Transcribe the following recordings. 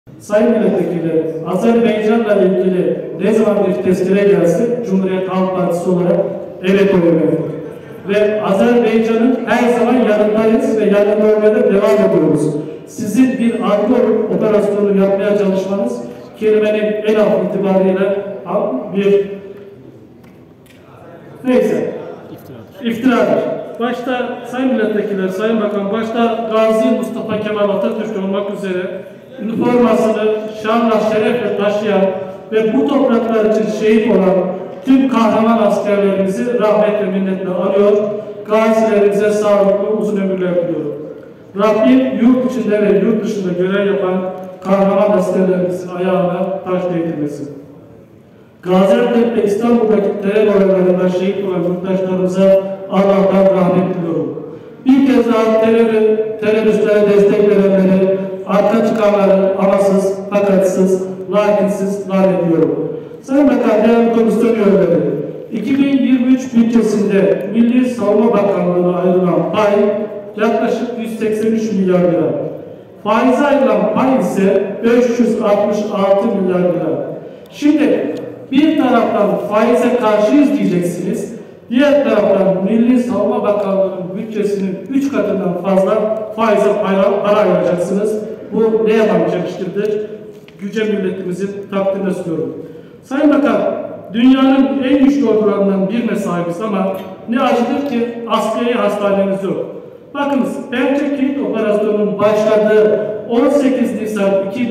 Sayın Milletvekili, Azerbaycan'la ilgili ne zaman bir tezkere gelse Cumhuriyet Halk Partisi olarak evet oyu verdik. Ve Azerbaycan'ın her zaman yanındayız ve yanında olmaya da devam ediyoruz. Sizin bir arka operasyonu yapmaya çalışmanız kelimenin en alt itibariyle bir neyse iftiradır. Başta Sayın Milletvekiller, Sayın Bakan, başta Gazi Mustafa Kemal Atatürk olmak üzere üniformasını şanla şerefle taşıyan ve bu topraklar için şehit olan tüm kahraman askerlerimizi rahmet ve minnetle anıyor. Gazilerimize sağlıklı uzun ömürler diliyorum. Rabbim yurt içinde ve yurt dışında görev yapan kahraman askerlerimizin ayağına taş değdirmesin. Gaziantep ve İstanbul'daki terör olaylarında şehit olan yurttaşlarımıza Allah'tan rahmet diliyorum. Bir kez daha teröristlere destek verenleri, arka çıkanları amasız, fakatsız, lakinsiz lanetliyorum. Sayın Bakan, değerli komisyon üyeleri, 2023 bütçesinde Milli Savunma Bakanlığı'na ayrılan pay yaklaşık 183 milyar lira. Faize ayrılan pay ise 566 milyar lira. Şimdi bir taraftan faize karşıyız diyeceksiniz, diğer taraftan Milli Savunma Bakanlığı'nın bütçesinin 3 katından fazla faize para ayıracaksınız. Bu ne yapamayacak iştirdir? Yüce milletimizin takdirine sunuyorum. Sayın Bakan, dünyanın en güçlü ordularından birine sahibiz ama ne acıdır ki askeri hastanemiz yok. Bakınız, Pençe Kilit Operasyonu'nun başladığı 18 Nisan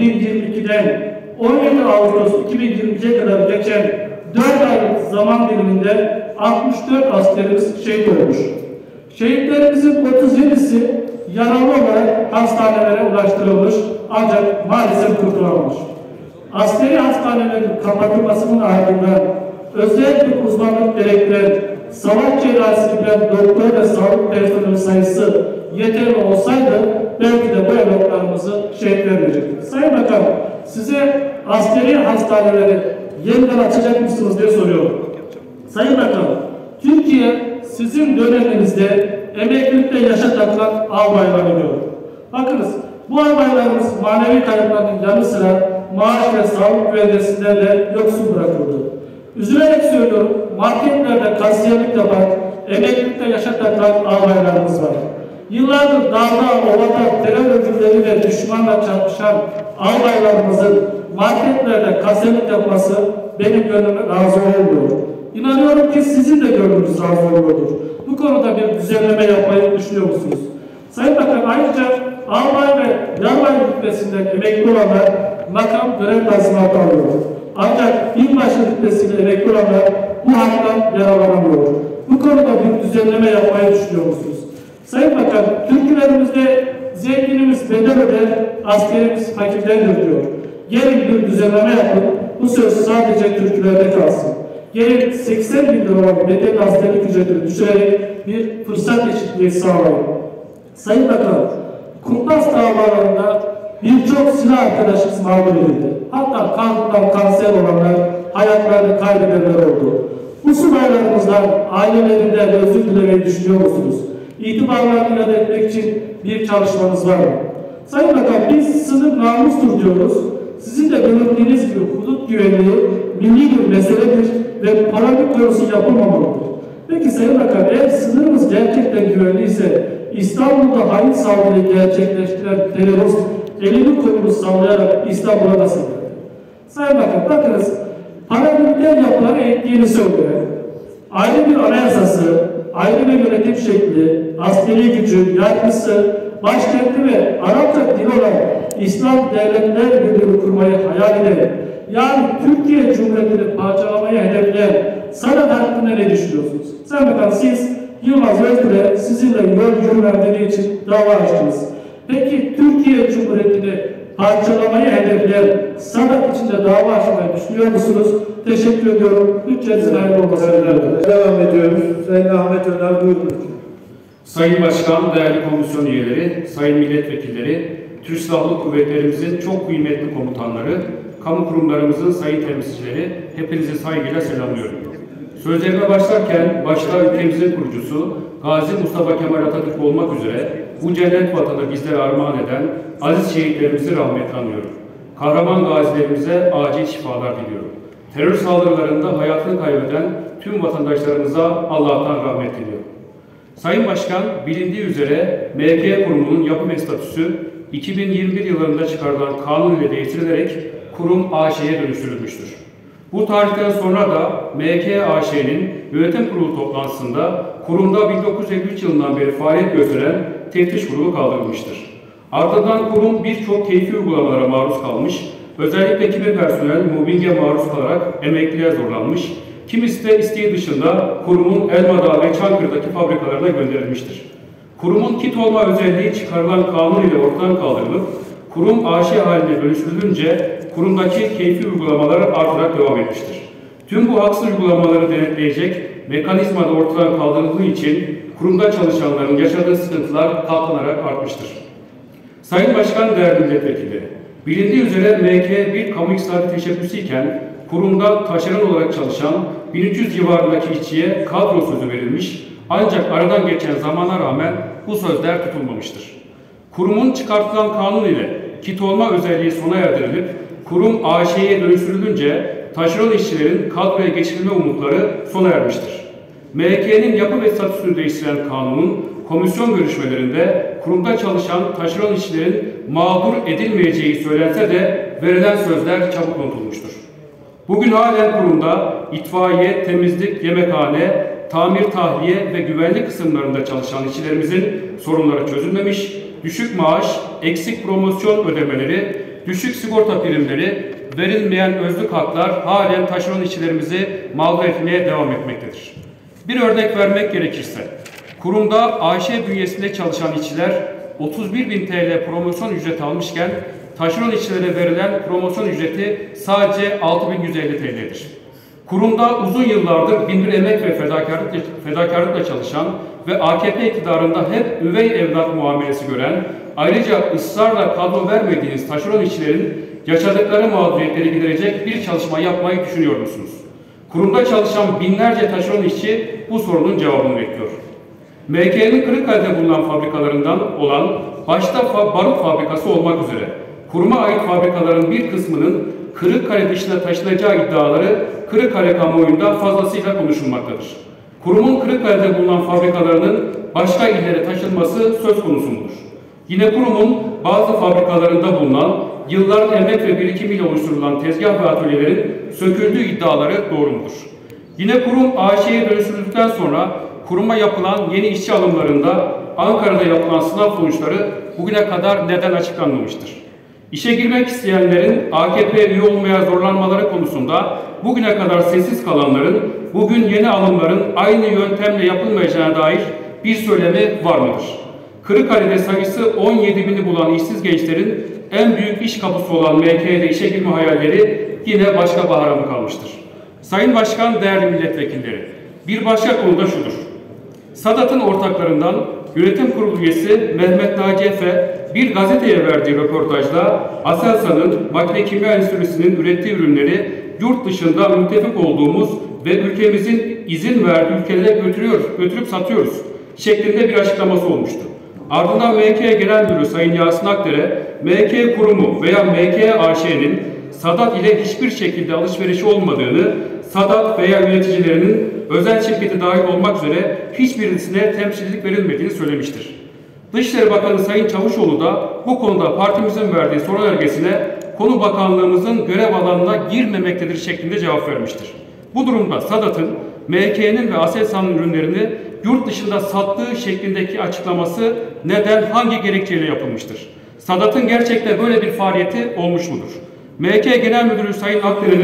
2022'den 17 Ağustos 2022'ye kadar geçen 4 aylık zaman diliminde 64 askerimiz şehit olmuş. Şehitlerimizin 37'si yaralı olarak hastanelere ulaştırılmış ancak maalesef kurtulamamış. Askeri hastanelerin kapatılmasının ardından özel bir uzmanlık gerektiren savaş cerrahisi bilen doktor ve sağlık personeli sayısı yeterli olsaydı belki de bu evlatlarımızı şehit vermeyecektik. Sayın Bakan, size askeri hastaneleri yeniden açacak mısınız diye soruyorum. Sayın Bakan, Türkiye sizin döneminizde emeklilikte yaşa takılan albaylar ediyor. Bakınız, bu albaylarımız manevi kayıplarının yanı sıra maaş ve sağlık güvencesinden de yoksul bırakıldı. Üzülerek söylüyorum, marketlerde kasiyerlik yapan, emeklilikte yaşa takılan albaylarımız var. Yıllardır dağda, ovada, terör örgütleriyle düşmanla çarpışan albaylarımızın marketlerde kasiyerlik yapması benim gönlüme razı olmuyor. İnanıyorum ki sizin de gönlünüz razı oluyordur. Bu konuda bir düzenleme yapmayı düşünüyor musunuz? Sayın Bakan, ayrıca albay ve yarbay rütbesinden emekli olanlar makam görev tazminatı alıyor. Ancak binbaşı rütbesiyle emekli olanlar bu haktan yararlanamıyor. Bu konuda bir düzenleme yapmayı düşünüyor musunuz? Sayın Bakan, Türklerimizde zenginimiz bedel öder, askerimiz fakirdendir diyor. Gelin bir düzenleme yapın, bu söz sadece Türklerde kalsın. Gelin 80 bin lira olan bedel askerlik ücretini düşürerek bir fırsat eşitliği sağlayın. Sayın Bakan, kumpas davalarında birçok silah arkadaşımız mağdur edildi. Hatta kalpten kanser olanlar, hayatlarını kaybedenler oldu. Bu subaylarımızdan ailelerinden özür dilemeyi düşünüyor musunuz? İtibarlarını iade etmek için bir çalışmanız var mı? Sayın Bakan, biz sınır namustur diyoruz. Sizin de belirttiğiniz gibi hudut güvenliği milli bir meseledir ve polemik konusu yapılmamalıdır. Peki Sayın Bakan, eğer sınırımız gerçekten güvenliyse İstanbul'da hain saldırıyı gerçekleştiren terörist elini kolunu sallayarak İstanbul'a nasıl geldi? Sayın Bakan, bakınız, paramiliter yapıları ettiğini söylüyor. Ayrı bir anayasası, ayrı bir yönetim şekli, askeri gücü, yargısı, başkenti ve Arapça dili olan İslam Devletler Birliği'ni kurmayı hayal ederek, yani Türkiye Cumhuriyeti'ni parçalamayı hedefleyen sanat hakkında ne düşünüyorsunuz? Sayın Bakan, siz Yılmaz Özdil'e sizinle yol yürümenleri için dava açtınız. Peki Türkiye Cumhuriyeti'ni parçalamayı hedefleyen sanat içinde dava açmayı düşünüyor musunuz? Teşekkür ediyorum. Bütçenizin hayırlı olmasını diliyorum. Devam ediyoruz. Sayın Ahmet Öner, buyurun. Sayın Başkan, değerli komisyon üyeleri, sayın milletvekilleri, Türk Silahlı Kuvvetlerimizin çok kıymetli komutanları, kamu kurumlarımızın sayın temsilcileri, hepinizi saygıyla selamlıyorum. Sözlerime başlarken, başta ülkemizin kurucusu Gazi Mustafa Kemal Atatürk olmak üzere bu cennet vatanı bizlere armağan eden aziz şehitlerimizi rahmetle anıyorum. Kahraman gazilerimize acil şifalar diliyorum. Terör saldırılarında hayatını kaybeden tüm vatandaşlarımıza Allah'tan rahmet diliyorum. Sayın Başkan, bilindiği üzere MK Kurumu'nun yapı ve statüsü 2021 yılında çıkarılan kanun ile değiştirilerek kurum AŞ'ye dönüştürülmüştür. Bu tarihten sonra da MK AŞ'nin yönetim kurulu toplantısında kurumda 1953 yılından beri faaliyet gösteren teftiş kurulu kaldırılmıştır. Ardından kurum birçok keyfi uygulamalara maruz kalmış, özellikle kimi personel mobbinge maruz kalarak emekliliğe zorlanmış, kimisi de isteği dışında kurumun Elmadağ ve Çankırı'daki fabrikalarına gönderilmiştir. Kurumun kit olma özelliği çıkarılan kanun ile ortadan kaldırılıp, kurum AŞ haline dönüştürülünce kurumdaki keyfi uygulamalar artarak devam etmiştir. Tüm bu haksız uygulamaları denetleyecek mekanizma da ortadan kaldırıldığı için kurumda çalışanların yaşadığı sıkıntılar katlanarak artmıştır. Sayın Başkan, değerli milletvekilleri, bilindiği üzere MK bir kamu iktisadi teşebbüsü iken kurumda taşeron olarak çalışan 1300 civarındaki işçiye kadro sözü verilmiş, ancak aradan geçen zamana rağmen bu sözler tutulmamıştır. Kurumun çıkartılan kanun ile kit olma özelliği sona erdirilip kurum AŞ'ye dönüştürülünce taşeron işçilerin kadroya geçirilme umutları sona ermiştir. MK'nin yapı ve statüsünü değiştiren kanunun komisyon görüşmelerinde kurumda çalışan taşeron işçilerin mağdur edilmeyeceği söylense de verilen sözler çabuk unutulmuştur. Bugün halen kurumda itfaiye, temizlik, yemekhane, tamir, tahliye ve güvenlik kısımlarında çalışan işçilerimizin sorunları çözülmemiş, düşük maaş, eksik promosyon ödemeleri, düşük sigorta primleri, verilmeyen özlük haklar halen taşeron işçilerimizi mağdur etmeye devam etmektedir. Bir örnek vermek gerekirse, kurumda AŞ bünyesinde çalışan işçiler 31.000 TL promosyon ücreti almışken, taşeron işçilere verilen promosyon ücreti sadece 6.150 TL'dir. Kurumda uzun yıllardır binbir emek ve fedakarlıkla çalışan ve AKP iktidarında hep üvey evlat muamelesi gören, ayrıca ısrarla kadro vermediğiniz taşeron işçilerin yaşadıkları mağduriyetleri giderecek bir çalışma yapmayı düşünüyor musunuz? Kurumda çalışan binlerce taşeron işçi bu sorunun cevabını bekliyor. MK'nin Kırıkkale'de bulunan fabrikalarından olan başta barut fabrikası olmak üzere kuruma ait fabrikaların bir kısmının Kırıkkale dışına taşınacağı iddiaları Kırıkkale kamuoyunda fazlasıyla konuşulmaktadır. Kurumun Kırıkkale'de bulunan fabrikalarının başka illere taşınması söz konusu mudur? Yine kurumun bazı fabrikalarında bulunan yılların emek ve birikimiyle oluşturulan tezgah ve atölyelerin söküldüğü iddiaları doğru mudur? Yine kurum AŞ'ye dönüştürüldükten sonra kuruma yapılan yeni işçi alımlarında Ankara'da yapılan sınav sonuçları bugüne kadar neden açıklanmamıştır? İşe girmek isteyenlerin AKP üye olmaya zorlanmaları konusunda bugüne kadar sessiz kalanların bugün yeni alımların aynı yöntemle yapılmayacağına dair bir söylemi var mıdır? Kırıkkale'de sayısı 17.000'i bulan işsiz gençlerin en büyük iş kapısı olan MK'de işe girme hayalleri yine başka bahara mı kalmıştır? Sayın Başkan, değerli milletvekilleri, bir başka konu da şudur. Sadat'ın ortaklarından yönetim kurulu üyesi Mehmet Naci Efe bir gazeteye verdiği röportajda Aselsan'ın Makine Kimya Endüstrisi'nin ürettiği ürünleri yurt dışında müttefik olduğumuz ve ülkemizin izin verdiği ülkelere götürüp satıyoruz şeklinde bir açıklaması olmuştu. Ardından MK Genel Müdürü Sayın Yasin Akdere, MK Kurumu veya MK AŞ'nin Sadat ile hiçbir şekilde alışverişi olmadığını, Sadat veya yöneticilerinin özel şirketi dahil olmak üzere hiçbirisine temsilcilik verilmediğini söylemiştir. Dışişleri Bakanı Sayın Çavuşoğlu da bu konuda partimizin verdiği soru önergesine konu bakanlığımızın görev alanına girmemektedir şeklinde cevap vermiştir. Bu durumda Sadat'ın MK'nin ve Aselsan'ın ürünlerini yurt dışında sattığı şeklindeki açıklaması neden, hangi gerekçeyle yapılmıştır? Sadat'ın gerçekten böyle bir faaliyeti olmuş mudur? MK Genel Müdürü Sayın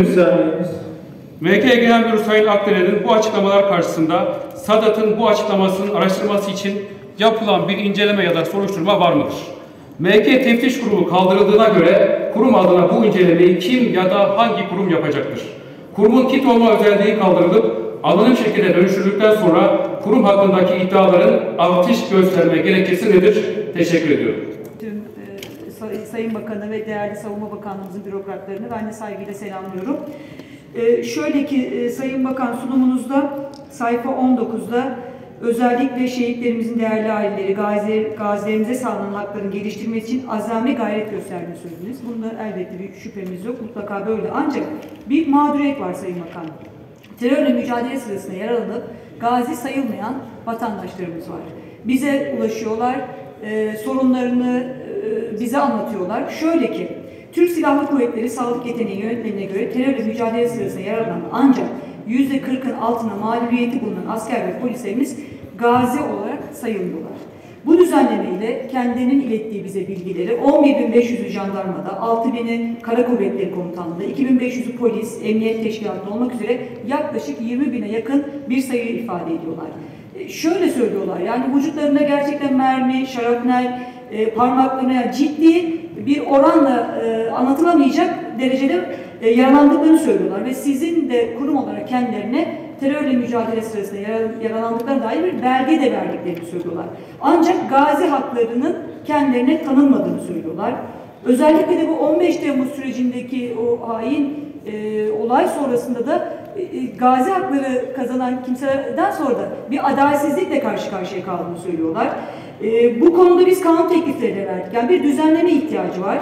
Akdere'nin bu açıklamalar karşısında Sadat'ın bu açıklamasının araştırması için yapılan bir inceleme ya da soruşturma var mıdır? MK Teftiş Kurulu kaldırıldığına göre kurum adına bu incelemeyi kim ya da hangi kurum yapacaktır? Kurumun kit olma özelliği kaldırılıp anonim şirkete dönüştürüldükten sonra kurum hakkındaki iddiaların artış gösterme gerekçesi nedir? Teşekkür ediyorum. Tüm Sayın Bakanı ve değerli Savunma Bakanlığımızın bürokratlarını ben de saygıyla selamlıyorum. Şöyle ki Sayın Bakan, sunumunuzda sayfa 19'da Özellikle şehitlerimizin değerli aileleri, gazilerimize sağlanan hakların geliştirmesi için azami gayret gösterdiğini söylediniz. Bunda elbette büyük şüphemiz yok. Mutlaka böyle. Ancak bir mağduriyet var Sayın Bakan. Terörle mücadele sırasında yaralanıp gazi sayılmayan vatandaşlarımız var. Bize ulaşıyorlar, sorunlarını bize anlatıyorlar. Şöyle ki, Türk Silahlı Kuvvetleri Sağlık Yeteneği Yönetmeliğine göre terörle mücadele sırasında yaralanan ancak %40'ın altına mağlubiyeti bulunan asker ve polislerimiz gazi olarak sayılmıyorlar. Bu düzenlemeyle kendilerinin ilettiği bize bilgileri 11.500'ü jandarmada, 6.000'i Kara Kuvvetleri Komutanlığı'nda, 2.500'ü polis, emniyet teşkilatında olmak üzere yaklaşık 20.000'e yakın bir sayı ifade ediyorlar. Şöyle söylüyorlar, yani vücutlarında gerçekten mermi, şarapnel, parmaklarına yani ciddi bir oranla anlatılamayacak derecede yaralandıklarını söylüyorlar ve sizin de kurum olarak kendilerine terörle mücadele sırasında yaralandıklarına dair bir belge de verdiklerini söylüyorlar. Ancak gazi haklarının kendilerine tanınmadığını söylüyorlar. Özellikle de bu 15 Temmuz sürecindeki o hain olay sonrasında da gazi hakları kazanan kimselerden sonra da bir adaletsizlikle karşı karşıya kaldığını söylüyorlar. Bu konuda biz kanun teklifleri de verdik. Yani bir düzenleme ihtiyacı var.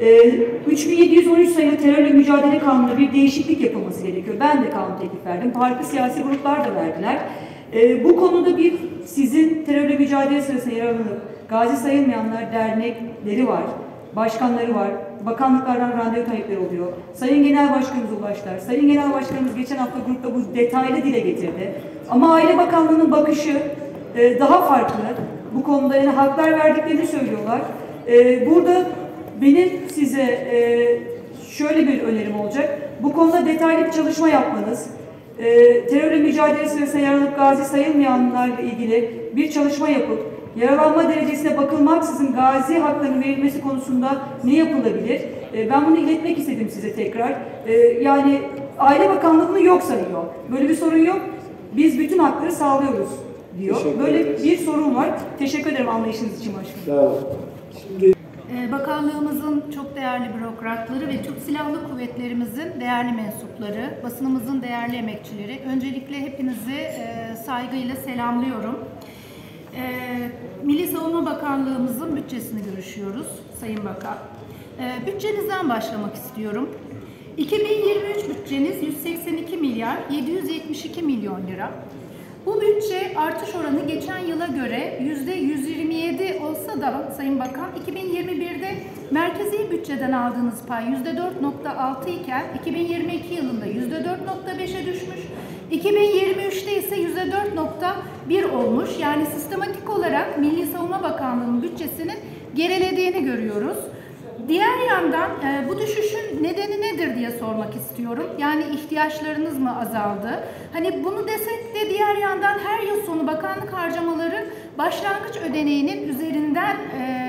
3713 sayılı terörle mücadele kanununda bir değişiklik yapılması gerekiyor. Ben de kanun teklif verdim. Farklı siyasi gruplar da verdiler. Bu konuda bir sizin terörle mücadele sırasında yaralanıp gazi sayılmayanlar dernekleri var. Başkanları var. Bakanlıklardan randevu talepleri oluyor. Sayın Genel Başkanımız ulaştılar. Sayın Genel Başkanımız geçen hafta grupta bu detaylı dile getirdi. Ama Aile Bakanlığı'nın bakışı daha farklı. Bu konuda yani haklar verdiklerini söylüyorlar. Burada benim size şöyle bir önerim olacak. Bu konuda detaylı bir çalışma yapmanız, terörle mücadele sırasında yaralanıp gazi sayılmayanlarla ilgili bir çalışma yapıp, yaralanma derecesine bakılmaksızın gazi haklarının verilmesi konusunda ne yapılabilir? Ben bunu iletmek istedim size tekrar. Yani Aile Bakanlığı bunu yok sayıyor. Böyle bir sorun yok. Biz bütün hakları sağlıyoruz diyor. Böyle bir sorun var. Teşekkür ederim anlayışınız için başkanım. Sağ olun. Şimdi Bakanlığımızın çok değerli bürokratları ve Türk Silahlı Kuvvetlerimizin değerli mensupları, basınımızın değerli emekçileri, öncelikle hepinizi saygıyla selamlıyorum. Milli Savunma Bakanlığımızın bütçesini görüşüyoruz Sayın Bakan. Bütçenizden başlamak istiyorum. 2023 bütçeniz 182 milyar 772 milyon lira. Bu bütçe artış oranı geçen yıla göre %127 olsa da Sayın Bakan 2021'de merkezi bütçeden aldığınız pay %4.6 iken 2022 yılında %4.5'e düşmüş. 2023'te ise %4.1 olmuş. Yani sistematik olarak Milli Savunma Bakanlığı'nın bütçesinin gerilediğini görüyoruz. Diğer yandan bu düşüşün nedeni nedir diye sormak istiyorum. Yani ihtiyaçlarınız mı azaldı? Hani bunu desek de diğer yandan her yıl sonu bakanlık harcamaları başlangıç ödeneğinin üzerinden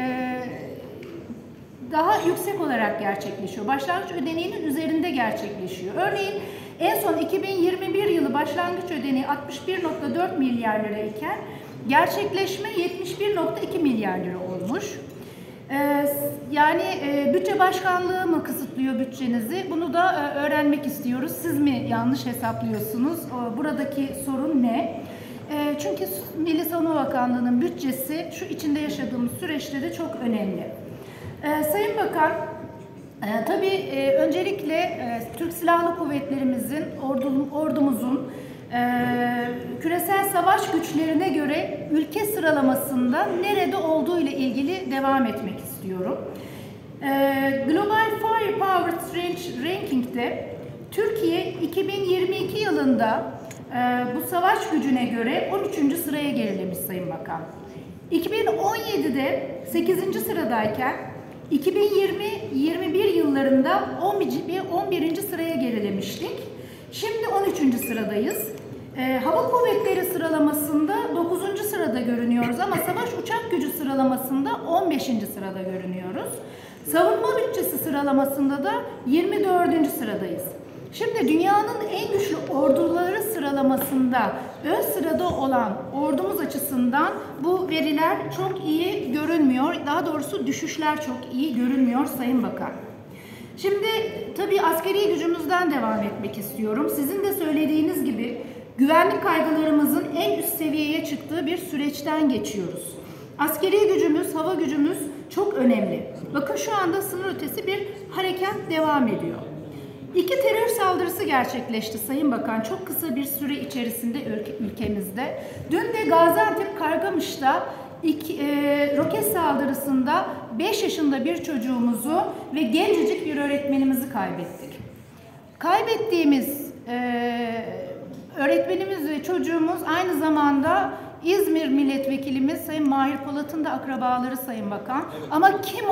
daha yüksek olarak gerçekleşiyor. Başlangıç ödeneğinin üzerinde gerçekleşiyor. Örneğin en son 2021 yılı başlangıç ödeneği 61.4 milyar lira iken gerçekleşme 71.2 milyar lira olmuş. Yani bütçe başkanlığı mı kısıtlıyor bütçenizi? Bunu da öğrenmek istiyoruz. Siz mi yanlış hesaplıyorsunuz? Buradaki sorun ne? Çünkü Milli Savunma Bakanlığı'nın bütçesi şu içinde yaşadığımız süreçte de çok önemli. Sayın Bakan, tabii öncelikle Türk Silahlı Kuvvetlerimizin, ordumuzun küresel savaş güçlerine göre ülke sıralamasında nerede olduğu ile ilgili devam etmek istiyorum. Global Firepower Strength Ranking'de Türkiye 2022 yılında bu savaş gücüne göre 13. sıraya gerilemiş Sayın Bakan. 2017'de 8. sıradayken 2020-21 yıllarında 11. sıraya gerilemiştik. Şimdi 13. sıradayız. Hava Kuvvetleri sıralamasında 9. sırada görünüyoruz ama savaş uçak gücü sıralamasında 15. sırada görünüyoruz. Savunma bütçesi sıralamasında da 24. sıradayız. Şimdi dünyanın en güçlü orduları sıralamasında ön sırada olan ordumuz açısından bu veriler çok iyi görünmüyor. Daha doğrusu düşüşler çok iyi görünmüyor Sayın Bakan. Şimdi tabii askeri gücümüzden devam etmek istiyorum. Sizin de söylediğiniz gibi güvenlik kaygılarımızın en üst seviyeye çıktığı bir süreçten geçiyoruz. Askeri gücümüz, hava gücümüz çok önemli. Bakın şu anda sınır ötesi bir harekat devam ediyor. 2 terör saldırısı gerçekleşti Sayın Bakan çok kısa bir süre içerisinde ülkemizde. Dün de Gaziantep Kargamış'ta roket saldırısında 5 yaşında bir çocuğumuzu ve gencecik bir öğretmenimizi kaybettik. Kaybettiğimiz öğretmenimiz ve çocuğumuz aynı zamanda İzmir Milletvekilimiz Sayın Mahir Polat'ın da akrabaları Sayın Bakan. Ama kim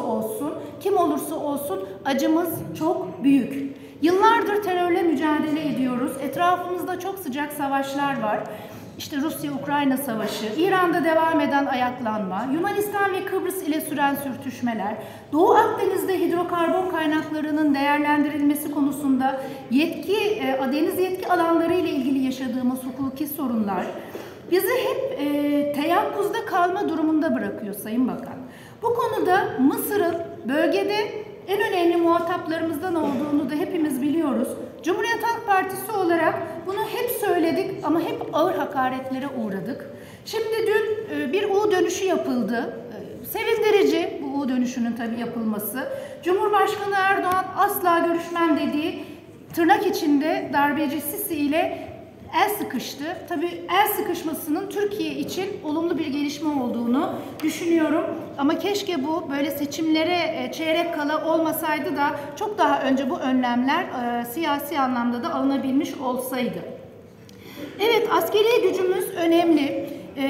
olursa olsun acımız çok büyük. Yıllardır terörle mücadele ediyoruz. Etrafımızda çok sıcak savaşlar var. İşte Rusya-Ukrayna savaşı, İran'da devam eden ayaklanma, Yunanistan ve Kıbrıs ile süren sürtüşmeler, Doğu Akdeniz'de hidrokarbon kaynaklarının değerlendirilmesi konusunda deniz yetki alanları ile ilgili yaşadığımız hukuki sorunlar bizi hep teyakkuzda kalma durumunda bırakıyor Sayın Bakan. Bu konuda Mısır'ın bölgede en önemli muhataplarımızdan olduğunu da hepimiz biliyoruz. Cumhuriyet Halk Partisi olarak bunu hep söyledik ama hep ağır hakaretlere uğradık. Şimdi dün bir U dönüşü yapıldı. Sevindirici bu U dönüşünün tabii yapılması. Cumhurbaşkanı Erdoğan asla görüşmem dediği tırnak içinde darbeci Sisi ile el sıkıştı. Tabii el sıkışmasının Türkiye için olumlu bir gelişme olduğunu düşünüyorum. Ama keşke bu böyle seçimlere çeyrek kala olmasaydı da çok daha önce bu önlemler siyasi anlamda da alınabilmiş olsaydı. Evet, askeri gücümüz önemli.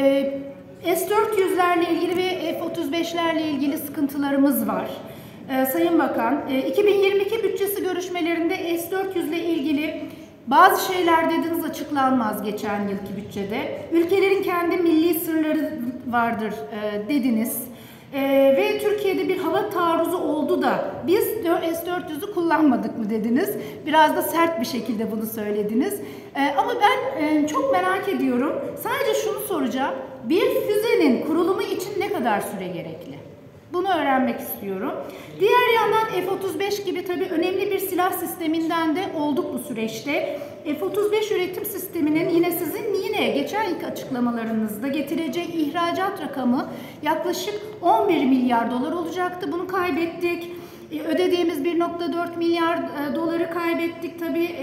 S-400'lerle ilgili ve F-35'lerle ilgili sıkıntılarımız var. Sayın Bakan, 2022 bütçesi görüşmelerinde S-400 ile ilgili bazı şeyler dediniz açıklanmaz geçen yılki bütçede. Ülkelerin kendi milli sırları vardır dediniz. Ve Türkiye'de bir hava taarruzu oldu da biz S-400'ü kullanmadık mı dediniz. Biraz da sert bir şekilde bunu söylediniz. Ama ben çok merak ediyorum. Sadece şunu soracağım. Bir füzenin kurulumu için ne kadar süre gerekli? Bunu öğrenmek istiyorum. Diğer yandan F-35 gibi tabii önemli bir silah sisteminden de olduk bu süreçte. F-35 üretim sisteminin yine sizin geçen ilk açıklamalarınızda getireceği ihracat rakamı yaklaşık 11 milyar dolar olacaktı. Bunu kaybettik. Ödediğimiz 1,4 milyar doları kaybettik tabii.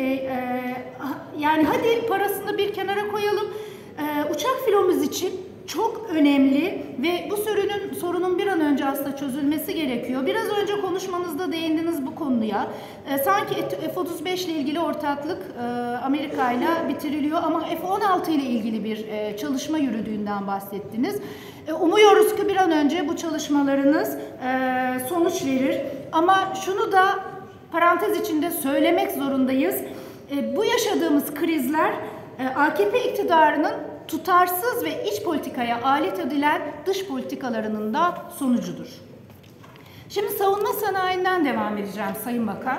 Yani hadi parasını bir kenara koyalım. Uçak filomuz için çok önemli ve bu sorunun bir an önce aslında çözülmesi gerekiyor. Biraz önce konuşmanızda değindiniz bu konuya. Sanki F-35 ile ilgili ortaklık Amerika ile bitiriliyor ama F-16 ile ilgili bir çalışma yürüdüğünden bahsettiniz. Umuyoruz ki bir an önce bu çalışmalarınız sonuç verir. Ama şunu da parantez içinde söylemek zorundayız. Bu yaşadığımız krizler AKP iktidarının tutarsız ve iç politikaya alet edilen dış politikalarının da sonucudur. Şimdi savunma sanayinden devam edeceğim Sayın Bakan.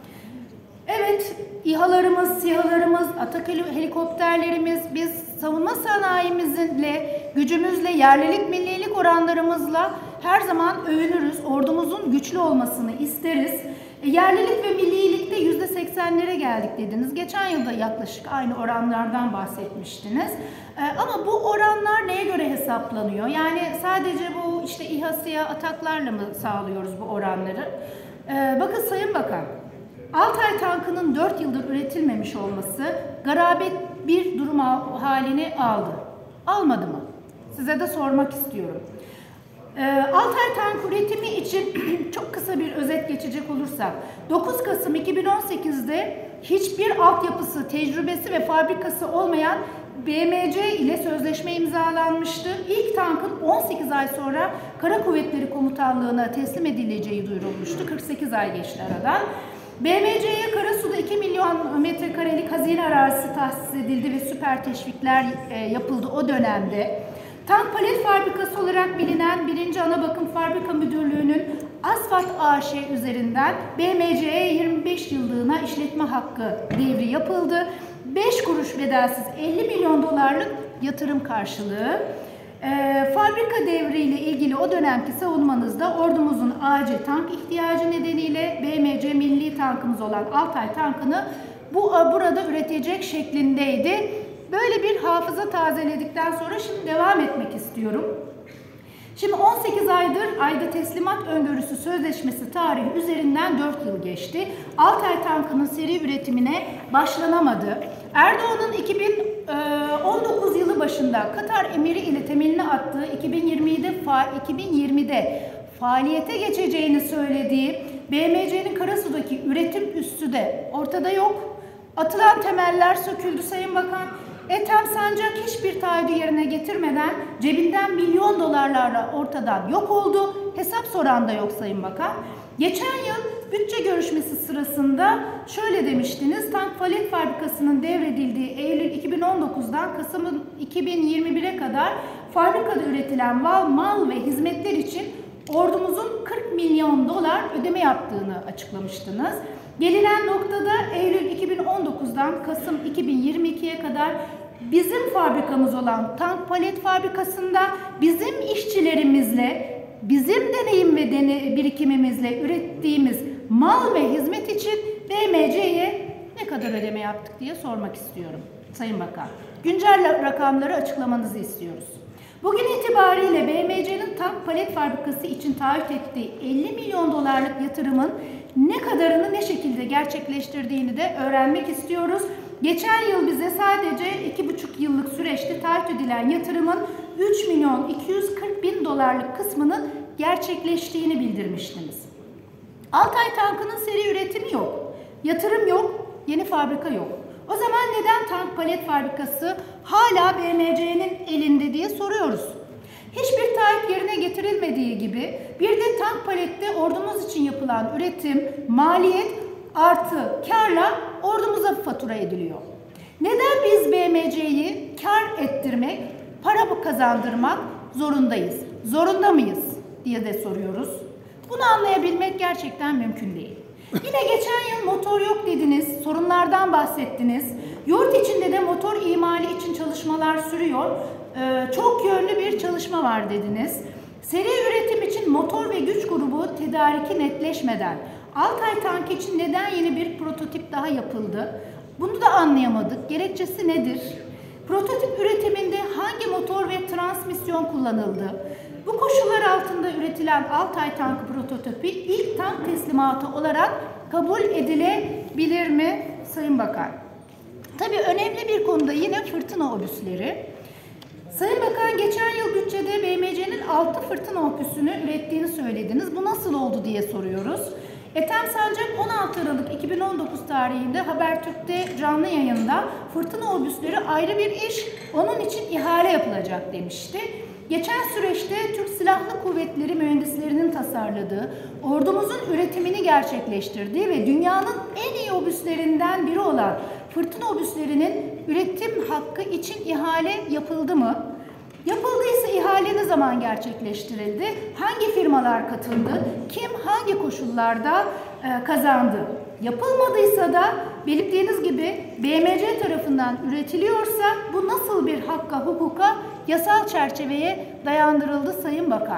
Evet, İHA'larımız, SİHA'larımız, Atak helikopterlerimiz, biz savunma sanayimizle, gücümüzle, yerlilik, millilik oranlarımızla her zaman övünürüz. Ordumuzun güçlü olmasını isteriz. Yerlilik ve millilikte %80'lere geldik dediniz. Geçen yılda yaklaşık aynı oranlardan bahsetmiştiniz. Ama bu oranlar neye göre hesaplanıyor? Yani sadece bu işte İHA, SİHA, Ataklarla mı sağlıyoruz bu oranları? Bakın Sayın Bakan, Altay tankının 4 yıldır üretilmemiş olması garabet bir durum halini aldı. Almadı mı? Size de sormak istiyorum. Altay tank üretimi için çok kısa bir özet geçecek olursak 9 Kasım 2018'de hiçbir altyapısı, tecrübesi ve fabrikası olmayan BMC ile sözleşme imzalanmıştı. İlk tankın 18 ay sonra Kara Kuvvetleri Komutanlığı'na teslim edileceği duyurulmuştu. 48 ay geçti aradan. BMC'ye Karasu'da 2 milyon metrekarelik hazine arazisi tahsis edildi ve süper teşvikler yapıldı o dönemde. Tank palet fabrikası olarak bilinen 1. Ana Bakım Fabrika Müdürlüğü'nün Asfalt AŞ üzerinden BMC'ye 25 yıllığına işletme hakkı devri yapıldı. 5 kuruş bedelsiz 50 milyon dolarlık yatırım karşılığı. Fabrika devriyle ilgili o dönemki savunmanızda ordumuzun acil tank ihtiyacı nedeniyle BMC milli tankımız olan Altay tankını burada üretecek şeklindeydi. Böyle bir hafıza tazeledikten sonra şimdi devam etmek istiyorum. Şimdi 18 ayda teslimat öngörüsü sözleşmesi tarihi üzerinden 4 yıl geçti. Altay tankının seri üretimine başlanamadı. Erdoğan'ın 2019 yılı başında Katar emiri ile temelini attığı 2020'de faaliyete geçeceğini söylediği BMC'nin Karasu'daki üretim üssü de ortada yok. Atılan temeller söküldü Sayın Bakan. Ethem Sancak hiçbir taahhüdü yerine getirmeden cebinden milyon dolarlarla ortadan yok oldu. Hesap soran da yok Sayın Bakan. Geçen yıl bütçe görüşmesi sırasında şöyle demiştiniz: tank palet fabrikasının devredildiği Eylül 2019'dan Kasım 2021'e kadar fabrikada üretilen mal ve hizmetler için ordumuzun 40 milyon dolar ödeme yaptığını açıklamıştınız. Gelinen noktada Eylül 2019'dan Kasım 2022'ye kadar bizim fabrikamız olan tank palet fabrikasında bizim işçilerimizle, bizim deneyim ve birikimimizle ürettiğimiz mal ve hizmet için BMC'ye ne kadar ödeme yaptık diye sormak istiyorum Sayın Bakan. Güncel rakamları açıklamanızı istiyoruz. Bugün itibariyle BMC'nin tank palet fabrikası için taahhüt ettiği 50 milyon dolarlık yatırımın ne kadarını ne şekilde gerçekleştirdiğini de öğrenmek istiyoruz. Geçen yıl bize sadece 2,5 yıllık süreçte taahhüt edilen yatırımın 3 milyon 240 bin dolarlık kısmının gerçekleştiğini bildirmiştiniz. Altay tankının seri üretimi yok, yatırım yok, yeni fabrika yok. O zaman neden tank palet fabrikası hala BMC'nin elinde diye soruyoruz. Hiçbir taahhüt yerine getirilmediği gibi bir de tank palette ordumuz için yapılan üretim, maliyet artı karla ordumuza fatura ediliyor. Neden biz BMC'yi kar ettirmek, para kazandırmak zorundayız? Zorunda mıyız diye de soruyoruz. Bunu anlayabilmek gerçekten mümkün değil. Yine geçen yıl motor yok dediniz, sorunlardan bahsettiniz. Yurt içinde de motor imali için çalışmalar sürüyor. Çok yönlü bir çalışma var dediniz. Seri üretim için motor ve güç grubu tedariki netleşmeden Altay tankı için neden yeni bir prototip daha yapıldı? Bunu da anlayamadık. Gerekçesi nedir? Prototip üretiminde hangi motor ve transmisyon kullanıldı? Bu koşullar altında üretilen Altay tankı prototipi ilk tank teslimatı olarak kabul edilebilir mi Sayın Bakan? Tabii önemli bir konuda yine fırtına obüsleri. Sayın Bakan, geçen yıl bütçede BMC'nin 6 fırtına obüsünü ürettiğini söylediniz. Bu nasıl oldu diye soruyoruz. Ethem Sancak 16 Aralık 2019 tarihinde Habertürk'te canlı yayında fırtına obüsleri ayrı bir iş, onun için ihale yapılacak demişti. Geçen süreçte Türk Silahlı Kuvvetleri mühendislerinin tasarladığı, ordumuzun üretimini gerçekleştirdiği ve dünyanın en iyi obüslerinden biri olan fırtına obüslerinin üretim hakkı için ihale yapıldı mı? Yapıldıysa ihale ne zaman gerçekleştirildi? Hangi firmalar katıldı? Kim hangi koşullarda kazandı? Yapılmadıysa da belirttiğiniz gibi BMC tarafından üretiliyorsa bu nasıl bir hakka, hukuka, yasal çerçeveye dayandırıldı Sayın Bakan?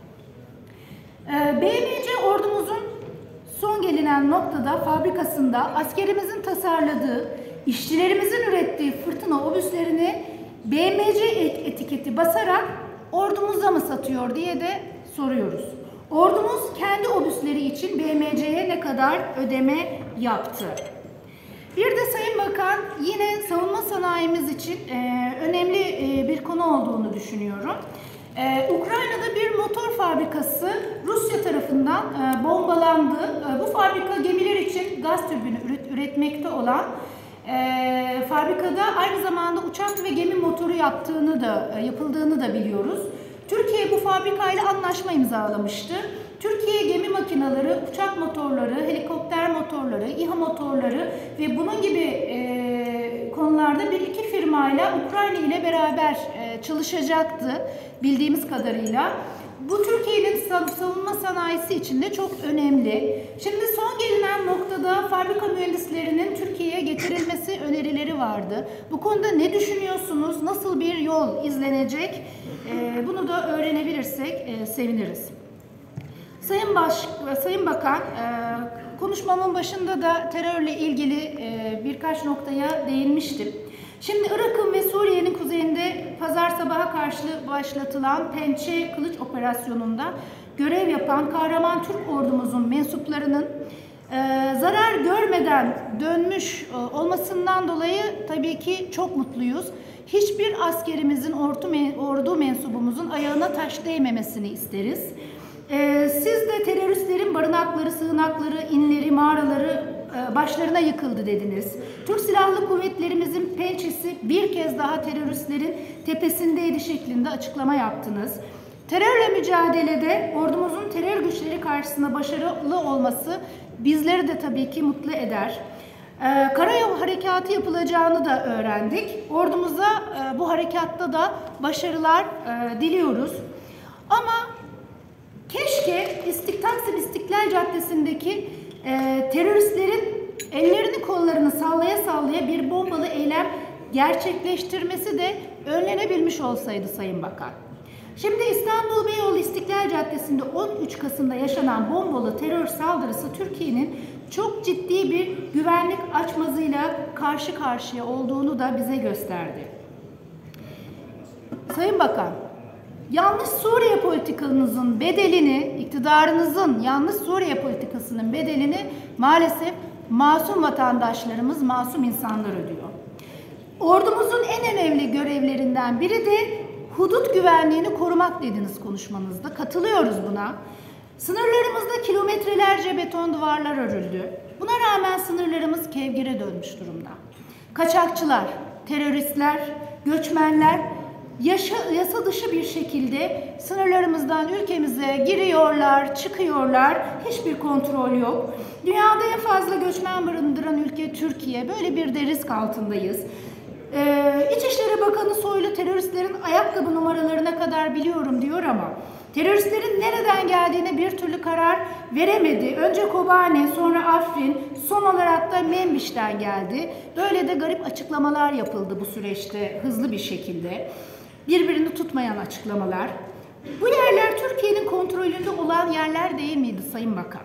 BMC ordumuzun son gelinen noktada fabrikasında askerimizin tasarladığı, işçilerimizin ürettiği fırtına obüslerini BMC etiketi basarak ordumuza mı satıyor diye de soruyoruz. Ordumuz kendi obüsleri için BMC'ye ne kadar ödeme yaptı? Bir de Sayın Bakan, yine savunma sanayimiz için önemli bir konu olduğunu düşünüyorum. Ukrayna'da bir motor fabrikası Rusya tarafından bombalandı. Bu fabrika gemiler için gaz türbini üretmekte olan fabrikada aynı zamanda uçak ve gemi motoru yapıldığını da biliyoruz. Türkiye bu fabrikayla anlaşma imzalamıştı. Türkiye gemi makineleri, uçak motorları, helikopter motorları, İHA motorları ve bunun gibi konularda bir iki firmayla Ukrayna ile beraber çalışacaktı bildiğimiz kadarıyla. Bu Türkiye'nin savunma sanayisi için de çok önemli. Şimdi son gelinen noktada fabrika mühendislerinin Türkiye'ye getirilmesi önerileri vardı. Bu konuda ne düşünüyorsunuz? Nasıl bir yol izlenecek? Bunu da öğrenebilirsek seviniriz. Sayın Bakan, konuşmamın başında da terörle ilgili birkaç noktaya değinmiştim. Şimdi Irak'ın ve Suriye'nin kuzeyinde pazar sabaha karşı başlatılan Pençe Kılıç Operasyonu'nda görev yapan kahraman Türk ordumuzun mensuplarının zarar görmeden dönmüş olmasından dolayı tabii ki çok mutluyuz. Hiçbir askerimizin, ordu mensubumuzun ayağına taş değmemesini isteriz. Siz de teröristlerin barınakları, sığınakları, inleri, mağaraları başlarına yıkıldı dediniz. Türk Silahlı Kuvvetlerimizin pençesi bir kez daha teröristlerin tepesindeydi şeklinde açıklama yaptınız. Terörle mücadelede ordumuzun terör güçleri karşısında başarılı olması bizleri de tabii ki mutlu eder. Karayolu harekatı yapılacağını da öğrendik. Ordumuza bu harekatta da başarılar diliyoruz. Ama keşke Taksim İstiklal Caddesi'ndeki teröristlerin ellerini kollarını sallaya sallaya bir bombalı eylem gerçekleştirmesi de önlenebilmiş olsaydı Sayın Bakan. Şimdi İstanbul Beyoğlu İstiklal Caddesi'nde 13 Kasım'da yaşanan bombalı terör saldırısı Türkiye'nin çok ciddi bir güvenlik açmazıyla karşı karşıya olduğunu da bize gösterdi. Sayın Bakan, yanlış Suriye politikanızın bedelini, iktidarınızın yanlış Suriye politikasının bedelini maalesef masum vatandaşlarımız, masum insanlar ödüyor. Ordumuzun en önemli görevlerinden biri de hudut güvenliğini korumak dediniz konuşmanızda. Katılıyoruz buna. Sınırlarımızda kilometrelerce beton duvarlar örüldü. Buna rağmen sınırlarımız kevgire dönmüş durumda. Kaçakçılar, teröristler, göçmenler yasa dışı bir şekilde sınırlarımızdan ülkemize giriyorlar, çıkıyorlar. Hiçbir kontrol yok. Dünyada en fazla göçmen barındıran ülke Türkiye. Böyle bir de risk altındayız. İçişleri Bakanı Soylu teröristlerin ayakkabı numaralarına kadar biliyorum diyor ama teröristlerin nereden geldiğine bir türlü karar veremedi. Önce Kobane, sonra Afrin, son olarak da Menbiş'ten geldi. Böyle de garip açıklamalar yapıldı bu süreçte hızlı bir şekilde. Birbirini tutmayan açıklamalar. Bu yerler Türkiye'nin kontrolünde olan yerler değil miydi Sayın Bakan?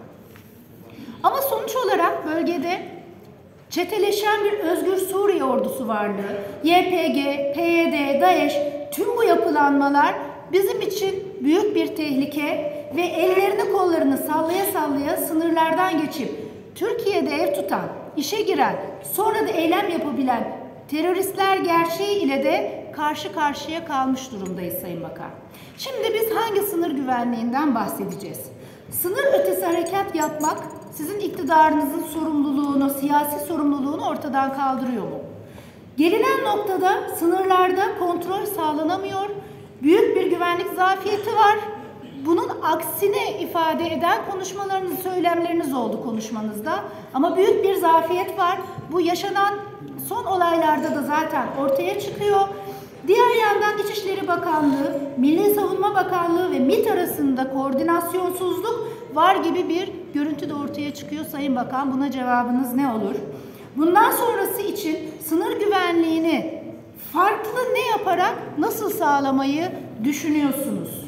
Ama sonuç olarak bölgede çeteleşen bir Özgür Suriye ordusu varlığı, YPG, PYD, DAEŞ, tüm bu yapılanmalar bizim için büyük bir tehlike ve ellerini kollarını sallaya sallaya sınırlardan geçip Türkiye'de ev tutan, işe giren, sonra da eylem yapabilen teröristler gerçeği ile de karşı karşıya kalmış durumdayız Sayın Bakan. Şimdi biz hangi sınır güvenliğinden bahsedeceğiz? Sınır ötesi harekat yapmak sizin iktidarınızın sorumluluğunu, siyasi sorumluluğunu ortadan kaldırıyor mu? Gelinen noktada sınırlarda kontrol sağlanamıyor, büyük bir güvenlik zafiyeti var. Bunun aksine ifade eden konuşmalarınız, söylemleriniz oldu konuşmanızda. Ama büyük bir zafiyet var. Bu yaşanan son olaylarda da zaten ortaya çıkıyor. Diğer yandan İçişleri Bakanlığı, Milli Savunma Bakanlığı ve MİT arasında koordinasyonsuzluk var gibi bir görüntü de ortaya çıkıyor Sayın Bakan. Buna cevabınız ne olur? Bundan sonrası için sınır güvenliğini farklı ne yaparak nasıl sağlamayı düşünüyorsunuz?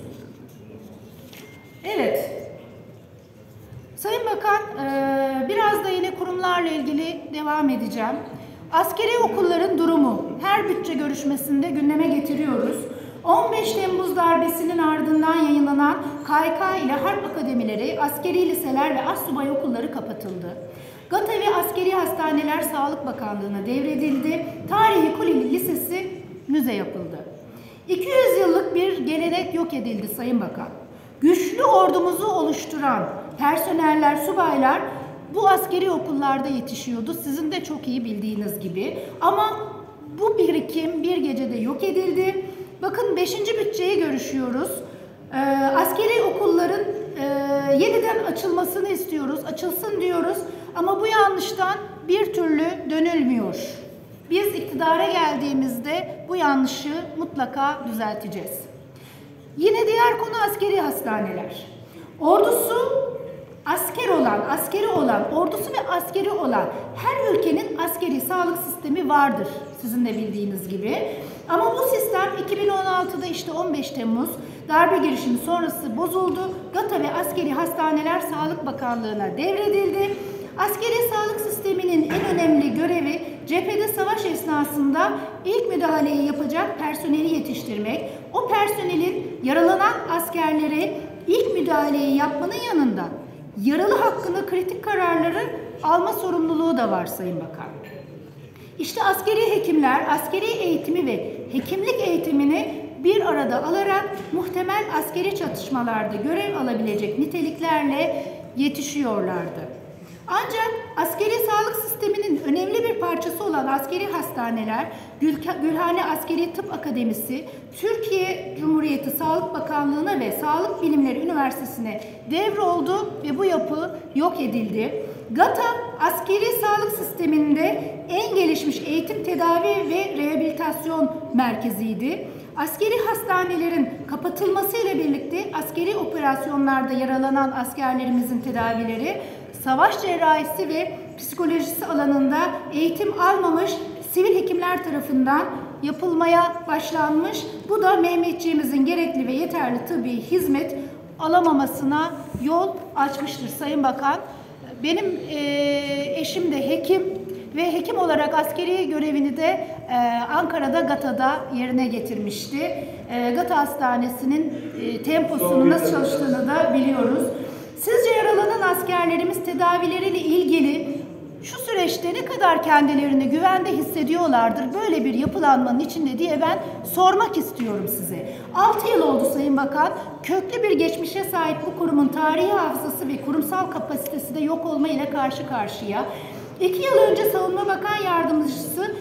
Evet. Sayın Bakan, biraz da yine kurumlarla ilgili devam edeceğim. Askeri okulların durumu her bütçe görüşmesinde gündeme getiriyoruz. 15 Temmuz darbesinin ardından yayınlanan KYK ile Harp Akademileri, askeri liseler ve astsubay okulları kapatıldı. GATA ve Askeri Hastaneler Sağlık Bakanlığı'na devredildi. Tarihi Kuleli Lisesi müze yapıldı. 200 yıllık bir gelenek yok edildi Sayın Bakan. Güçlü ordumuzu oluşturan personeller, subaylar bu askeri okullarda yetişiyordu. Sizin de çok iyi bildiğiniz gibi. Ama bu birikim bir gecede yok edildi. Bakın 5. bütçeyi görüşüyoruz. Askeri okulların yeniden açılmasını istiyoruz. Açılsın diyoruz. Ama bu yanlıştan bir türlü dönülmüyor. Biz iktidara geldiğimizde bu yanlışı mutlaka düzelteceğiz. Yine diğer konu askeri hastaneler. Ordusu askeri olan, ordusu ve askeri olan her ülkenin askeri sağlık sistemi vardır. Sizin de bildiğiniz gibi. Ama bu sistem 2016'da işte 15 Temmuz darbe girişimi sonrası bozuldu. GATA ve Askeri Hastaneler Sağlık Bakanlığı'na devredildi. Askeri sağlık sisteminin en önemli görevi cephede savaş esnasında ilk müdahaleyi yapacak personeli yetiştirmek, o personelin yaralanan askerlere ilk müdahaleyi yapmanın yanında yaralı hakkında kritik kararları alma sorumluluğu da var Sayın Bakan. İşte askeri hekimler askeri eğitimi ve hekimlik eğitimini bir arada alarak muhtemel askeri çatışmalarda görev alabilecek niteliklerle yetişiyorlardı. Ancak askeri sağlık sisteminin önemli bir parçası olan askeri hastaneler, Gülhane Askeri Tıp Akademisi, Türkiye Cumhuriyeti Sağlık Bakanlığı'na ve Sağlık Bilimleri Üniversitesi'ne devroldu ve bu yapı yok edildi. GATA, askeri sağlık sisteminde en gelişmiş eğitim, tedavi ve rehabilitasyon merkeziydi. Askeri hastanelerin kapatılmasıyla birlikte askeri operasyonlarda yaralanan askerlerimizin tedavileri, savaş cerrahisi ve psikolojisi alanında eğitim almamış sivil hekimler tarafından yapılmaya başlanmış. Bu da Mehmetçiğimizin gerekli ve yeterli tıbbi hizmet alamamasına yol açmıştır Sayın Bakan. Benim eşim de hekim ve hekim olarak askeri görevini de Ankara'da GATA'da yerine getirmişti. GATA Hastanesi'nin temposunun nasıl çalıştığını da biliyoruz. Sizce yaralanan askerlerimiz tedavileriyle ilgili şu süreçte ne kadar kendilerini güvende hissediyorlardır böyle bir yapılanmanın içinde diye ben sormak istiyorum size. 6 yıl oldu Sayın Bakan, köklü bir geçmişe sahip bu kurumun tarihi hafızası ve kurumsal kapasitesi de yok olma ile karşı karşıya. 2 yıl önce Savunma Bakan Yardımcısı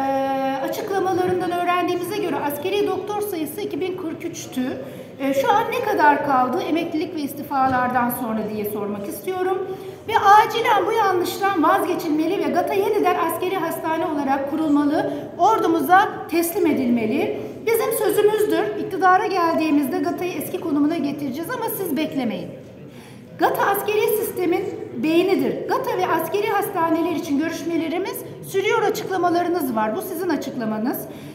açıklamalarından öğrendiğimize göre askeri doktor sayısı 2043'tü. Şu an ne kadar kaldı emeklilik ve istifalardan sonra diye sormak istiyorum. Ve acilen bu yanlıştan vazgeçilmeli ve GATA yeniden askeri hastane olarak kurulmalı, ordumuza teslim edilmeli. Bizim sözümüzdür, iktidara geldiğimizde GATA'yı eski konumuna getireceğiz ama siz beklemeyin. GATA askeri sistemin beynidir. GATA ve askeri hastaneler için görüşmelerimiz sürüyor, açıklamalarınız var. Bu sizin açıklamanız.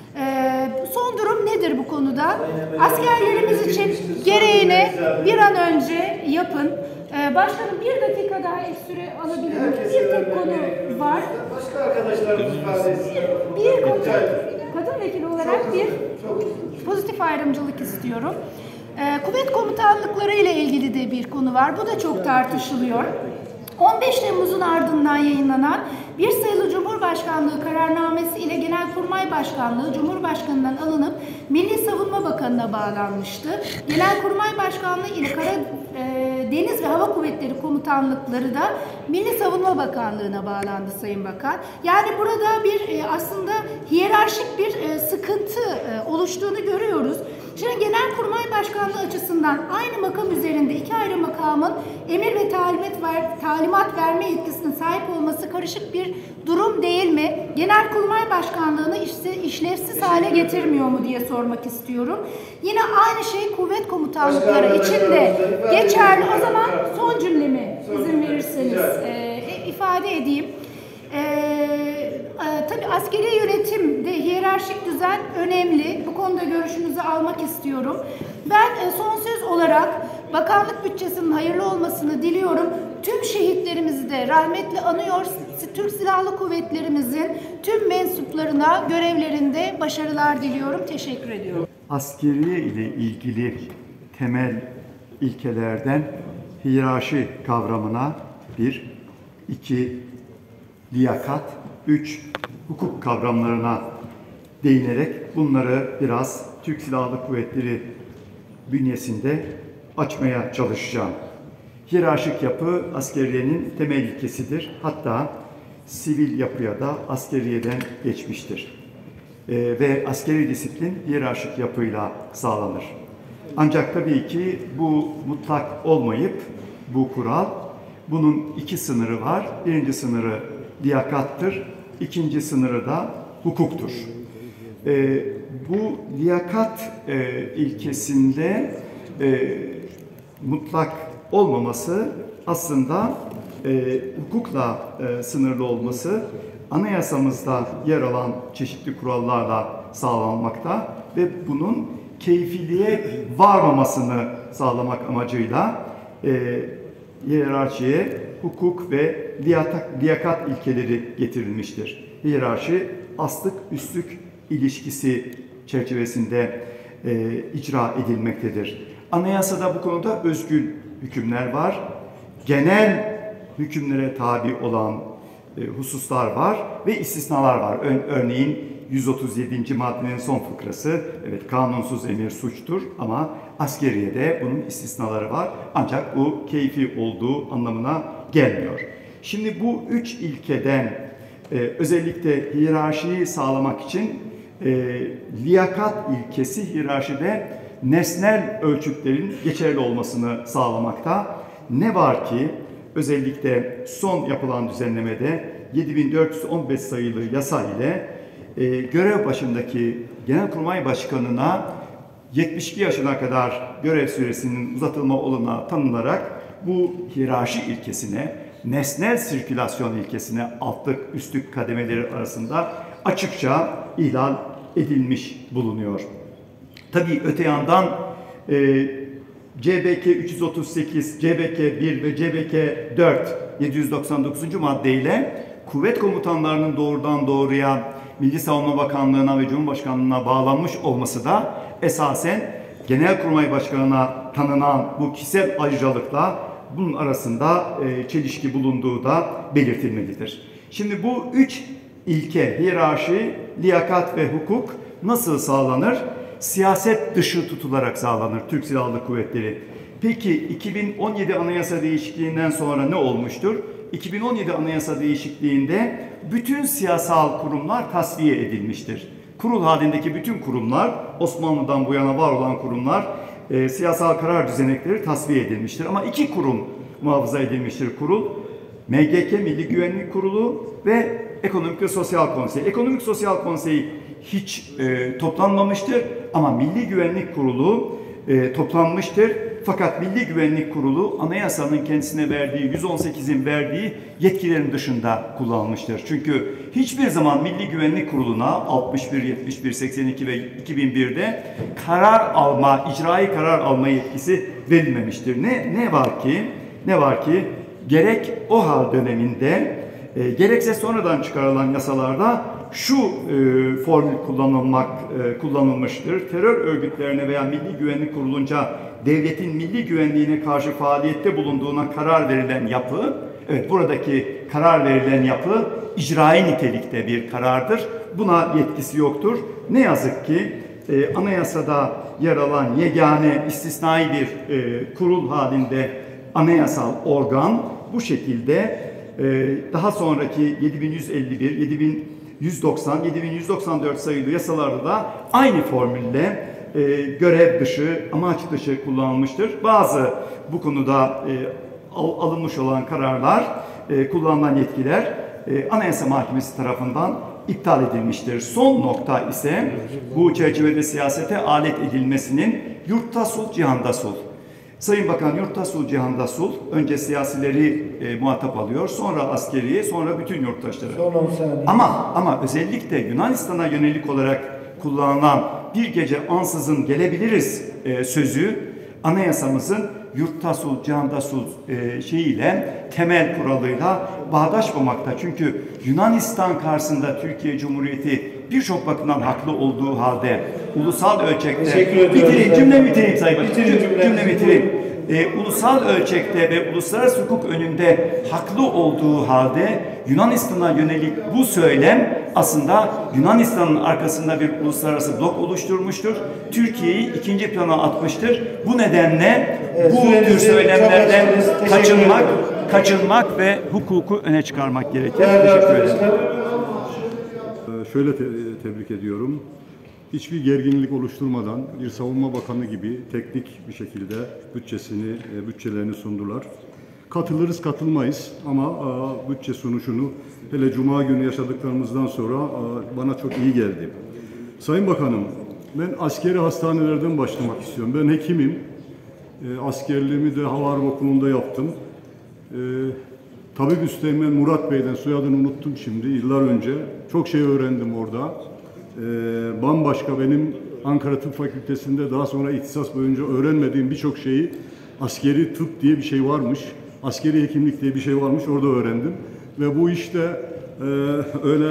Son durum nedir bu konuda? Askerlerimiz için gereğini bir an önce yapın. Başkanım 1 dakika daha ek süre alabilirim. Bir tek konu var. Başka arkadaşlarımız Bir konu, kadın vekili olarak bir pozitif ayrımcılık istiyorum. Kuvvet komutanlıkları ile ilgili de bir konu var. Bu da çok tartışılıyor. 15 Temmuz'un ardından yayınlanan bir sayılı Cumhurbaşkanlığı kararnamesi ile Genelkurmay Başkanlığı Cumhurbaşkanı'ndan alınıp Milli Savunma Bakanı'na bağlanmıştı. Genelkurmay Başkanlığı ile Deniz ve Hava Kuvvetleri Komutanlıkları da Milli Savunma Bakanlığı'na bağlandı Sayın Bakan. Yani burada bir aslında hiyerarşik bir sıkıntı oluştuğunu görüyoruz. Şimdi Genelkurmay Başkanlığı açısından aynı makam üzerinde iki ayrı makamın emir ve talimat verme yetkisine sahip olması karışık bir durum değil mi? Genelkurmay Başkanlığı'nı işlevsiz hale getirmiyor mu diye sormak istiyorum. Yine aynı şey kuvvet komutanlıkları için de geçerli. O zaman son cümlemi izin verirseniz ifade edeyim. Tabii askeri yönetimde hiyerarşik düzen önemli. Bu konuda görüşünüzü almak istiyorum. Ben son söz olarak bakanlık bütçesinin hayırlı olmasını diliyorum. Tüm şehitlerimizi de rahmetle anıyor. Türk Silahlı Kuvvetlerimizin tüm mensuplarına görevlerinde başarılar diliyorum. Teşekkür ediyorum. Askeriye ile ilgili temel ilkelerden hiyerarşi kavramına 1, 2, liyakat, 3, hukuk kavramlarına değinerek bunları biraz Türk Silahlı Kuvvetleri bünyesinde açmaya çalışacağım. Hiyerarşik yapı askeriyenin temel ilkesidir. Hatta sivil yapıya da askeriyeden geçmiştir. Ve askeri disiplin hiyerarşik yapıyla sağlanır. Ancak tabii ki bu mutlak olmayıp bu kural, bunun 2 sınırı var. Birinci sınırı liyakattır, ikinci sınırı da hukuktur. Bu liyakat ilkesinde mutlak olmaması aslında hukukla sınırlı olması anayasamızda yer alan çeşitli kurallarla sağlanmakta ve bunun keyfiliğe varmamasını sağlamak amacıyla hiyerarşiye hukuk ve liyakat ilkeleri getirilmiştir. Hiyerarşi, astlık, üstlük ilişkisi çerçevesinde icra edilmektedir. Anayasada bu konuda özgül hükümler var. Genel hükümlere tabi olan hususlar var ve istisnalar var. Örneğin 137. maddenin son fıkrası, evet kanunsuz emir suçtur ama askeriyede bunun istisnaları var. Ancak bu keyfi olduğu anlamına gelmiyor. Şimdi bu üç ilkeden özellikle hiyerarşiyi sağlamak için liyakat ilkesi hiyerarşide nesnel ölçütlerin geçerli olmasını sağlamakta. Ne var ki özellikle son yapılan düzenlemede 7415 sayılı yasa ile görev başındaki Genelkurmay Başkanı'na 72 yaşına kadar görev süresinin uzatılma olanağı tanınarak bu hiyerarşi ilkesine, nesnel sirkülasyon ilkesine altlık üstlük kademeleri arasında açıkça ihlal edilmiş bulunuyor. Tabii öte yandan CBK 338, CBK 1 ve CBK 4 799. maddeyle kuvvet komutanlarının doğrudan doğruya Milli Savunma Bakanlığı'na ve Cumhurbaşkanlığı'na bağlanmış olması da esasen Genelkurmay Başkanı'na tanınan bu kişisel ayrıcalıkla bunun arasında çelişki bulunduğu da belirtilmelidir. Şimdi bu üç ilke, hiyerarşi, liyakat ve hukuk nasıl sağlanır? Siyaset dışı tutularak sağlanır Türk Silahlı Kuvvetleri. Peki 2017 Anayasa değişikliğinden sonra ne olmuştur? 2017 Anayasa değişikliğinde bütün siyasal kurumlar tasfiye edilmiştir. Kurul halindeki bütün kurumlar, Osmanlı'dan bu yana var olan kurumlar, siyasal karar düzenekleri tasfiye edilmiştir. Ama iki kurum muhafaza edilmiştir kurul. MGK, Milli Güvenlik Kurulu ve Ekonomik ve Sosyal Konsey. Ekonomik Sosyal Konsey hiç toplanmamıştır ama Milli Güvenlik Kurulu toplanmıştır. Fakat Milli Güvenlik Kurulu anayasanın kendisine verdiği, 118'in verdiği yetkilerin dışında kullanılmıştır. Çünkü hiçbir zaman Milli Güvenlik Kurulu'na 61, 71, 82 ve 2001'de karar alma, icraî karar alma yetkisi verilmemiştir. Ne var ki gerek OHA döneminde gerekse sonradan çıkarılan yasalarda şu formül kullanılmıştır. Terör örgütlerine veya Milli Güvenlik Kurulunca devletin milli güvenliğine karşı faaliyette bulunduğuna karar verilen yapı, evet buradaki karar verilen yapı icraî nitelikte bir karardır. Buna yetkisi yoktur. Ne yazık ki anayasada yer alan yegane istisnai bir kurul halinde anayasal organ bu şekilde daha sonraki 7151, 7190, 7194 sayılı yasalarda da aynı formülle görev dışı, amaç dışı kullanılmıştır. Bazı bu konuda alınmış olan kararlar, kullanılan yetkiler Anayasa Mahkemesi tarafından iptal edilmiştir. Son nokta ise bu çerçevede siyasete alet edilmesinin yurtta sulh, cihanda sulh. Sayın Bakan yurtta sulh, cihanda sulh, önce siyasileri muhatap alıyor, sonra askeriye, sonra bütün yurttaşları. Ama özellikle Yunanistan'a yönelik olarak kullanılan bir gece ansızın gelebiliriz sözü anayasamızın yurtta sulh, cihanda sulh şeyiyle, temel kuralıyla bağdaşmamakta. Çünkü Yunanistan karşısında Türkiye Cumhuriyeti birçok bakımdan haklı olduğu halde ulusal ölçekte cümle bitireyim. Ulusal ölçekte ve uluslararası hukuk önünde haklı olduğu halde Yunanistan'a yönelik bu söylem aslında Yunanistan'ın arkasında bir uluslararası blok oluşturmuştur. Türkiye'yi ikinci plana atmıştır. Bu nedenle bu tür söylemlerden kaçınmak ve hukuku öne çıkarmak gerekir. Teşekkür ederim. Şöyle tebrik ediyorum. Hiçbir gerginlik oluşturmadan bir savunma bakanı gibi teknik bir şekilde bütçelerini sundular. Katılırız katılmayız ama bütçe sunuşunu hele Cuma günü yaşadıklarımızdan sonra bana çok iyi geldi. Sayın Bakanım, ben askeri hastanelerden başlamak istiyorum. Ben hekimim. Askerliğimi de Hava Harp Okulu'nda yaptım. Tabip Üsteğmen Murat Bey'den, soyadını unuttum şimdi, yıllar önce çok şey öğrendim orada. Bambaşka benim Ankara Tıp Fakültesi'nde daha sonra ihtisas boyunca öğrenmediğim birçok şeyi askeri tıp diye bir şey varmış. Askeri hekimlik diye bir şey varmış, orada öğrendim. Ve bu işte öyle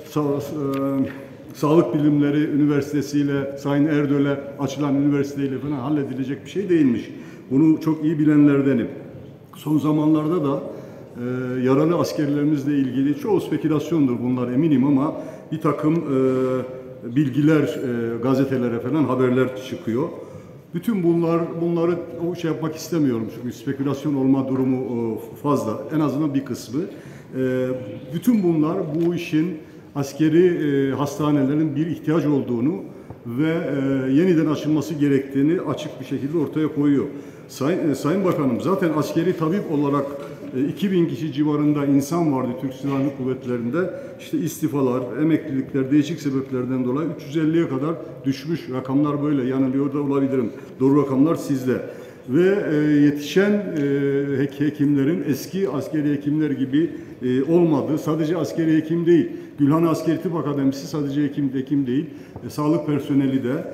Sağlık Bilimleri Üniversitesi'yle, Sayın Erdöl'e açılan üniversiteyle falan halledilecek bir şey değilmiş. Bunu çok iyi bilenlerdenim. Son zamanlarda da yaralı askerlerimizle ilgili çoğu spekülasyondur bunlar eminim ama bir takım bilgiler gazetelere falan haberler çıkıyor. Bütün bunları o şey yapmak istemiyorum çünkü spekülasyon olma durumu fazla. En azından bir kısmı. Bütün bunlar bu işin askeri hastanelerin bir ihtiyaç olduğunu ve yeniden açılması gerektiğini açık bir şekilde ortaya koyuyor. Sayın Bakanım, zaten askeri tabip olarak 2000 kişi civarında insan vardı Türk Silahlı Kuvvetleri'nde. İşte istifalar, emeklilikler değişik sebeplerden dolayı 350'ye kadar düşmüş. Rakamlar böyle, yanılıyor da olabilirim. Doğru rakamlar sizde. Ve yetişen hekimlerin eski askeri hekimler gibi olmadığı, sadece askeri hekim değil, Gülhane Askeri Tıp Akademisi sadece hekim değil, sağlık personeli de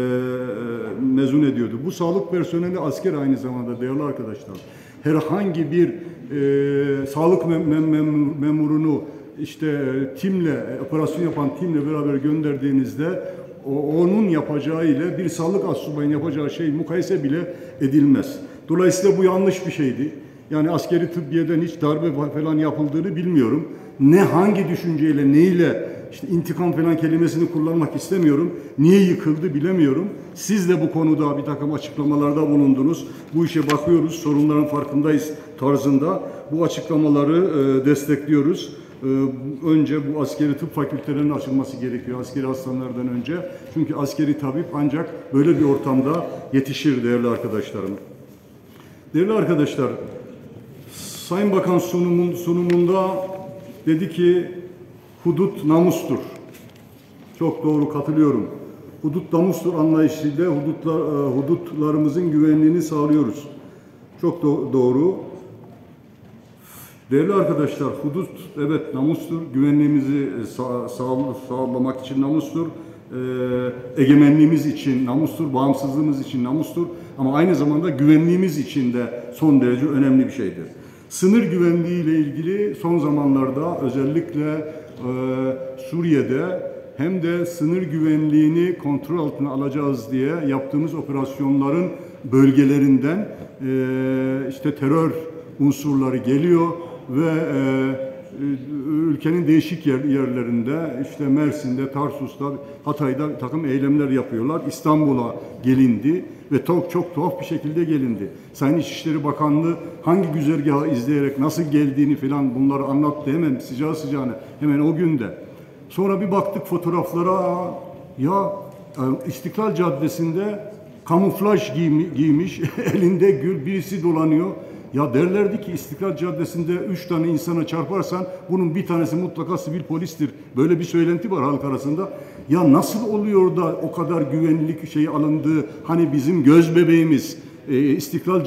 mezun ediyordu. Bu sağlık personeli asker aynı zamanda değerli arkadaşlar. Herhangi bir sağlık memurunu işte timle, operasyon yapan timle beraber gönderdiğinizde onun yapacağı ile bir sağlık astsubayının yapacağı şey mukayese bile edilmez. Dolayısıyla bu yanlış bir şeydi. Yani askeri tıbbiyeden hiç darbe falan yapıldığını bilmiyorum. Ne hangi düşünceyle, neyle, işte intikam falan kelimesini kullanmak istemiyorum. Niye yıkıldı bilemiyorum. Siz de bu konuda bir takım açıklamalarda bulundunuz. Bu işe bakıyoruz, sorunların farkındayız tarzında. Bu açıklamaları destekliyoruz. Önce bu askeri tıp fakültelerinin açılması gerekiyor askeri hastanelerden önce. Çünkü askeri tabip ancak böyle bir ortamda yetişir değerli arkadaşlarım. Değerli arkadaşlar, Sayın Bakan sunumunda dedi ki hudut namustur. Çok doğru, katılıyorum. Hudut namustur anlayışıyla hudutlarımızın güvenliğini sağlıyoruz. Çok doğru. Değerli arkadaşlar, hudut evet namustur. Güvenliğimizi sağlamak için namustur. Egemenliğimiz için namustur. Bağımsızlığımız için namustur. Ama aynı zamanda güvenliğimiz için de son derece önemli bir şeydir. Sınır güvenliği ile ilgili son zamanlarda özellikle Suriye'de hem de sınır güvenliğini kontrol altına alacağız diye yaptığımız operasyonların bölgelerinden işte terör unsurları geliyor ve ülkenin değişik yerlerinde işte Mersin'de, Tarsus'ta, Hatay'da takım eylemler yapıyorlar. İstanbul'a gelindi ve çok tuhaf bir şekilde gelindi. Sayın İçişleri Bakanlığı hangi güzergahı izleyerek nasıl geldiğini falan bunları anlattı hemen sıcağı sıcağına hemen o günde. Sonra bir baktık fotoğraflara ya İstiklal Caddesi'nde kamuflaj giymiş elinde gül birisi dolanıyor. Ya derlerdi ki İstiklal Caddesi'nde 3 tane insana çarparsan bunun bir tanesi mutlaka sivil polistir. Böyle bir söylenti var halk arasında. Ya nasıl oluyor da o kadar güvenlik şeyi alındığı hani bizim göz bebeğimiz İstiklal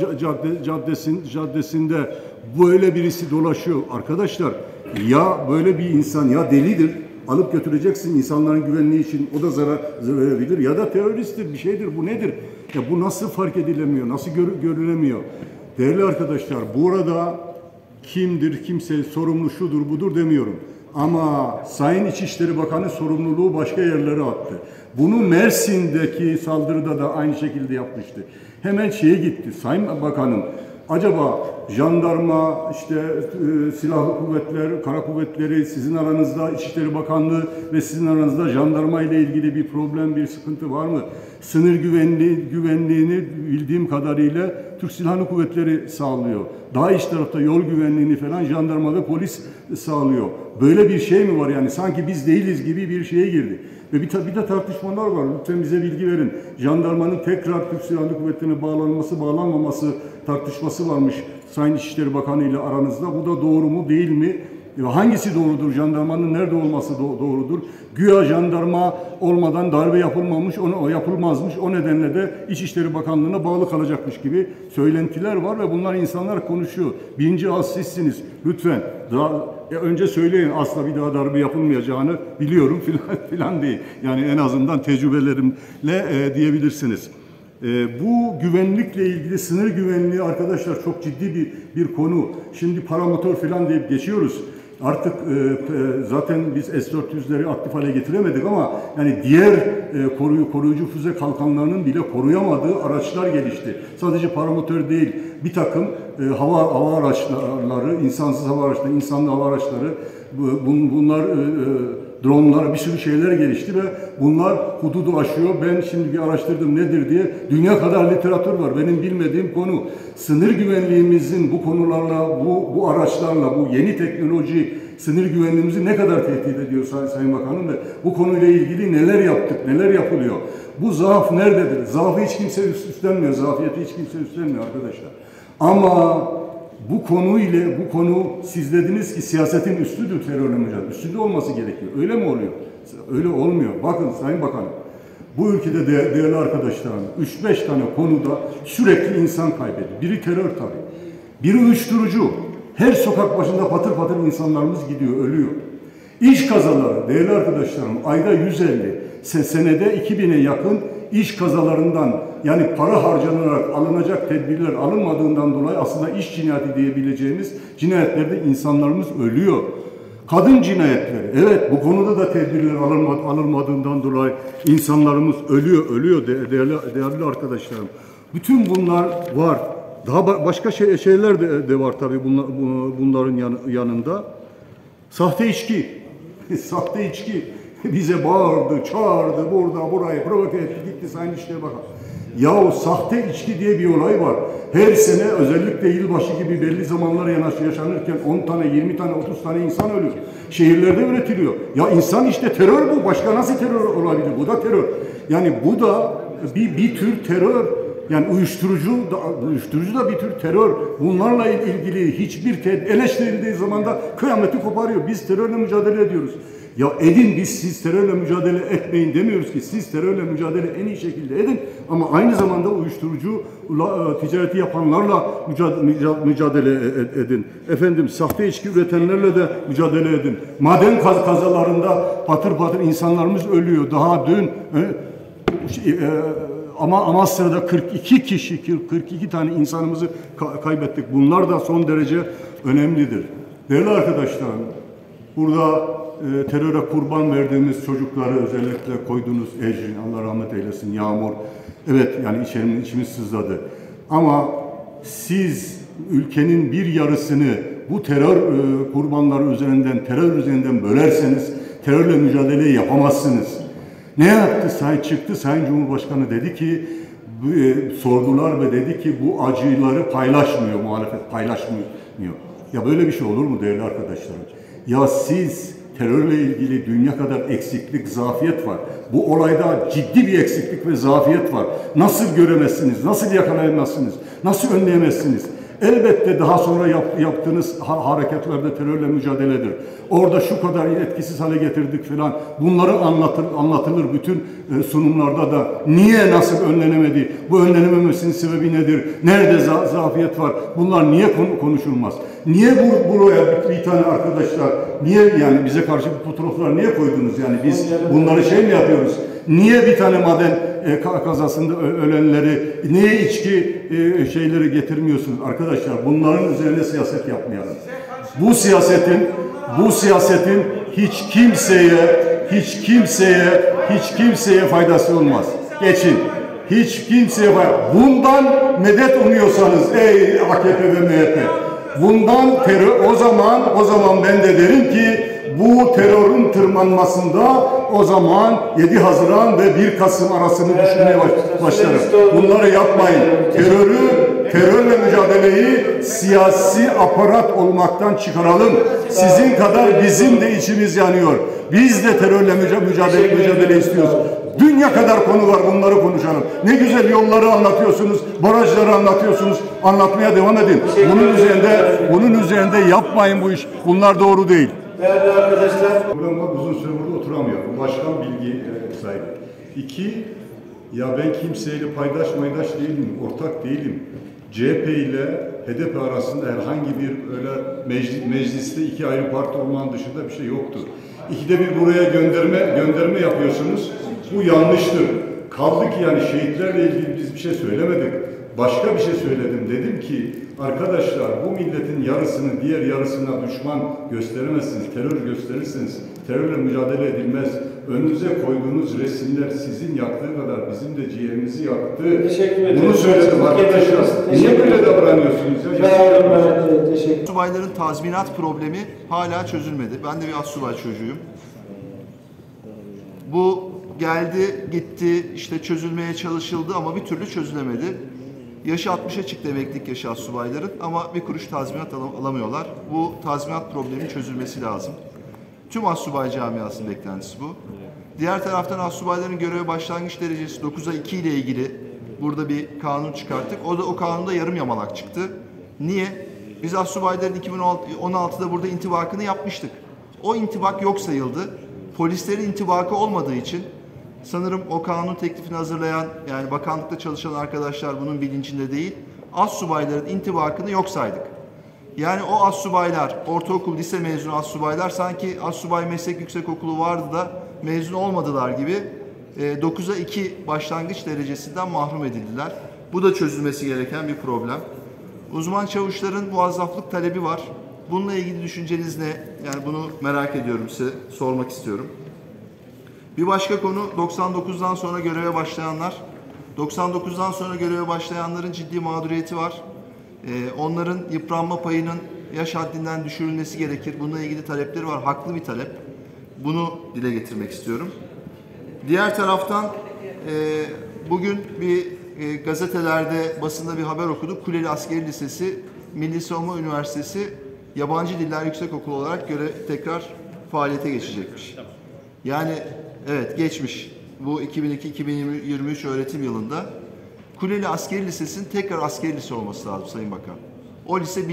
Caddesi'nde böyle birisi dolaşıyor. Arkadaşlar ya böyle bir insan ya delidir. Alıp götüreceksin insanların güvenliği için o da zarar verebilir ya da teröristtir bir şeydir bu nedir? Ya bu nasıl fark edilemiyor? Nasıl görülemiyor? Değerli arkadaşlar burada kimdir kimse sorumlu şudur budur demiyorum. Ama Sayın İçişleri Bakanı sorumluluğu başka yerlere attı. Bunu Mersin'deki saldırıda da aynı şekilde yapmıştı. Hemen şeye gitti Sayın Bakanım acaba jandarma işte silahlı kuvvetler, kara kuvvetleri sizin aranızda İçişleri Bakanlığı ve sizin aranızda jandarma ile ilgili bir problem, bir sıkıntı var mı? Sınır güvenliğini bildiğim kadarıyla Türk Silahlı Kuvvetleri sağlıyor. Daha iç tarafta yol güvenliğini falan jandarma ve polis sağlıyor. Böyle bir şey mi var yani sanki biz değiliz gibi bir şeye girdi. Ve bir de tartışmalar var. Lütfen bize bilgi verin. Jandarmanın tekrar Türk Silahlı Kuvvetleri'ne bağlanması, bağlanmaması tartışması varmış Sayın İçişleri Bakanı ile aranızda. Bu da doğru mu, değil mi? Hangisi doğrudur? Jandarmanın nerede olması doğrudur? Güya jandarma olmadan darbe yapılmamış, o yapılmazmış. O nedenle de İçişleri Bakanlığı'na bağlı kalacakmış gibi söylentiler var ve bunlar insanlar konuşuyor. Birinci ağız sizsiniz. Lütfen. Önce söyleyin asla bir daha darbe yapılmayacağını biliyorum filan değil. Yani en azından tecrübelerimle diyebilirsiniz. Bu güvenlikle ilgili, sınır güvenliği arkadaşlar çok ciddi bir konu. Şimdi paramotor falan deyip geçiyoruz. Artık zaten biz S-400'leri aktif hale getiremedik ama yani diğer koruyucu füze kalkanlarının bile koruyamadığı araçlar gelişti. Sadece paramotor değil, bir takım hava araçları, insansız hava araçları, insanlı hava araçları, bunlar dronlar, bir sürü şeyler gelişti ve bunlar hududu aşıyor. Ben şimdi bir araştırdım nedir diye. Dünya kadar literatür var. Benim bilmediğim konu. Sınır güvenliğimizin bu konularla, bu araçlarla, bu yeni teknoloji sınır güvenliğimizi ne kadar tehdit ediyor Sayın Bakanım ve bu konuyla ilgili neler yaptık, neler yapılıyor? Bu zaaf nerededir? Zaafı hiç kimse üstlenmiyor, zafiyeti hiç kimse üstlenmiyor arkadaşlar. Ama bu konu siz dediniz ki siyasetin üstüdür terörle mücadele. Üstünde olması gerekiyor. Öyle mi oluyor? Öyle olmuyor. Bakın Sayın Bakanım, bu ülkede değerli arkadaşlarım 3-5 tane konuda sürekli insan kaybediyor. Biri terör tabii. Biri uyuşturucu. Her sokak başında patır patır insanlarımız gidiyor, ölüyor. İş kazaları değerli arkadaşlarım ayda 150, senede 2000'e yakın iş kazalarından yani para harcanarak alınacak tedbirler alınmadığından dolayı aslında iş cinayeti diyebileceğimiz cinayetlerde insanlarımız ölüyor. Kadın cinayetleri, evet bu konuda da tedbirler alınmadığından dolayı insanlarımız ölüyor değerli arkadaşlarım. Bütün bunlar var. Daha başka şeyler de var tabii bunların yanında. Sahte içki, sahte içki. Bize bağırdı, çağırdı, burayı provoke etti, gitti Sayın İşleri Bakanı. Yahu sahte içki diye bir olay var. Her sene özellikle yılbaşı gibi belli zamanlar yaşanırken 10 tane, 20 tane, 30 tane insan ölür. Şehirlerde üretiliyor. Ya insan işte terör bu. Başka nasıl terör olabilir? Bu da terör. Yani bu da bir tür terör. Yani uyuşturucu da bir tür terör. Bunlarla ilgili hiçbir eleştirildiği zaman da kıyameti koparıyor. Biz terörle mücadele ediyoruz. Ya edin siz terörle mücadele etmeyin demiyoruz ki siz terörle mücadele en iyi şekilde edin ama aynı zamanda uyuşturucu ticareti yapanlarla mücadele edin. Efendim sahte içki üretenlerle de mücadele edin. Maden kazalarında patır patır insanlarımız ölüyor. Daha dün ama Amasya'da 42 tane insanımızı kaybettik. Bunlar da son derece önemlidir. Değerli arkadaşlarım, burada teröre kurban verdiğimiz çocukları özellikle koyduğunuz Ecrin, Allah rahmet eylesin, Yağmur. Evet yani içimiz sızladı. Ama siz ülkenin bir yarısını bu terör kurbanları terör üzerinden bölerseniz terörle mücadeleyi yapamazsınız. Ne yaptı? Sayın Cumhurbaşkanı dedi ki, sordular ve dedi ki bu acıları paylaşmıyor, muhalefet paylaşmıyor. Ya böyle bir şey olur mu değerli arkadaşlarım? Ya siz terörle ilgili dünya kadar eksiklik, zafiyet var. Bu olayda ciddi bir eksiklik ve zafiyet var. Nasıl göremezsiniz? Nasıl yakalayamazsınız? Nasıl önleyemezsiniz? Elbette daha sonra yaptığınız hareketlerde terörle mücadeledir. Orada şu kadar etkisiz hale getirdik falan. Bunları anlatılır bütün sunumlarda da. Niye nasıl önlenemedi? Bu önlenememesinin sebebi nedir? Nerede zafiyet var? Bunlar niye konuşulmaz? Niye buraya bir tane arkadaşlar, niye yani bize karşı bu fotoğraflar niye koydunuz? Yani biz bunları şey mi yapıyoruz? Niye bir tane maden kazasında ölenleri, niye içki şeyleri getirmiyorsunuz? Arkadaşlar bunların üzerine siyaset yapmayalım. Bu siyasetin hiç kimseye faydası olmaz. Geçin. Hiç kimseye bundan medet umuyorsanız ey AKP ve MHP, bundan terör o zaman ben de derim ki bu terörün tırmanmasında o zaman 7 Haziran ve 1 Kasım arasını düşünmeye başlarım. Bunları yapmayın. Terörle mücadeleyi siyasi aparat olmaktan çıkaralım. Sizin kadar bizim de içimiz yanıyor. Biz de terörle mücadele istiyoruz. Dünya kadar konu var, bunları konuşalım. Ne güzel yolları anlatıyorsunuz, barajları anlatıyorsunuz. Anlatmaya devam edin. Bunun üzerinde yapmayın bu iş. Bunlar doğru değil. Değerli arkadaşlar, Programa uzun süre burada oturamıyor. Başkan bilgi sahibi. 2, ya ben kimseyle paydaş değilim, ortak değilim. CHP ile HDP arasında herhangi bir öyle mecliste 2 ayrı parti olmanın dışında bir şey yoktu. 2'de bir buraya gönderme yapıyorsunuz. Bu yanlıştır. Kaldı ki yani şehitlerle ilgili biz bir şey söylemedik. Başka bir şey söyledim. Dedim ki arkadaşlar bu milletin yarısını diğer yarısına düşman gösteremezsiniz. Terör gösterirseniz terörle mücadele edilmez. Önünüze koyduğunuz resimler sizin yaktığı kadar bizim de ciğerimizi yaktı. Teşekkür ederim. Bunu söyledim arkadaşlar. Niye böyle davranıyorsunuz ya? Subayların tazminat problemi hala çözülmedi. Ben de bir astsubay çocuğuyum. Bu geldi, gitti, işte çözülmeye çalışıldı ama bir türlü çözülemedi. Yaşı 60'a çıktı emeklilik yaşı astsubayların ama bir kuruş tazminat alamıyorlar. Bu tazminat probleminin çözülmesi lazım. Tüm astsubay camiasının beklentisi bu. Diğer taraftan astsubayların göreve başlangıç derecesi 9'a 2 ile ilgili burada bir kanun çıkarttık. O kanunda yarım yamalak çıktı. Niye? Biz astsubayların 2016'da burada intibakını yapmıştık. O intibak yok sayıldı. Polislerin intibakı olmadığı için sanırım o kanun teklifini hazırlayan yani bakanlıkta çalışan arkadaşlar bunun bilincinde değil. Astsubayların intibakını yok saydık. Yani o astsubaylar, ortaokul, lise mezunu astsubaylar sanki Astsubay Meslek Yüksekokulu vardı da mezun olmadılar gibi 9'a 2 başlangıç derecesinden mahrum edildiler. Bu da çözülmesi gereken bir problem. Uzman çavuşların muazzaflık talebi var. Bununla ilgili düşünceniz ne? Yani bunu merak ediyorum, size sormak istiyorum. Bir başka konu 99'dan sonra göreve başlayanlar. 99'dan sonra göreve başlayanların ciddi mağduriyeti var. Onların yıpranma payının yaş haddinden düşürülmesi gerekir. Bununla ilgili talepleri var. Haklı bir talep. Bunu dile getirmek istiyorum. Diğer taraftan bugün bir gazetelerde, basında bir haber okuduk. Kuleli Askeri Lisesi, Milli Savunma Üniversitesi Yabancı Diller Yüksekokulu olarak tekrar faaliyete geçecekmiş. Yani evet geçmiş. Bu 2002-2023 öğretim yılında Kuleli Askeri Lisesi'nin tekrar askeri lise olması lazım Sayın Bakan. O lise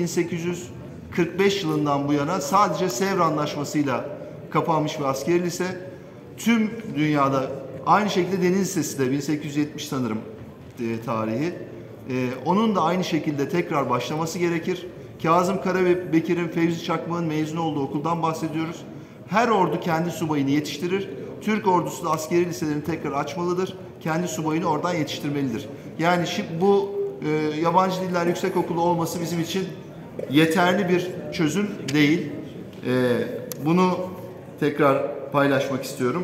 1845 yılından bu yana sadece Sevr Anlaşması'yla kapanmış bir askeri lise. Tüm dünyada aynı şekilde Deniz Lisesi de 1870 sanırım tarihi. Onun da aynı şekilde tekrar başlaması gerekir. Kazım Karabekir'in, Fevzi Çakmak'ın mezun olduğu okuldan bahsediyoruz. Her ordu kendi subayını yetiştirir. Türk ordusu da askeri liselerini tekrar açmalıdır. Kendi subayını oradan yetiştirmelidir. Yani bu yabancı diller yüksekokulu olması bizim için yeterli bir çözüm değil. Bunu tekrar paylaşmak istiyorum.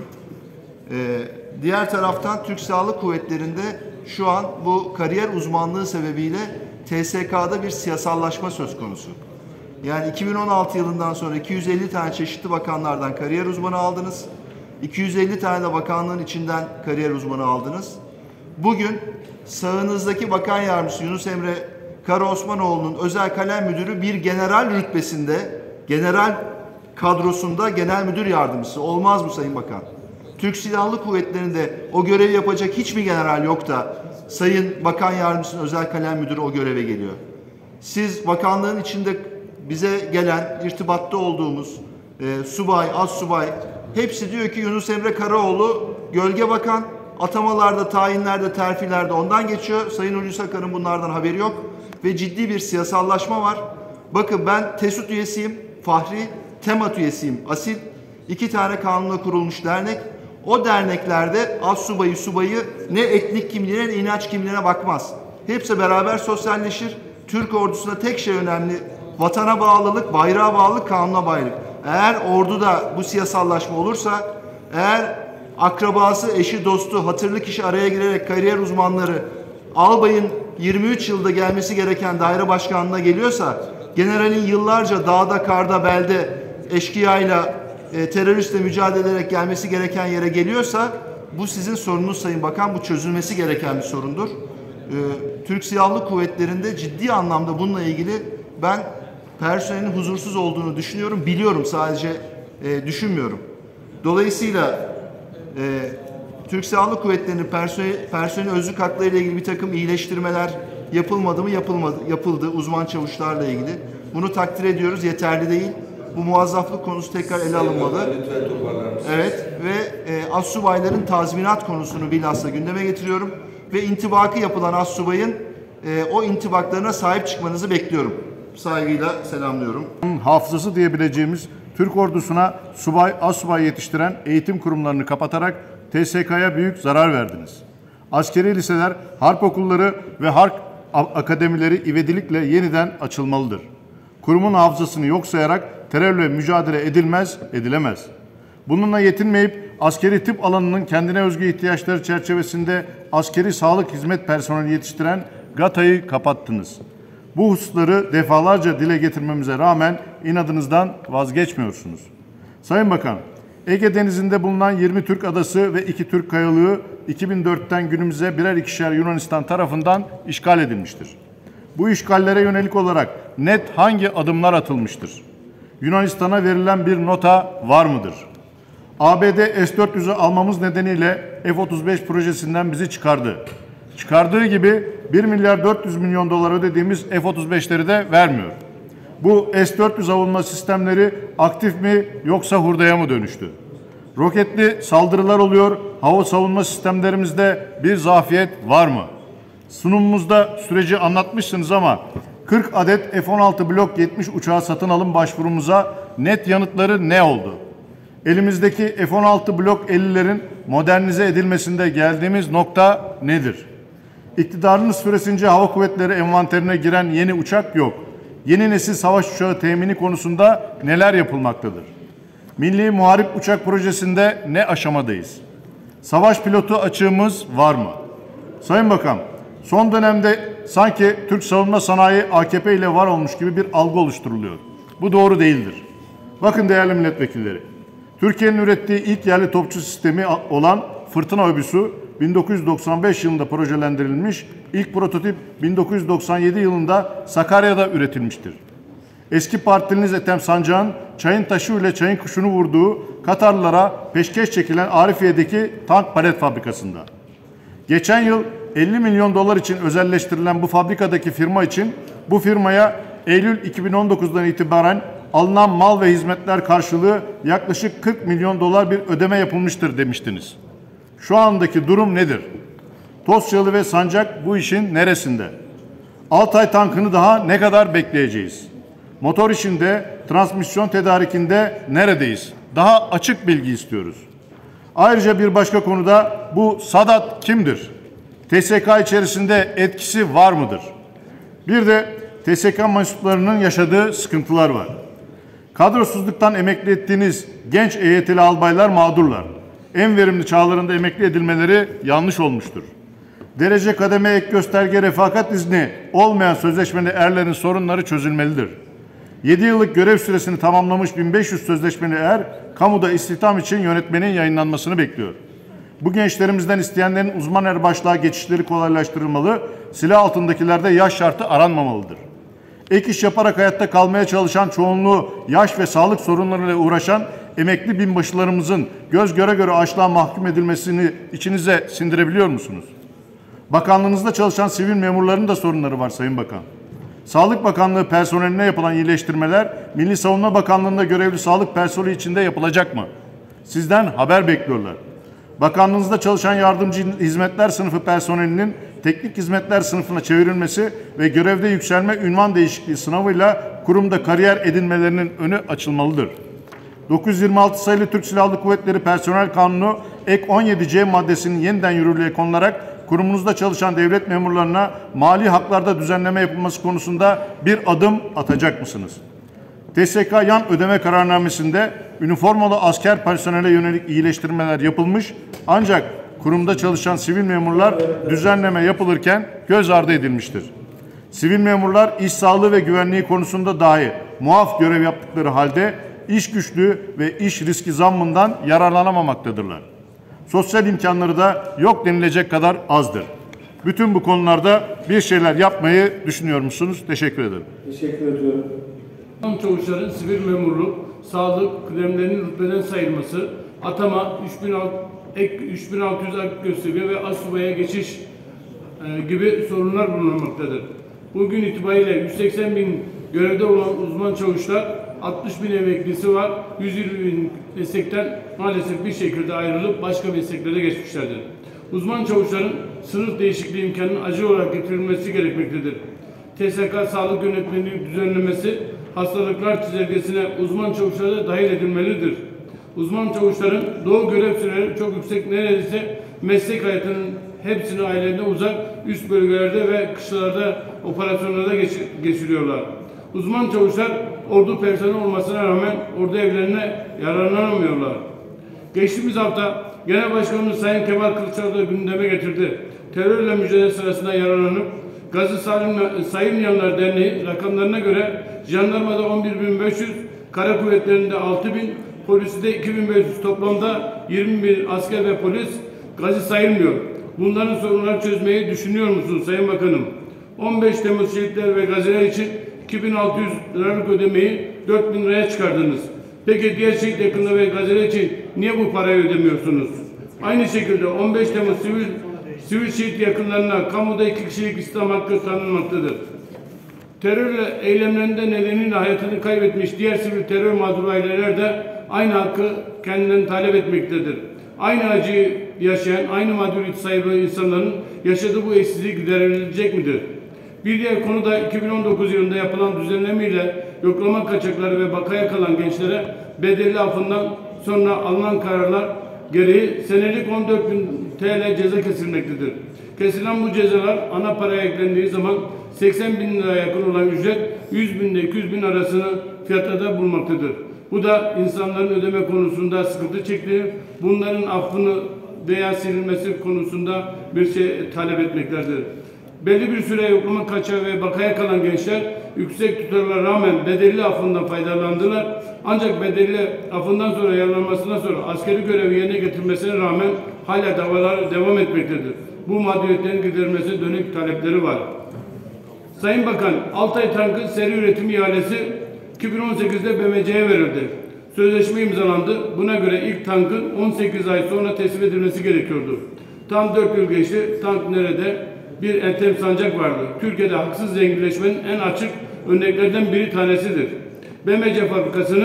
Diğer taraftan Türk Silahlı Kuvvetleri'nde şu an bu kariyer uzmanlığı sebebiyle TSK'da bir siyasallaşma söz konusu. Yani 2016 yılından sonra 250 tane çeşitli bakanlardan kariyer uzmanı aldınız. 250 tane de bakanlığın içinden kariyer uzmanı aldınız. Bugün sağınızdaki Bakan Yardımcısı Yunus Emre Karaosmanoğlu'nun özel kalem müdürü bir general rütbesinde, general kadrosunda genel müdür yardımcısı. Olmaz mı Sayın Bakan? Türk Silahlı Kuvvetleri'nde o görevi yapacak hiçbir general yok da Sayın Bakan Yardımcısının özel kalem müdürü o göreve geliyor. Siz bakanlığın içinde bize gelen, irtibatta olduğumuz subay, astsubay hepsi diyor ki Yunus Emre Karaoğlu gölge bakan, atamalarda, tayinlerde, terfilerde ondan geçiyor. Sayın Hulusi Akar'ın bunlardan haberi yok ve ciddi bir siyasallaşma var. Bakın ben TESUT üyesiyim, Fahri, TEMAT üyesiyim, Asil. 2 tane kanunla kurulmuş dernek. O derneklerde astsubayı, subayı ne etnik kimliğine ne inanç kimliğine bakmaz. Hepsi beraber sosyalleşir. Türk ordusunda tek şey önemli. Vatana bağlılık, bayrağa bağlılık, kanuna bağlılık. Eğer orduda bu siyasallaşma olursa, eğer akrabası, eşi, dostu, hatırlı kişi araya girerek kariyer uzmanları albayın 23 yılda gelmesi gereken daire başkanlığına geliyorsa, generalin yıllarca dağda, karda, belde eşkıyayla, teröristle mücadele ederek gelmesi gereken yere geliyorsa bu sizin sorununuz Sayın Bakan. Bu çözülmesi gereken bir sorundur. Türk Silahlı Kuvvetleri'nde ciddi anlamda bununla ilgili ben personelin huzursuz olduğunu düşünüyorum. Biliyorum, sadece düşünmüyorum. Dolayısıyla Türk Silahlı Kuvvetleri'nin personelin özlük hakları ile ilgili bir takım iyileştirmeler yapılmadı mı? Yapıldı uzman çavuşlarla ilgili. Bunu takdir ediyoruz. Yeterli değil. Bu muazzaflık konusu tekrar ele alınmalı. Evet ve astsubayların tazminat konusunu bilhassa gündeme getiriyorum. Ve intibakı yapılan astsubayın o intibaklarına sahip çıkmanızı bekliyorum. Saygıyla selamlıyorum. Hafızası diyebileceğimiz Türk ordusuna subay, astsubay yetiştiren eğitim kurumlarını kapatarak TSK'ya büyük zarar verdiniz. Askeri liseler, harp okulları ve harp akademileri ivedilikle yeniden açılmalıdır. Kurumun hafızasını yok sayarak terörle mücadele edilemez. Bununla yetinmeyip askeri tıp alanının kendine özgü ihtiyaçları çerçevesinde askeri sağlık hizmet personeli yetiştiren GATA'yı kapattınız. Bu hususları defalarca dile getirmemize rağmen inadınızdan vazgeçmiyorsunuz. Sayın Bakan, Ege Denizi'nde bulunan 20 Türk adası ve 2 Türk kayalığı 2004'ten günümüze birer ikişer Yunanistan tarafından işgal edilmiştir. Bu işgallere yönelik olarak net hangi adımlar atılmıştır? Yunanistan'a verilen bir nota var mıdır? ABD S-400'ü almamız nedeniyle F-35 projesinden bizi çıkardı. Çıkardığı gibi 1 milyar 400 milyon dolar ödediğimiz F-35'leri de vermiyor. Bu S-400 savunma sistemleri aktif mi yoksa hurdaya mı dönüştü? Roketli saldırılar oluyor, hava savunma sistemlerimizde bir zafiyet var mı? Sunumumuzda süreci anlatmışsınız ama 40 adet F-16 Blok 70 uçağı satın alım başvurumuza net yanıtları ne oldu? Elimizdeki F-16 Blok 50'lerin modernize edilmesinde geldiğimiz nokta nedir? İktidarınız süresince hava kuvvetleri envanterine giren yeni uçak yok. Yeni nesil savaş uçağı temini konusunda neler yapılmaktadır? Milli Muharip Uçak Projesi'nde ne aşamadayız? Savaş pilotu açığımız var mı? Sayın Bakan, son dönemde sanki Türk savunma sanayi AKP ile var olmuş gibi bir algı oluşturuluyor. Bu doğru değildir. Bakın değerli milletvekilleri, Türkiye'nin ürettiği ilk yerli topçu sistemi olan Fırtına Obüsü 1995 yılında projelendirilmiş, ilk prototip 1997 yılında Sakarya'da üretilmiştir. Eski partiliniz Ethem Sancak'ın çayın taşı ile çayın kuşunu vurduğu Katarlılara peşkeş çekilen Arifiye'deki tank palet fabrikasında. Geçen yıl 50 milyon dolar için özelleştirilen bu fabrikadaki firma için bu firmaya Eylül 2019'dan itibaren alınan mal ve hizmetler karşılığı yaklaşık 40 milyon dolar bir ödeme yapılmıştır demiştiniz. Şu andaki durum nedir? Tosyalı ve Sancak bu işin neresinde? Altay tankını daha ne kadar bekleyeceğiz? Motor işinde, transmisyon tedarikinde neredeyiz? Daha açık bilgi istiyoruz. Ayrıca bir başka konuda bu Sadat kimdir? TSK içerisinde etkisi var mıdır? Bir de TSK mensuplarının yaşadığı sıkıntılar var. Kadrosuzluktan emekli ettiğiniz genç EYT'li albaylar mağdurlar. En verimli çağlarında emekli edilmeleri yanlış olmuştur. Derece, kademe, ek gösterge, refakat izni olmayan sözleşmeli erlerin sorunları çözülmelidir. 7 yıllık görev süresini tamamlamış 1500 sözleşmeli er, kamuda istihdam için yönetmenin yayınlanmasını bekliyor. Bu gençlerimizden isteyenlerin uzman erbaşlığa geçişleri kolaylaştırılmalı, silah altındakilerde yaş şartı aranmamalıdır. Ek iş yaparak hayatta kalmaya çalışan, çoğunluğu yaş ve sağlık sorunlarıyla uğraşan emekli binbaşılarımızın göz göre göre açlığa mahkum edilmesini içinize sindirebiliyor musunuz? Bakanlığınızda çalışan sivil memurların da sorunları var Sayın Bakan. Sağlık Bakanlığı personeline yapılan iyileştirmeler Milli Savunma Bakanlığı'nda görevli sağlık personeli içinde yapılacak mı? Sizden haber bekliyorlar. Bakanlığınızda çalışan yardımcı hizmetler sınıfı personelinin teknik hizmetler sınıfına çevrilmesi ve görevde yükselme ünvan değişikliği sınavıyla kurumda kariyer edinmelerinin önü açılmalıdır. 926 sayılı Türk Silahlı Kuvvetleri Personel Kanunu ek 17C maddesinin yeniden yürürlüğe konularak kurumunuzda çalışan devlet memurlarına mali haklarda düzenleme yapılması konusunda bir adım atacak mısınız? TSK yan ödeme kararnamesinde üniformalı asker personele yönelik iyileştirmeler yapılmış, ancak kurumda çalışan sivil memurlar düzenleme yapılırken göz ardı edilmiştir. Sivil memurlar iş sağlığı ve güvenliği konusunda dahi muaf görev yaptıkları halde iş güçlüğü ve iş riski zammından yararlanamamaktadırlar. Sosyal imkanları da yok denilecek kadar azdır. Bütün bu konularda bir şeyler yapmayı düşünüyor musunuz? Teşekkür ederim. Teşekkür ediyorum. Çavuşların sivil memurluk, sağlık kıdemlerinin rütbeden sayılması, atama, 3600 gösterge ve asubaya geçiş gibi sorunlar bulunmaktadır. Bugün itibariyle 180 bin görevde olan uzman çavuşlar, 60 bin emeklisi var, 120 bin meslekten maalesef bir şekilde ayrılıp başka mesleklere geçmişlerdir. Uzman çavuşların sınıf değişikliği imkanının acil olarak getirilmesi gerekmektedir. TSK sağlık yönetmeliğinin düzenlemesi, hastalıklar çizelgesine uzman çavuşlara da dahil edilmelidir. Uzman çavuşların doğu görev süreleri çok yüksek, neredeyse meslek hayatının hepsini ailelerinden uzak üst bölgelerde ve kışlalarda operasyonlarda geçiriyorlar. Uzman çavuşlar ordu personeli olmasına rağmen ordu evlerine yararlanamıyorlar. Geçtiğimiz hafta Genel Başkanımız Sayın Kemal Kılıçdaroğlu gündeme getirdi. Terörle mücadele sırasında yaralanıp Gazi Sayılmayanlar Derneği rakamlarına göre jandarmada 11.500, kara kuvvetlerinde 6.000, poliste 2.500, toplamda 20.000 asker ve polis gazi sayılmıyor. Bunların sorunları çözmeyi düşünüyor musunuz Sayın Bakanım? 15 Temmuz şehitler ve gaziler için 2.600 liralık ödemeyi 4.000 liraya çıkardınız. Peki diğer şehit yakınları ve gaziler için niye bu parayı ödemiyorsunuz? Aynı şekilde 15 Temmuz sivil şehit yakınlarına kamuda 2 kişilik İslam hakkı tanınmaktadır. Terör eylemlerinde nedeniyle hayatını kaybetmiş diğer sivil terör mağdur aileler de aynı hakkı kendilerine talep etmektedir. Aynı acıyı yaşayan, aynı mağduriyet sahibi insanların yaşadığı bu eşsizlik giderilecek midir? Bir diğer konu da 2019 yılında yapılan düzenlemeyle yoklama kaçakları ve bakaya kalan gençlere bedelli affından sonra alınan kararlar gereği senelik 14.000 TL ceza kesilmektedir. Kesilen bu cezalar ana paraya eklendiği zaman 80.000 liraya yakın olan ücret 100.000 ile 200.000 arasını fiyatta bulmaktadır. Bu da insanların ödeme konusunda sıkıntı çektiği, bunların affını veya silinmesi konusunda bir şey talep etmektedir. Belli bir süre yoklama kaçağı ve bakaya kalan gençler yüksek tutarlara rağmen bedelli affından faydalandılar. Ancak bedelli affından sonra yararlanmasından sonra askeri görevi yerine getirmesine rağmen hala davalar devam etmektedir. Bu mağduriyetlerin giderilmesine dönük talepleri var. Sayın Bakan, Altay tankı seri üretim ihalesi 2018'de BMC'ye verildi. Sözleşme imzalandı. Buna göre ilk tankın 18 ay sonra teslim edilmesi gerekiyordu. Tam 4 yıl geçti. Tank nerede? Bir Ethem Sancak vardı. Türkiye'de haksız zenginleşmenin en açık örneklerden biri tanesidir. BMC fabrikasını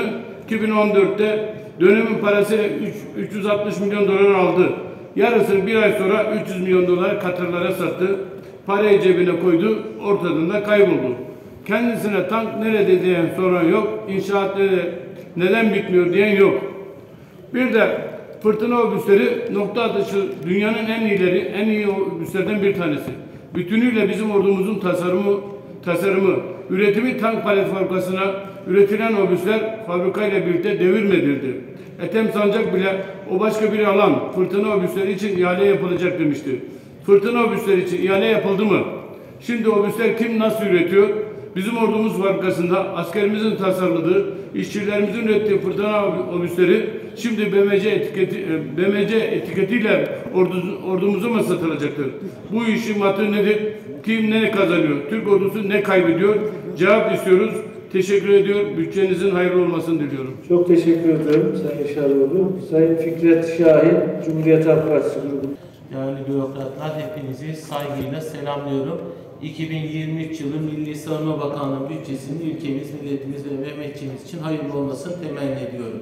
2014'te dönemin parasıyla 360 milyon dolar aldı. Yarısını bir ay sonra 300 milyon dolar Katarlara sattı. Parayı cebine koydu, ortadan da kayboldu. Kendisine tank nerede diyen soran yok, inşaat neden bitmiyor diyen yok. Bir de fırtına obüsleri nokta atışı dünyanın en iyi obüslerden bir tanesi. Bütünüyle bizim ordumuzun tasarımı, üretimi tank palet fabrikasına üretilen obüsler fabrikayla birlikte devirmedildi. Ethem Sancak bile o başka bir alan fırtına obüsleri için ihale yapılacak demişti. Fırtına obüsleri için ihale yapıldı mı? Şimdi obüsler kim nasıl üretiyor? Bizim ordumuz fabrikasında askerimizin tasarladığı, işçilerimizin ürettiği fırtına obüsleri şimdi BMC etiketiyle ordumuza mı satılacaktır? Bu işin matı nedir? Kim ne kazanıyor? Türk ordusu ne kaybediyor? Cevap istiyoruz. Teşekkür ediyor. Bütçenizin hayırlı olmasını diliyorum. Çok teşekkür ederim Sayın Yaşaroğlu. Sayın Fikret Şahin, Cumhuriyet Halk Partisi grubu. Değerli bürokratlar, hepinizi saygıyla selamlıyorum. 2023 yılı Milli Savunma Bakanlığı bütçesinin ülkemiz, milletimiz ve Mehmetçiğimiz için hayırlı olmasını temenni ediyorum.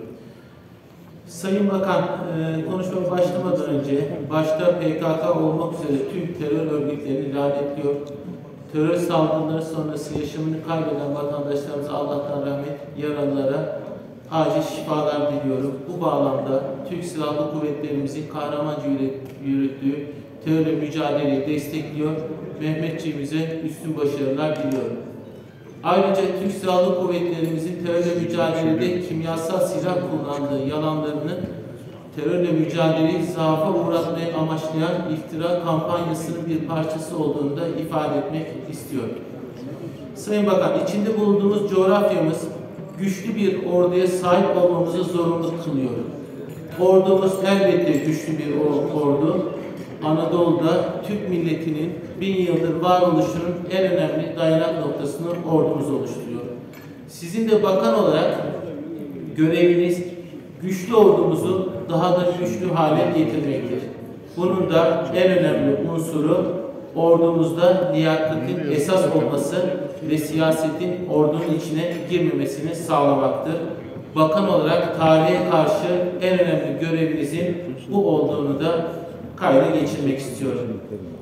Sayın Bakan, konuşmaya başlamadan önce başta PKK olmak üzere tüm terör örgütlerini lanetliyor. Terör saldırıları sonrası yaşamını kaybeden vatandaşlarımıza Allah'tan rahmet, yaralılara acil şifalar diliyorum. Bu bağlamda Türk Silahlı Kuvvetlerimizin kahramanca yürüttüğü terörle mücadeleyi destekliyor. Mehmetçiğimize üstün başarılar diliyorum. Ayrıca Türk Silahlı Kuvvetlerimizin terörle mücadelede kimyasal silah kullandığı yalanlarını terörle mücadeleyi zaafa uğratmayı amaçlayan iftira kampanyasının bir parçası olduğunu da ifade etmek istiyorum. Sayın Bakan, içinde bulunduğumuz coğrafyamız güçlü bir orduya sahip olmamızı zorunlu kılıyor. Ordumuz elbette güçlü bir ordu. Anadolu'da Türk milletinin 1000 yıldır varoluşunun en önemli dayanak noktasını ordumuz oluşturuyor. Sizin de bakan olarak göreviniz güçlü ordumuzu daha da güçlü hale getirmektir. Bunun da en önemli unsuru ordumuzda liyakatin esas olması ve siyasetin ordunun içine girmemesini sağlamaktır. Bakan olarak tarihe karşı en önemli görevinizin bu olduğunu da kayda geçirmek istiyorum.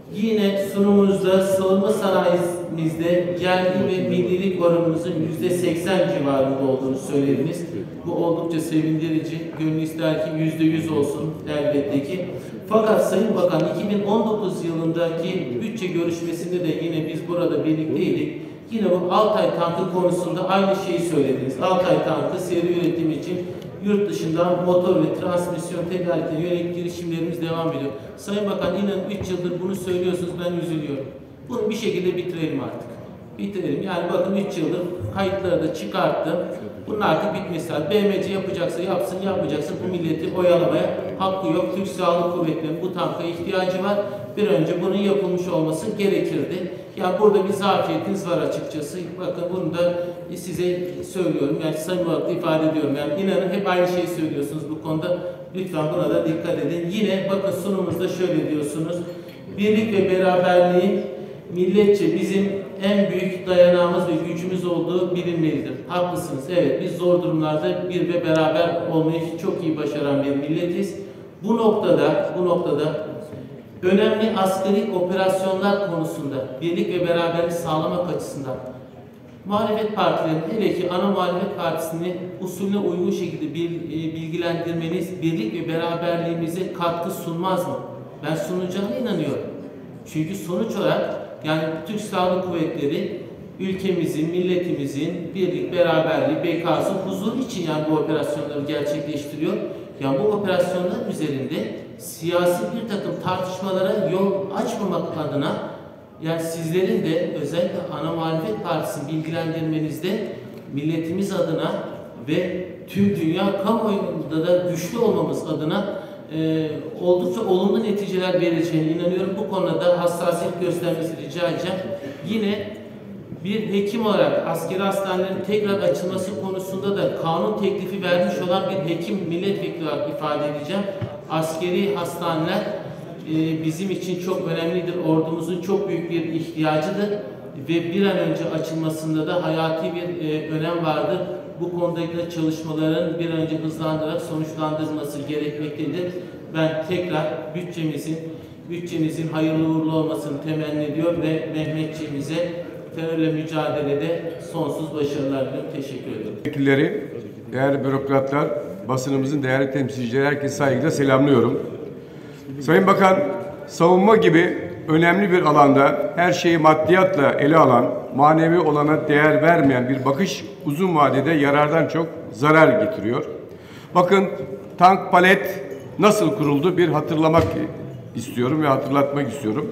Yine sunumumuzda savunma sanayimizde yerli ve millilik oranımızın %80 civarında olduğunu söylediniz. Bu oldukça sevindirici. Gönül ister ki %100 olsun elbette ki. Fakat Sayın Bakan 2019 yılındaki bütçe görüşmesinde de yine biz burada birlikteydik. Yine bu Altay tankı konusunda aynı şeyi söylediniz. Altay tankı seri üretim için yurt dışından motor ve transmisyon tedarikine yönelik girişimlerimiz devam ediyor. Sayın Bakan inanın 3 yıldır bunu söylüyorsunuz, ben üzülüyorum. Bunu bir şekilde bitirelim artık. Bitirelim. Yani bakın 3 yıldır kayıtları da çıkarttım. Bunun artık bitmesi lazım. BMC yapacaksa yapsın, yapmayacaksa bu milleti oyalamaya hakkı yok. Türk Silahlı Kuvvetleri'nin bu tanka ihtiyacı var. Bir önce bunun yapılmış olması gerekirdi. Ya burada bir zafiyetiniz var açıkçası. Bakın bunu da size söylüyorum. Yani samimi olarak ifade ediyorum. Yani inanın hep aynı şeyi söylüyorsunuz bu konuda. Lütfen buna da dikkat edin. Yine bakın sunumumuzda şöyle diyorsunuz. Birlik ve beraberliğin milletçe bizim en büyük dayanağımız ve gücümüz olduğu bilinmelidir. Haklısınız. Evet, biz zor durumlarda bir ve beraber olmayı çok iyi başaran bir milletiz. Bu noktada önemli askeri operasyonlar konusunda birlik ve beraberliği sağlamak açısından muhalefet partilerinin, hele ki ana muhalefet partisini usulüne uygun şekilde bilgilendirmeniz birlik ve beraberliğimize katkı sunmaz mı? Ben sunacağına inanıyorum. Çünkü sonuç olarak yani Türk Silahlı Kuvvetleri ülkemizin, milletimizin birlik, beraberliği, bekası, huzuru için yani bu operasyonları gerçekleştiriyor. Yani bu operasyonlar üzerinde siyasi bir takım tartışmalara yol açmamak adına yani sizlerin de özellikle ana muhalefet partisini bilgilendirmenizde milletimiz adına ve tüm dünya kamuoyunda da güçlü olmamız adına oldukça olumlu neticeler vereceğine inanıyorum. Bu konuda da hassasiyet göstermesi rica edeceğim. Yine bir hekim olarak askeri hastanelerin tekrar açılması konusunda da kanun teklifi vermiş olan bir hekim milletvekili olarak ifade edeceğim. Askeri hastaneler bizim için çok önemlidir. Ordumuzun çok büyük bir ihtiyacıdır ve bir an önce açılmasında da hayati bir önem vardır. Bu konudaki çalışmaların bir an önce hızlandırarak sonuçlandırılması gerekmektedir. Ben tekrar bütçemizin hayırlı uğurlu olmasını temenni ediyor ve Mehmetçiğimize terörle mücadelede sonsuz başarılar diliyorum. Teşekkür ederim. Vekilleri, değerli bürokratlar, basınımızın değerli temsilcileri, herkese saygıyla selamlıyorum. Sayın Bakan, savunma gibi önemli bir alanda her şeyi maddiyatla ele alan, manevi olana değer vermeyen bir bakış uzun vadede yarardan çok zarar getiriyor. Bakın tank palet nasıl kuruldu bir hatırlamak istiyorum ve hatırlatmak istiyorum.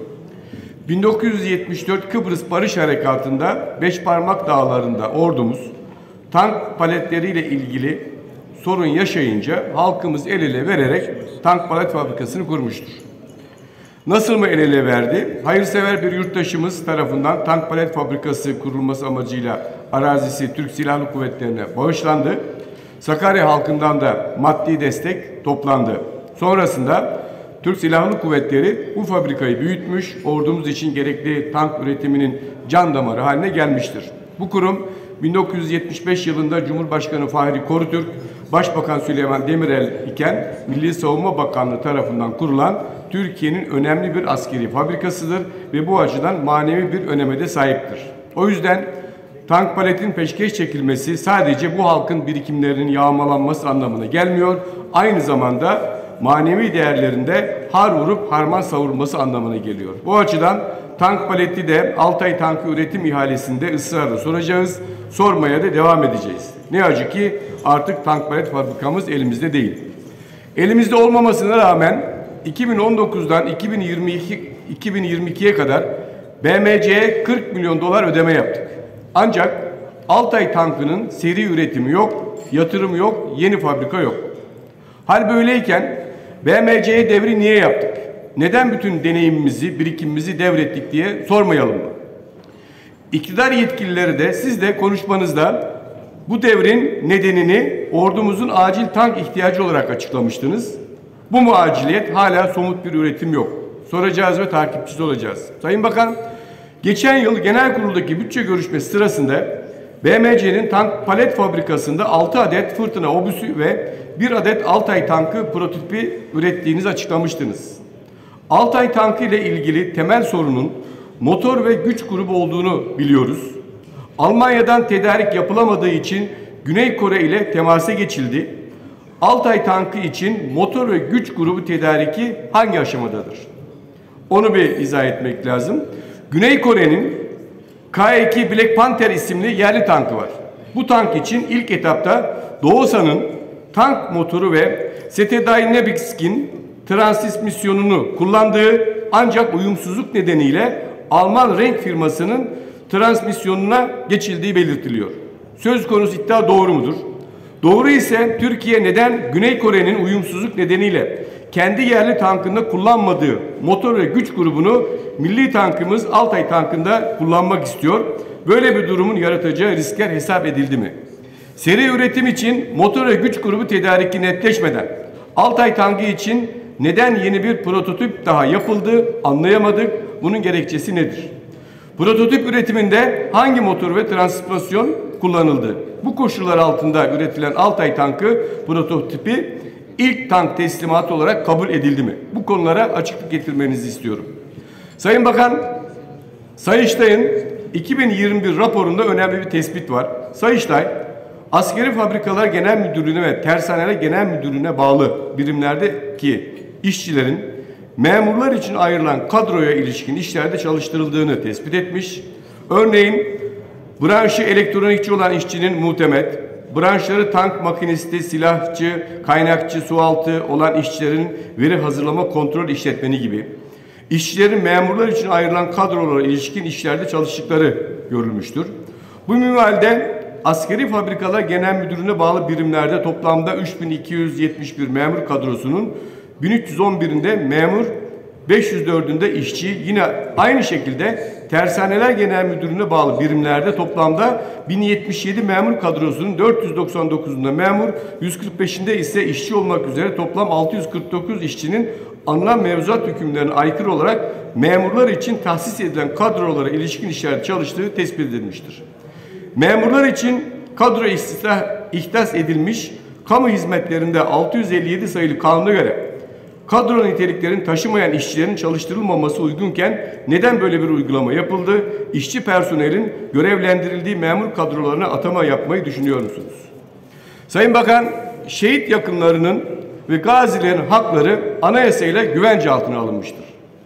1974 Kıbrıs Barış Harekatı'nda Beşparmak Dağları'nda ordumuz tank paletleriyle ilgili sorun yaşayınca halkımız el ele vererek tank palet fabrikasını kurmuştur. Nasıl mı el ele verdi? Hayırsever bir yurttaşımız tarafından tank palet fabrikası kurulması amacıyla arazisi Türk Silahlı Kuvvetleri'ne bağışlandı. Sakarya halkından da maddi destek toplandı. Sonrasında Türk Silahlı Kuvvetleri bu fabrikayı büyütmüş, ordumuz için gerekli tank üretiminin can damarı haline gelmiştir. Bu kurum 1975 yılında Cumhurbaşkanı Fahri Korutürk, Başbakan Süleyman Demirel iken Milli Savunma Bakanlığı tarafından kurulan Türkiye'nin önemli bir askeri fabrikasıdır ve bu açıdan manevi bir öneme de sahiptir. O yüzden tank paletin peşkeş çekilmesi sadece bu halkın birikimlerinin yağmalanması anlamına gelmiyor, aynı zamanda manevi değerlerinde har vurup harman savurulması anlamına geliyor. Bu açıdan tank paleti de Altay tankı üretim ihalesinde ısrarla soracağız, sormaya da devam edeceğiz. Ne acı ki artık tank palet fabrikamız elimizde değil. Elimizde olmamasına rağmen 2019'dan 2022'ye kadar BMC'ye 40 milyon dolar ödeme yaptık. Ancak Altay tankının seri üretimi yok, yatırım yok, yeni fabrika yok. Hal böyleyken BMC'ye devri niye yaptık? Neden bütün deneyimimizi, birikimimizi devrettik diye sormayalım mı? İktidar yetkilileri de siz de konuşmanızda bu devrin nedenini ordumuzun acil tank ihtiyacı olarak açıklamıştınız. Bu mu aciliyet? Hala somut bir üretim yok. Soracağız ve takipçisi olacağız. Sayın Bakan, geçen yıl genel kuruldaki bütçe görüşmesi sırasında BMC'nin tank palet fabrikasında 6 adet fırtına obüsü ve 1 adet Altay tankı prototipi ürettiğinizi açıklamıştınız. Altay tankı ile ilgili temel sorunun motor ve güç grubu olduğunu biliyoruz. Almanya'dan tedarik yapılamadığı için Güney Kore ile temasa geçildi. Altay tankı için motor ve güç grubu tedariki hangi aşamadadır? Onu bir izah etmek lazım. Güney Kore'nin K2 Black Panther isimli yerli tankı var. Bu tank için ilk etapta Doğusan'ın tank motoru ve ST Dynamics'in transmisyonunu kullandığı, ancak uyumsuzluk nedeniyle Alman Renk firmasının transmisyonuna geçildiği belirtiliyor. Söz konusu iddia doğru mudur? Doğru ise Türkiye neden Güney Kore'nin uyumsuzluk nedeniyle kendi yerli tankında kullanmadığı motor ve güç grubunu milli tankımız Altay tankında kullanmak istiyor? Böyle bir durumun yaratacağı riskler hesap edildi mi? Seri üretim için motor ve güç grubu tedariki netleşmeden Altay tankı için neden yeni bir prototip daha yapıldı anlayamadık. Bunun gerekçesi nedir? Prototip üretiminde hangi motor ve transmisyon kullanıldı? Bu koşullar altında üretilen Altay tankı prototipi ilk tank teslimatı olarak kabul edildi mi? Bu konulara açıklık getirmenizi istiyorum. Sayın Bakan, Sayıştay'ın 2021 raporunda önemli bir tespit var. Sayıştay, Askeri Fabrikalar Genel Müdürlüğü'ne ve Tersaneler Genel Müdürlüğü'ne bağlı birimlerdeki işçilerin memurlar için ayrılan kadroya ilişkin işlerde çalıştırıldığını tespit etmiş. Örneğin branşı elektronikçi olan işçinin muhtemet, branşları tank makinisti, silahçı, kaynakçı, sualtı olan işçilerin veri hazırlama kontrol işletmeni gibi işçilerin memurlar için ayrılan kadrolara ilişkin işlerde çalıştıkları görülmüştür. Bu minvalde Askeri Fabrikalar Genel Müdürlüğü'ne bağlı birimlerde toplamda 3271 memur kadrosunun 1311'inde memur, 504'ünde işçi, yine aynı şekilde Tersaneler Genel Müdürlüğü'ne bağlı birimlerde toplamda 1077 memur kadrosunun 499'unda memur, 145'inde ise işçi olmak üzere toplam 649 işçinin alınan mevzuat hükümlerine aykırı olarak memurlar için tahsis edilen kadrolara ilişkin işlerde çalıştığı tespit edilmiştir. Memurlar için kadro ihdas edilmiş, kamu hizmetlerinde 657 sayılı kanuna göre kadro niteliklerini taşımayan işçilerin çalıştırılmaması uygunken neden böyle bir uygulama yapıldı? İşçi personelin görevlendirildiği memur kadrolarına atama yapmayı düşünüyor musunuz? Sayın Bakan, şehit yakınlarının ve gazilerin hakları anayasayla güvence altına alınmıştır.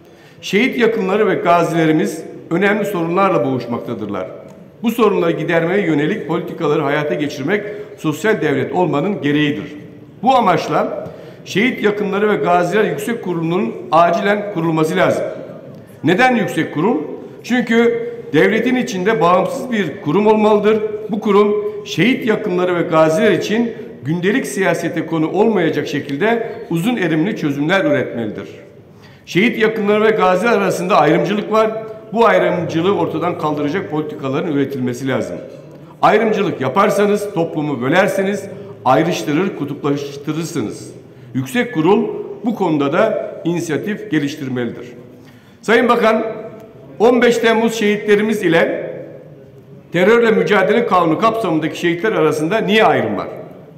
Şehit yakınları ve gazilerimiz önemli sorunlarla boğuşmaktadırlar. Bu sorunları gidermeye yönelik politikaları hayata geçirmek sosyal devlet olmanın gereğidir. Bu amaçla Şehit Yakınları ve Gaziler Yüksek Kurulu'nun acilen kurulması lazım. Neden yüksek kurul? Çünkü devletin içinde bağımsız bir kurum olmalıdır. Bu kurum şehit yakınları ve gaziler için gündelik siyasete konu olmayacak şekilde uzun erimli çözümler üretmelidir. Şehit yakınları ve gaziler arasında ayrımcılık var. Bu ayrımcılığı ortadan kaldıracak politikaların üretilmesi lazım. Ayrımcılık yaparsanız toplumu bölersiniz, ayrıştırır, kutuplaştırırsınız. Yüksek Kurul bu konuda da inisiyatif geliştirmelidir. Sayın Bakan, 15 Temmuz şehitlerimiz ile terörle mücadele kanunu kapsamındaki şehitler arasında niye ayrım var?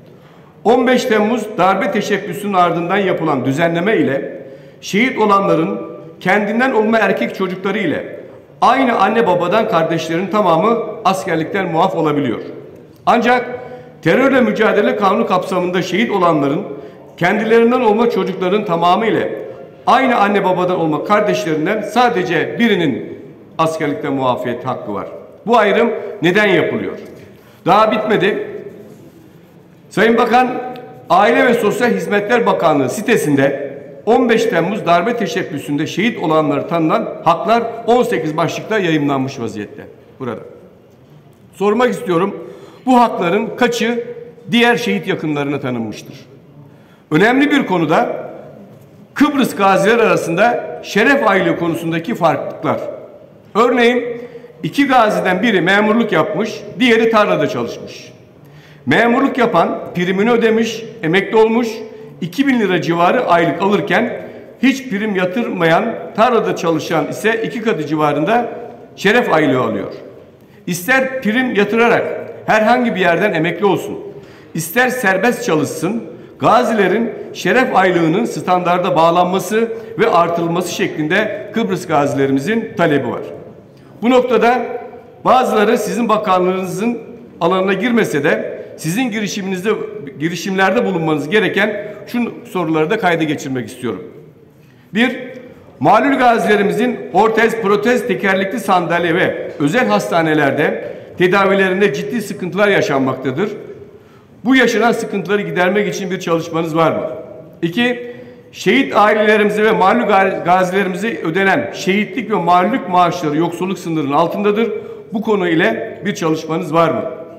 15 Temmuz darbe teşebbüsünün ardından yapılan düzenleme ile şehit olanların kendinden olma erkek çocukları ile aynı anne babadan kardeşlerin tamamı askerlikten muaf olabiliyor. Ancak terörle mücadele kanunu kapsamında şehit olanların kendilerinden olma çocukların tamamı ile aynı anne babadan olma kardeşlerinden sadece birinin askerlikten muafiyet hakkı var. Bu ayrım neden yapılıyor? Daha bitmedi. Sayın Bakan, Aile ve Sosyal Hizmetler Bakanlığı sitesinde 15 Temmuz darbe teşebbüsünde şehit olanları tanınan haklar 18 başlıkta yayımlanmış vaziyette. Burada. Sormak istiyorum, bu hakların kaçı diğer şehit yakınlarına tanınmıştır? Önemli bir konuda Kıbrıs gaziler arasında şeref aylığı konusundaki farklılıklar. Örneğin 2 gaziden biri memurluk yapmış, diğeri tarlada çalışmış. Memurluk yapan primini ödemiş, emekli olmuş, 2000 lira civarı aylık alırken hiç prim yatırmayan tarlada çalışan ise 2 katı civarında şeref aylığı alıyor. İster prim yatırarak herhangi bir yerden emekli olsun, ister serbest çalışsın, gazilerin şeref aylığının standarda bağlanması ve artırılması şeklinde Kıbrıs gazilerimizin talebi var. Bu noktada bazıları sizin bakanlığınızın alanına girmese de sizin girişimlerde bulunmanız gereken şu soruları da kayda geçirmek istiyorum. 1. Malul gazilerimizin ortez, protez, tekerlekli sandalye ve özel hastanelerde tedavilerinde ciddi sıkıntılar yaşanmaktadır. Bu yaşanan sıkıntıları gidermek için bir çalışmanız var mı? 2. Şehit ailelerimize ve malul gazilerimize ödenen şehitlik ve malullük maaşları yoksulluk sınırının altındadır. Bu konu ile bir çalışmanız var mı?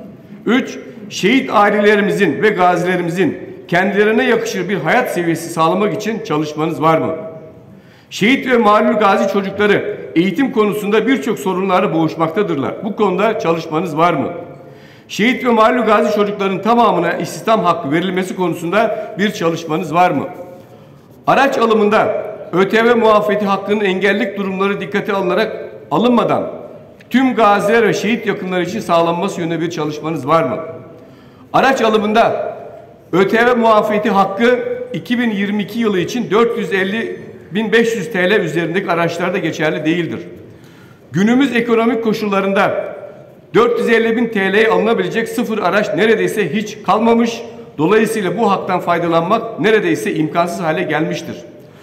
3. Şehit ailelerimizin ve gazilerimizin kendilerine yakışır bir hayat seviyesi sağlamak için çalışmanız var mı? Şehit ve malul gazi çocukları eğitim konusunda birçok sorunlarla boğuşmaktadırlar. Bu konuda çalışmanız var mı? Şehit ve malul gazi çocukların tamamına istihdam hakkı verilmesi konusunda bir çalışmanız var mı? Araç alımında ÖTV muafiyeti hakkının engellilik durumları dikkate alınmadan tüm gaziler ve şehit yakınları için sağlanması yönünde bir çalışmanız var mı? Araç alımında ÖTV muafiyeti hakkı 2022 yılı için 450.500 TL üzerindeki araçlarda geçerli değildir. Günümüz ekonomik koşullarında 450.000 TL'ye alınabilecek sıfır araç neredeyse hiç kalmamış. Dolayısıyla bu haktan faydalanmak neredeyse imkansız hale gelmiştir.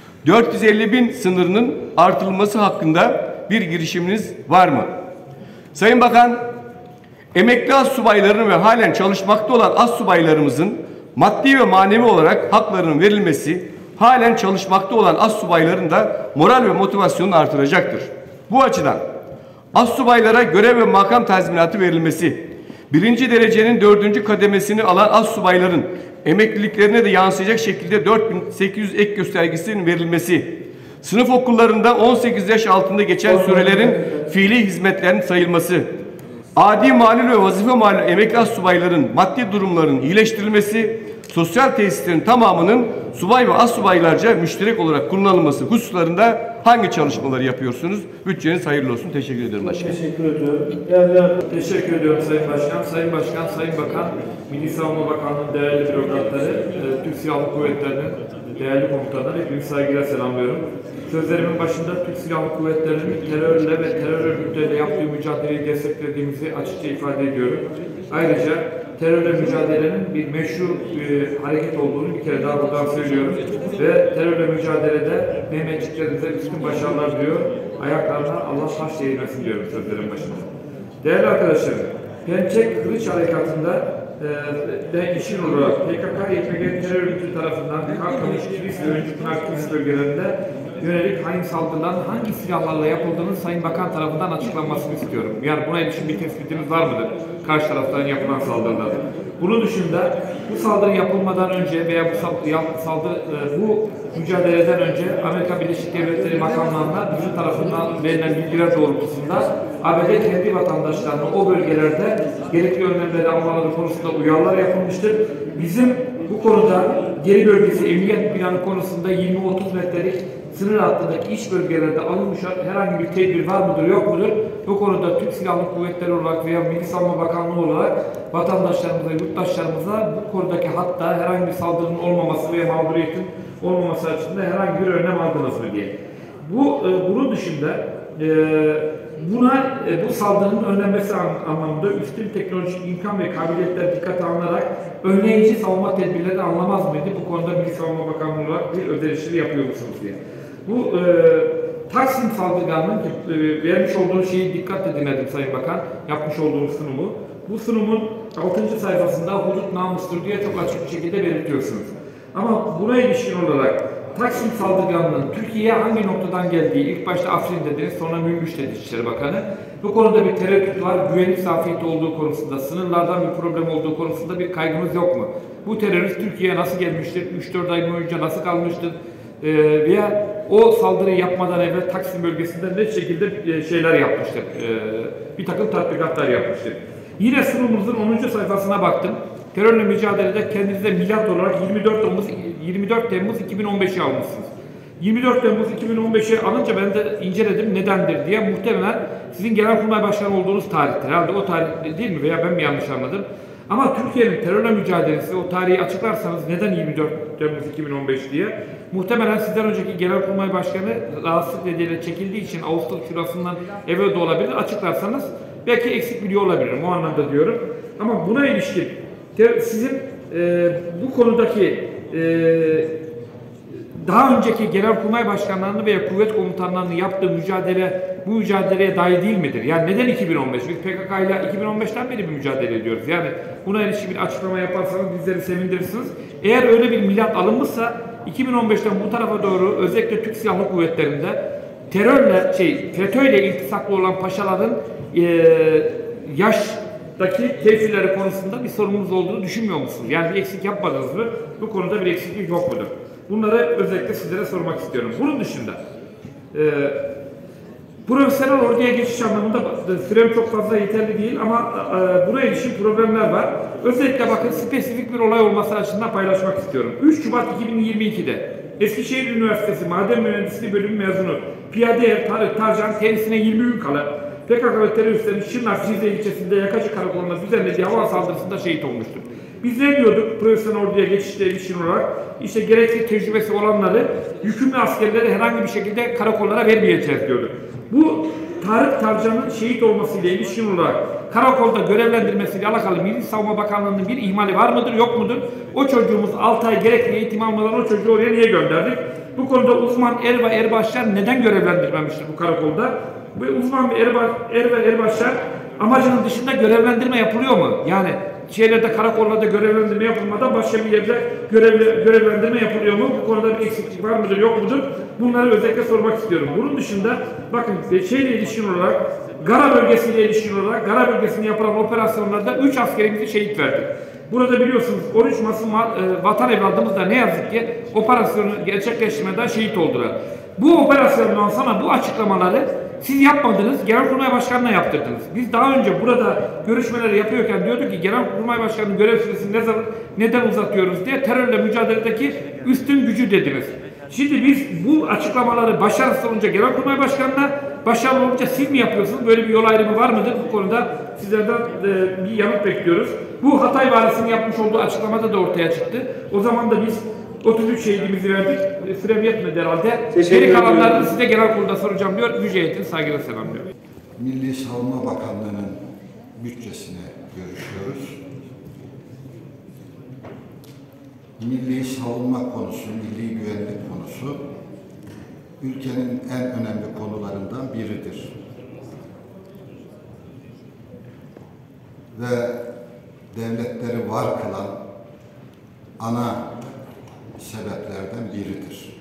450.000 sınırının artırılması hakkında bir girişiminiz var mı? Sayın Bakan, emekli astsubayların ve halen çalışmakta olan astsubaylarımızın maddi ve manevi olarak haklarının verilmesi, halen çalışmakta olan astsubayların da moral ve motivasyonunu artıracaktır. Bu açıdan astsubaylara görev ve makam tazminatı verilmesi, 1. derecenin 4. kademesini alan astsubayların emekliliklerine de yansıyacak şekilde 4.800 ek göstergesinin verilmesi, sınıf okullarında 18 yaş altında geçen sürelerin fiili hizmetlerinin sayılması, adi malul ve vazife malul emekli astsubayların maddi durumlarının iyileştirilmesi, sosyal tesislerin tamamının subay ve astsubaylarca müşterek olarak kullanılması hususlarında hangi çalışmaları yapıyorsunuz? Bütçeniz hayırlı olsun. Teşekkür ederim başkanım. Teşekkür ediyorum. Teşekkür ediyorum Sayın Başkan. Sayın Başkan, Sayın Bakan, Milli Savunma Bakanlığı'nın değerli bürokratları, Türk Silahlı Kuvvetleri'nin değerli komutanları hepinizi saygıyla selamlıyorum. Sözlerimin başında Türk Silahlı Kuvvetleri'nin terörle ve terör örgütleriyle yaptığı mücadeleyi desteklediğimizi açıkça ifade ediyorum. Ayrıca terörle mücadelenin bir meşru hareket olduğunu bir kere daha buradan söylüyorum. Ve terörle mücadelede Mehmetçiklerimize üstün başarılar diliyor. Ayaklarına Allah taş değirmesin diyorum sözlerin başında. Değerli arkadaşlarım, Pençek Kılıç Harekatı'nda ve işin olarak PKK-YPG terör örgütü tarafından Karkamış, Kilis ve Öncü Pınar Kilis bölgelerinde yönelik hain saldırıların hangi silahlarla yapıldığının Sayın Bakan tarafından açıklanmasını istiyorum. Yani buna ilişkin bir tespitimiz var mıdır? Karşı taraftan yapılan saldırılar. Bunun dışında bu saldırı yapılmadan önce veya bu mücadeleden önce Amerika Birleşik Devletleri makamlarına bizim tarafından verilen bilgiler doğrultusunda ABD kendi vatandaşlarına o bölgelerde gerekli önlemleri almaları konusunda uyarılar yapılmıştır. Bizim bu konuda geri bölgesi emniyet planı konusunda 20-30 metrelik sınır hattındaki iç bölgelerde alınmış herhangi bir tedbir var mıdır yok mudur? Bu konuda Türk Silahlı Kuvvetleri olarak veya Milli Savunma Bakanlığı olarak vatandaşlarımıza, yurttaşlarımıza bu konudaki hatta herhangi bir saldırının olmaması veya mağduriyetin olmaması açısından herhangi bir önlem aldınız mı diye. Bunun dışında bu saldırının önlenmesi anlamında üstün teknolojik imkan ve kabiliyetler dikkate alınarak önleyici savunma tedbirleri anlamaz mıydı? Bu konuda Milli Savunma Bakanlığı olarak bir öz eleştiri yapıyor musunuz diye. Bu Taksim saldırganının vermiş olduğu şeyi dikkatle dinledim Sayın Bakan, yapmış olduğumuz sunumu. Bu sunumun 6. sayfasında hudut namustur diye çok açık bir şekilde belirtiyorsunuz. Ama buna ilişkin olarak Taksim saldırganlığının Türkiye'ye hangi noktadan geldiği, ilk başta Afrin dediniz, sonra Münbiş dedi İçişleri Bakanı. Bu konuda bir tereddüt var, güvenlik zafiyeti olduğu konusunda, sınırlardan bir problem olduğu konusunda bir kaygımız yok mu? Bu terörist Türkiye'ye nasıl gelmiştir, 3-4 ay boyunca nasıl kalmıştır? Veya o saldırıyı yapmadan evvel Taksim bölgesinde ne şekilde şeyler yapmıştır, bir takım tatbikatlar yapmıştır. Yine sunumunuzun 10. sayfasına baktım. Terörle mücadelede kendinize milat olarak 24 Temmuz 2015'i almışsınız. 24 Temmuz 2015'i alınca ben de inceledim nedendir diye, muhtemelen sizin Genelkurmay Başkanı olduğunuz tarihtir. Herhalde o tarih değil mi veya ben mi yanlış anladım? Ama Türkiye'nin terörle mücadelesi, o tarihi açıklarsanız neden 24 Temmuz 2015 diye, muhtemelen sizden önceki Genelkurmay Başkanı rahatsızlık nedeniyle çekildiği için Ağustos şurasından evvel de olabilir. Açıklarsanız belki eksik biliyor olabilirim. O anlamda diyorum. Ama buna ilişkin sizin bu konudaki daha önceki Genelkurmay Başkanlarını veya kuvvet komutanlarının yaptığı mücadele bu mücadeleye dahil değil midir? Yani neden 2015? Biz PKK ile 2015'ten beri bir mücadele ediyoruz. Yani buna ilişkin bir açıklama yaparsanız bizleri sevindirirsiniz. Eğer öyle bir milat alınmışsa 2015'ten bu tarafa doğru özellikle Türk Silahlı Kuvvetleri'nde terörle, FETÖ'yle iltisaklı olan paşaların yaştaki tevsileri konusunda bir sorunumuz olduğunu düşünmüyor musunuz? Yani bir eksik yapmadınız mı? Bu konuda bir eksiklik yok mudur? Bunları özellikle sizlere sormak istiyorum. Bunun dışında profesyonel orduya geçiş anlamında sürem çok fazla yeterli değil ama buraya ilişkin problemler var. Özellikle bakın spesifik bir olay olması açısından paylaşmak istiyorum. 3 Şubat 2022'de Eskişehir Üniversitesi Maden Mühendisliği Bölümü mezunu Piyade Er Tarık Tarcan kendisine 20 gün kala PKK ve teröristlerin Şırnak Cizre ilçesinde Yakacı Karakolu'na düzenlediği hava saldırısında şehit olmuştur. Biz ne diyorduk profesyonel orduya geçişle ilişkin olarak? İşte gerekli tecrübesi olanları, yükümlü askerleri herhangi bir şekilde karakollara vermeyeceğiz diyorduk. Bu Tarık Tarcan'ın şehit olmasıyla ilişkin olarak karakolda görevlendirmesiyle alakalı Milli Savunma Bakanlığı'nın bir ihmali var mıdır, yok mudur? O çocuğumuz 6 ay gerekli eğitim almadan o çocuğu oraya niye gönderdik? Bu konuda uzman er ve erbaşlar neden görevlendirmemiştir bu karakolda? Bu uzman ve erbaşlar amacının dışında görevlendirme yapılıyor mu? Yani şeylerde, karakollarda görevlendirme yapılmadan başka bir yerde görevlendirme yapılıyor mu? Bu konuda bir eksiklik var mıdır, yok mudur? Bunları özellikle sormak istiyorum. Bunun dışında bakın şeyle ilişkin olarak, Gara bölgesiyle ilişkin olarak, Gara bölgesinde yapılan operasyonlarda 3 askerimizi şehit verdik. Burada biliyorsunuz 13 Masum vatan evladımız da ne yazık ki operasyonu gerçekleştirmeden şehit oldular. Bu operasyondan sonra bu açıklamaları siz yapmadınız, Genelkurmay Başkanı'na yaptırdınız. Biz daha önce burada görüşmeleri yapıyorken diyorduk ki Genelkurmay Başkanı'nın görev süresini neden uzatıyoruz diye terörle mücadeledeki üstün gücü dediniz. Şimdi biz bu açıklamaları başarısız olunca Genelkurmay Başkanı'na, başarılı olunca siz mi yapıyorsunuz? Böyle bir yol ayrımı var mıdır? Bu konuda sizlerden bir yanıt bekliyoruz. Bu Hatay Valisi'nin yapmış olduğu açıklamada da ortaya çıktı. O zaman da biz 33 şehidimizi verdik. Sürem yetmedi herhalde. Geri kalanlarını size genel kurulda soracağım diyor. Yüce heyetini saygıyla selamlıyor. Milli Savunma Bakanlığı'nın bütçesini görüşüyoruz. Milli savunma konusu, milli güvenlik konusu ülkenin en önemli konularından biridir. Ve devletleri var kılan ana sebeplerden biridir.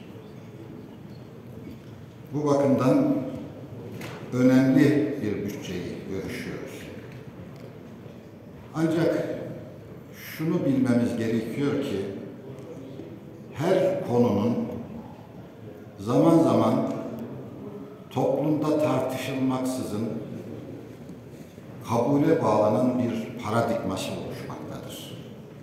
Bu bakımdan önemli bir bütçeyi görüşüyoruz. Ancak şunu bilmemiz gerekiyor ki her konunun zaman zaman toplumda tartışılmaksızın kabule bağlanan bir paradigması oluşmaktadır.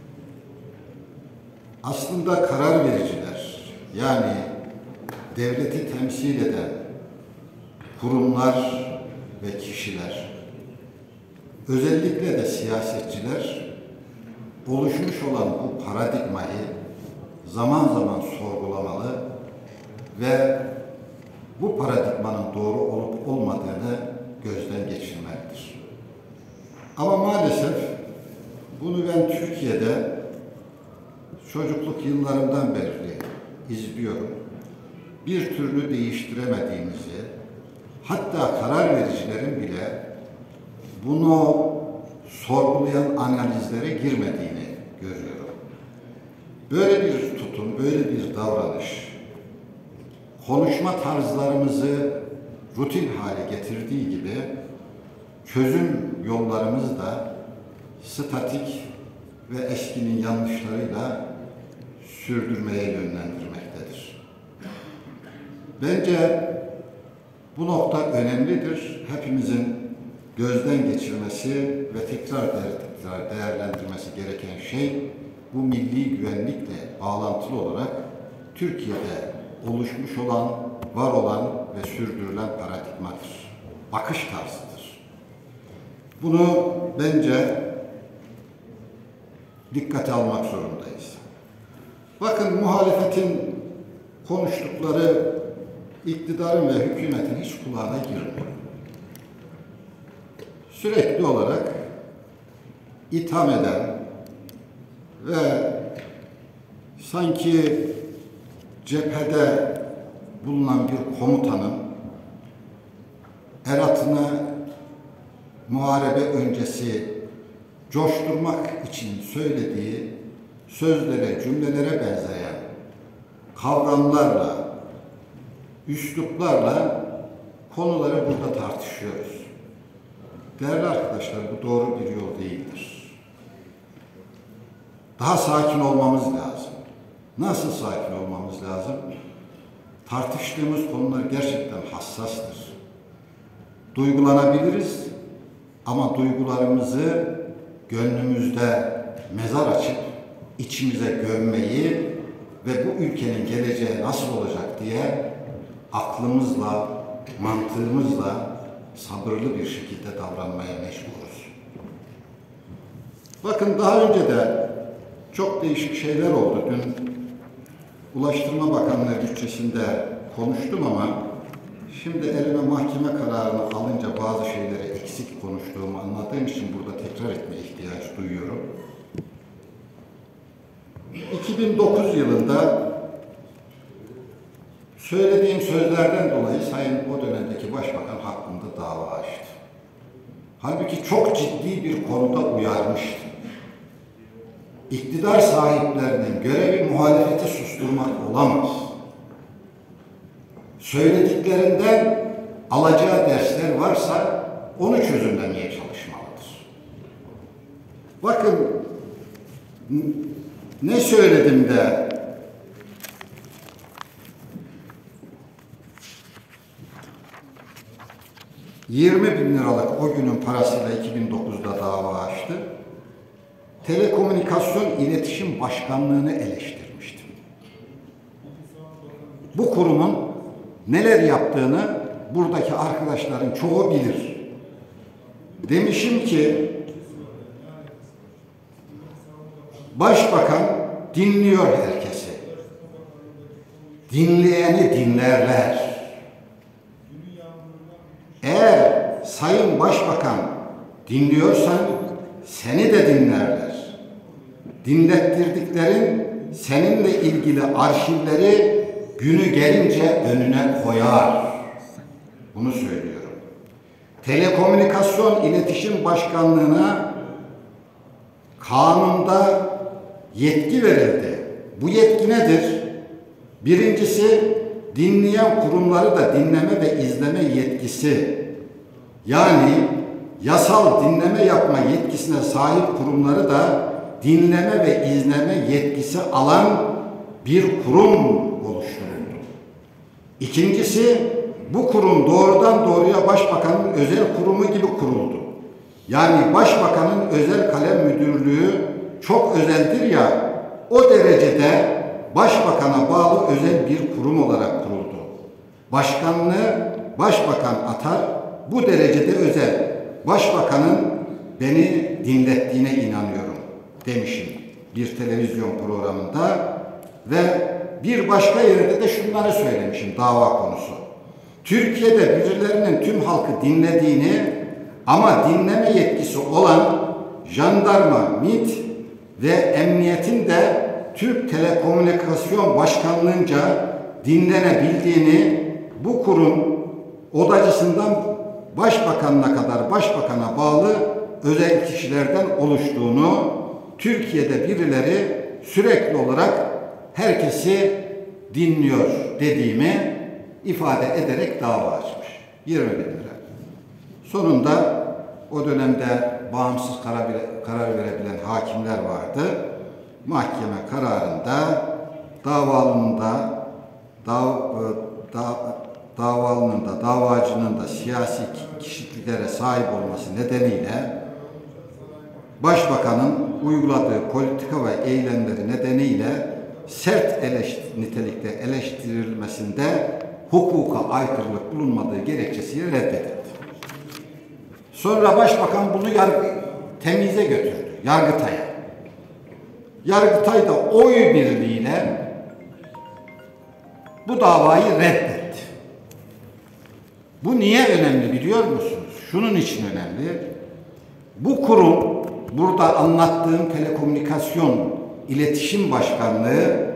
Aslında karar vericiler, yani devleti temsil eden kurumlar ve kişiler, özellikle de siyasetçiler, oluşmuş olan bu paradigmayı zaman zaman sorgulamalı ve bu paradigmanın doğru olup olmadığını gözden geçirmelidir. Ama maalesef bunu ben Türkiye'de çocukluk yıllarımdan beri izliyorum. Bir türlü değiştiremediğimizi, hatta karar vericilerin bile bunu sorgulayan analizlere girmediğini görüyorum. Böyle bir tutum, böyle bir davranış, konuşma tarzlarımızı rutin hale getirdiği gibi çözüm yollarımız da statik ve eskinin yanlışlarıyla sürdürmeye yönlendirmektedir. Bence bu nokta önemlidir. Hepimizin gözden geçirmesi ve tekrar değerlendirmesi gereken şey bu milli güvenlikle bağlantılı olarak Türkiye'de oluşmuş olan, var olan ve sürdürülen paradigmadır. Bakış tarzıdır. Bunu bence dikkate almak zorundayız. Bakın muhalefetin konuştukları iktidarın ve hükümetin hiç kulağına girmiyor. Sürekli olarak itham eden ve sanki cephede bulunan bir komutanın eratını muharebe öncesi coşturmak için söylediği sözlere, cümlelere benzeyen kavramlarla, üsluplarla konuları burada tartışıyoruz. Değerli arkadaşlar, bu doğru bir yol değildir. Daha sakin olmamız lazım. Nasıl sakin olmamız lazım? Tartıştığımız konular gerçekten hassastır. Duygulanabiliriz ama duygularımızı gönlümüzde mezar açıp içimize gömmeyi ve bu ülkenin geleceği nasıl olacak diye aklımızla, mantığımızla sabırlı bir şekilde davranmaya mecburuz. Bakın daha önce de çok değişik şeyler oldu. Dün Ulaştırma Bakanlığı bütçesinde konuştum ama şimdi elime mahkeme kararını alınca bazı şeyleri eksik konuştuğumu anladığım için burada tekrar etme ihtiyacı duyuyorum. 2009 yılında söylediğim sözlerden dolayı Sayın o dönemdeki Başbakan hakkında dava açtı. Halbuki çok ciddi bir konuda uyarmıştı. İktidar sahiplerinin görevi muhalefeti susturmak olamaz. Söylediklerinden alacağı dersler varsa onu çözümlemeye çalışmalıdır. Bakın ne söyledim de $20.000 o günün parasıyla 2009'da dava açtı. Telekomünikasyon İletişim Başkanlığı'nı eleştirmiştim. Bu kurumun neler yaptığını buradaki arkadaşların çoğu bilir. Demişim ki Başbakan dinliyor herkesi. Dinleyeni dinlerler. Eğer Sayın Başbakan dinliyorsan seni de dinlerler. Dinlettirdiklerin seninle ilgili arşivleri günü gelince önüne koyar. Bunu söylüyorum. Telekomünikasyon İletişim Başkanlığı'na kanunda yetki verildi. Bu yetki nedir? Birincisi, dinleyen kurumları da dinleme ve izleme yetkisi. Yani yasal dinleme yapma yetkisine sahip kurumları da dinleme ve izleme yetkisi alan bir kurum oluşturuldu. İkincisi, bu kurum doğrudan doğruya Başbakanın özel kurumu gibi kuruldu. Yani Başbakanın özel kalem müdürlüğü çok özeldir ya, o derecede Başbakan'a bağlı özel bir kurum olarak kuruldu. Başkanlığı Başbakan atar, bu derecede özel. Başbakanın beni dinlettiğine inanıyorum demişim bir televizyon programında ve bir başka yerde de şunları söylemişim dava konusu. Türkiye'de birilerinin tüm halkı dinlediğini ama dinleme yetkisi olan jandarma, MİT ve emniyetin de Türk Telekomünikasyon Başkanlığı'nca dinlenebildiğini, bu kurum odacısından Başbakanına kadar Başbakan'a bağlı özel kişilerden oluştuğunu, Türkiye'de birileri sürekli olarak herkesi dinliyor dediğimi ifade ederek dava açmış. 20.000 lira. Sonunda o dönemde bağımsız karar verebilen hakimler vardı. Mahkeme kararında davalının da davacının da siyasi kişiliklere sahip olması nedeniyle Başbakanın uyguladığı politika ve eylemleri nedeniyle sert nitelikte eleştirilmesinde hukuka aykırılık bulunmadığı gerekçesiyle reddedildi. Sonra Başbakan bunu temize götürdü, Yargıtay'a. Yargıtay da oy birliğiyle bu davayı reddetti. Bu niye önemli biliyor musunuz? Şunun için önemli. Bu kurum, burada anlattığım Telekomünikasyon İletişim Başkanlığı,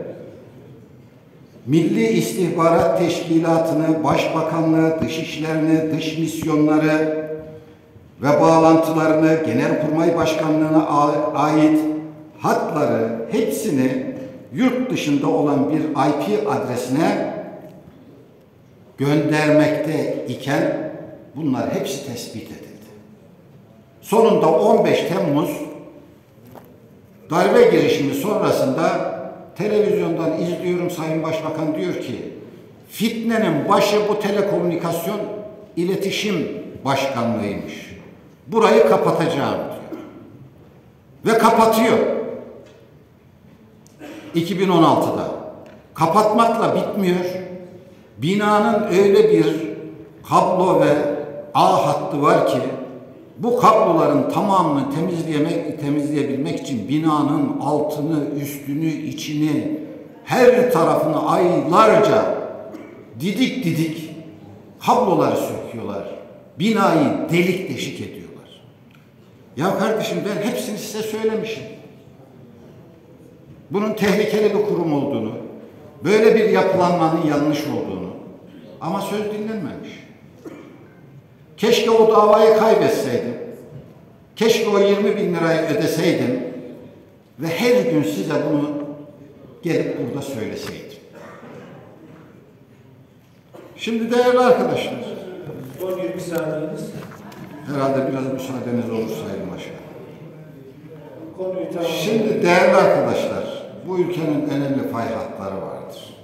Milli İstihbarat Teşkilatı'nı, Başbakanlığı, Dışişlerini, dış misyonları ve bağlantılarını, Genelkurmay Başkanlığı'na ait hatları hepsini yurt dışında olan bir IP adresine göndermekte iken bunlar hepsi tespit edildi. Sonunda 15 Temmuz darbe girişimi sonrasında televizyondan izliyorum, Sayın Başbakan diyor ki fitnenin başı bu Telekomünikasyon İletişim Başkanlığıymış. Burayı kapatacağım diyor. Ve kapatıyor. 2016'da. Kapatmakla bitmiyor. Binanın öyle bir kablo ve ağ hattı var ki bu kabloların tamamını temizleyebilmek için binanın altını, üstünü, içini, her tarafını aylarca didik didik kabloları söküyorlar. Binayı delik deşik ediyorlar. Ya kardeşim ben hepsini size söylemişim. Bunun tehlikeli bir kurum olduğunu, böyle bir yapılanmanın yanlış olduğunu ama söz dinlenmemiş. Keşke o davayı kaybetseydim. Keşke o 20.000 lirayı ödeseydim ve her gün size bunu gelip burada söyleseydim. Şimdi değerli arkadaşlar, son 20 saniyeniz. Herhalde biraz müsaadeniz olur Sayın Başkan. Şimdi değerli arkadaşlar, bu ülkenin önemli fay hatları vardır.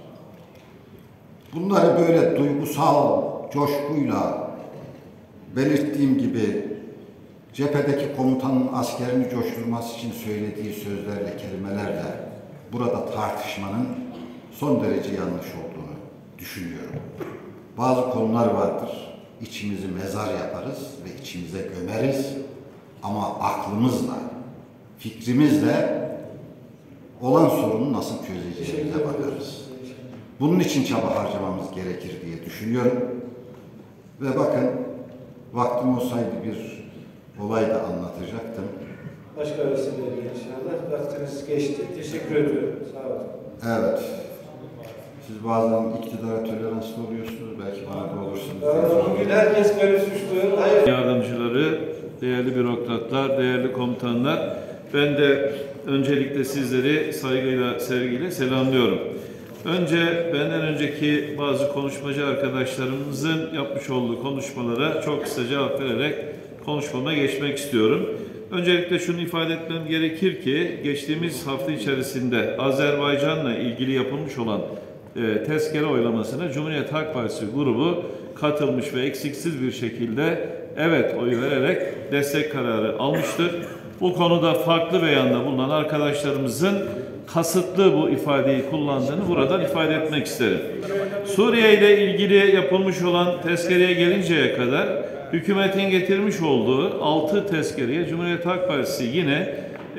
Bunları böyle duygusal coşkuyla belirttiğim gibi cephedeki komutanın askerini coşturması için söylediği sözlerle, kelimelerle burada tartışmanın son derece yanlış olduğunu düşünüyorum. Bazı konular vardır. İçimizi mezar yaparız ve içimize gömeriz. Ama aklımızla, fikrimizle olan sorunu nasıl çözeceğimize bakarız. Bunun için çaba harcamamız gerekir diye düşünüyorum. Ve bakın, vaktim olsaydı bir olay da anlatacaktım. Başka vesileyle inşallah. Vaktiniz geçti. Teşekkür ediyorum. Sağ olun. Evet. Siz bazen iktidara toleranslı oluyorsunuz. Belki bana da olursunuz. Bugün herkes beni suçluyor. Hayır. Yardımcıları, değerli bürokratlar, değerli komutanlar, ben de öncelikle sizleri saygıyla, sevgiyle selamlıyorum. Önce benden önceki bazı konuşmacı arkadaşlarımızın yapmış olduğu konuşmalara çok kısa cevap vererek konuşmama geçmek istiyorum. Öncelikle şunu ifade etmem gerekir ki geçtiğimiz hafta içerisinde Azerbaycan'la ilgili yapılmış olan tezkere oylamasına Cumhuriyet Halk Partisi grubu katılmış ve eksiksiz bir şekilde evet oyu vererek destek kararı almıştır. Bu konuda farklı beyanda bulunan arkadaşlarımızın kasıtlı bu ifadeyi kullandığını buradan ifade etmek isterim. Suriye ile ilgili yapılmış olan tezkereye gelinceye kadar hükümetin getirmiş olduğu 6 tezkereye Cumhuriyet Halk Partisi yine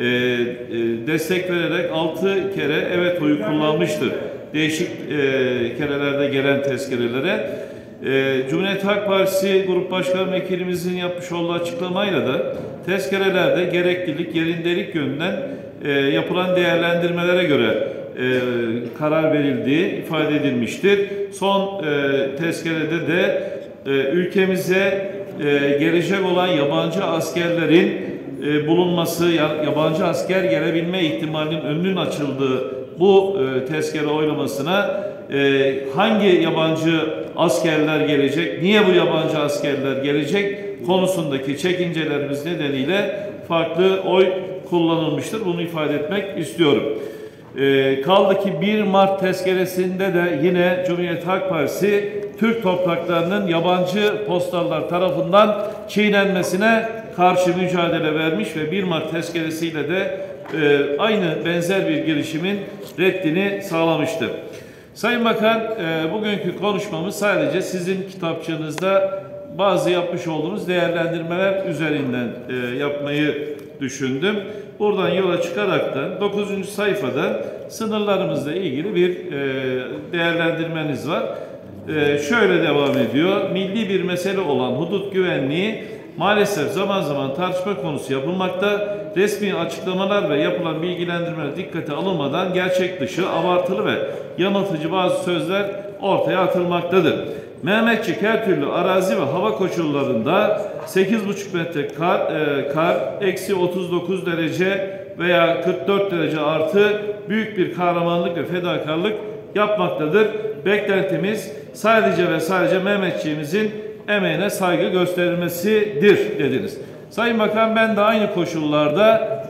destek vererek 6 kere evet oyu kullanmıştır. Değişik kerelerde gelen tezkerelere. Cumhuriyet Halk Partisi Grup Başkan Vekilimizin yapmış olduğu açıklamayla da tezkerelerde gereklilik, yerindelik yönünden yapılan değerlendirmelere göre karar verildiği ifade edilmiştir. Son tezkerede de ülkemize gelecek olan yabancı askerlerin bulunması, yabancı asker gelebilme ihtimalinin önünün açıldığı bu tezkere oylamasına hangi yabancı askerler gelecek, niye bu yabancı askerler gelecek konusundaki çekincelerimiz nedeniyle farklı oy kullanılmıştır. Bunu ifade etmek istiyorum. Kaldı ki 1 Mart tezkeresinde de yine Cumhuriyet Halk Partisi Türk topraklarının yabancı postallar tarafından çiğnenmesine karşı mücadele vermiş ve 1 Mart tezkeresiyle de aynı benzer bir girişimin reddini sağlamıştır. Sayın Bakan, bugünkü konuşmamız sadece sizin kitapçığınızda bazı yapmış olduğunuz değerlendirmeler üzerinden yapmayı düşündüm. Buradan yola çıkarak da 9. sayfada sınırlarımızla ilgili bir değerlendirmeniz var. Şöyle devam ediyor. Milli bir mesele olan hudut güvenliği maalesef zaman zaman tartışma konusu yapılmakta. Resmi açıklamalar ve yapılan bilgilendirmeler dikkate alınmadan gerçek dışı, abartılı ve yanıltıcı bazı sözler ortaya atılmaktadır. Mehmetçik her türlü arazi ve hava koşullarında 8,5 metre kar, eksi 39 derece veya 44 derece artı büyük bir kahramanlık ve fedakarlık yapmaktadır. Beklentimiz sadece ve sadece Mehmetçiğimizin emeğine saygı gösterilmesidir dediniz. Sayın Bakan, ben de aynı koşullarda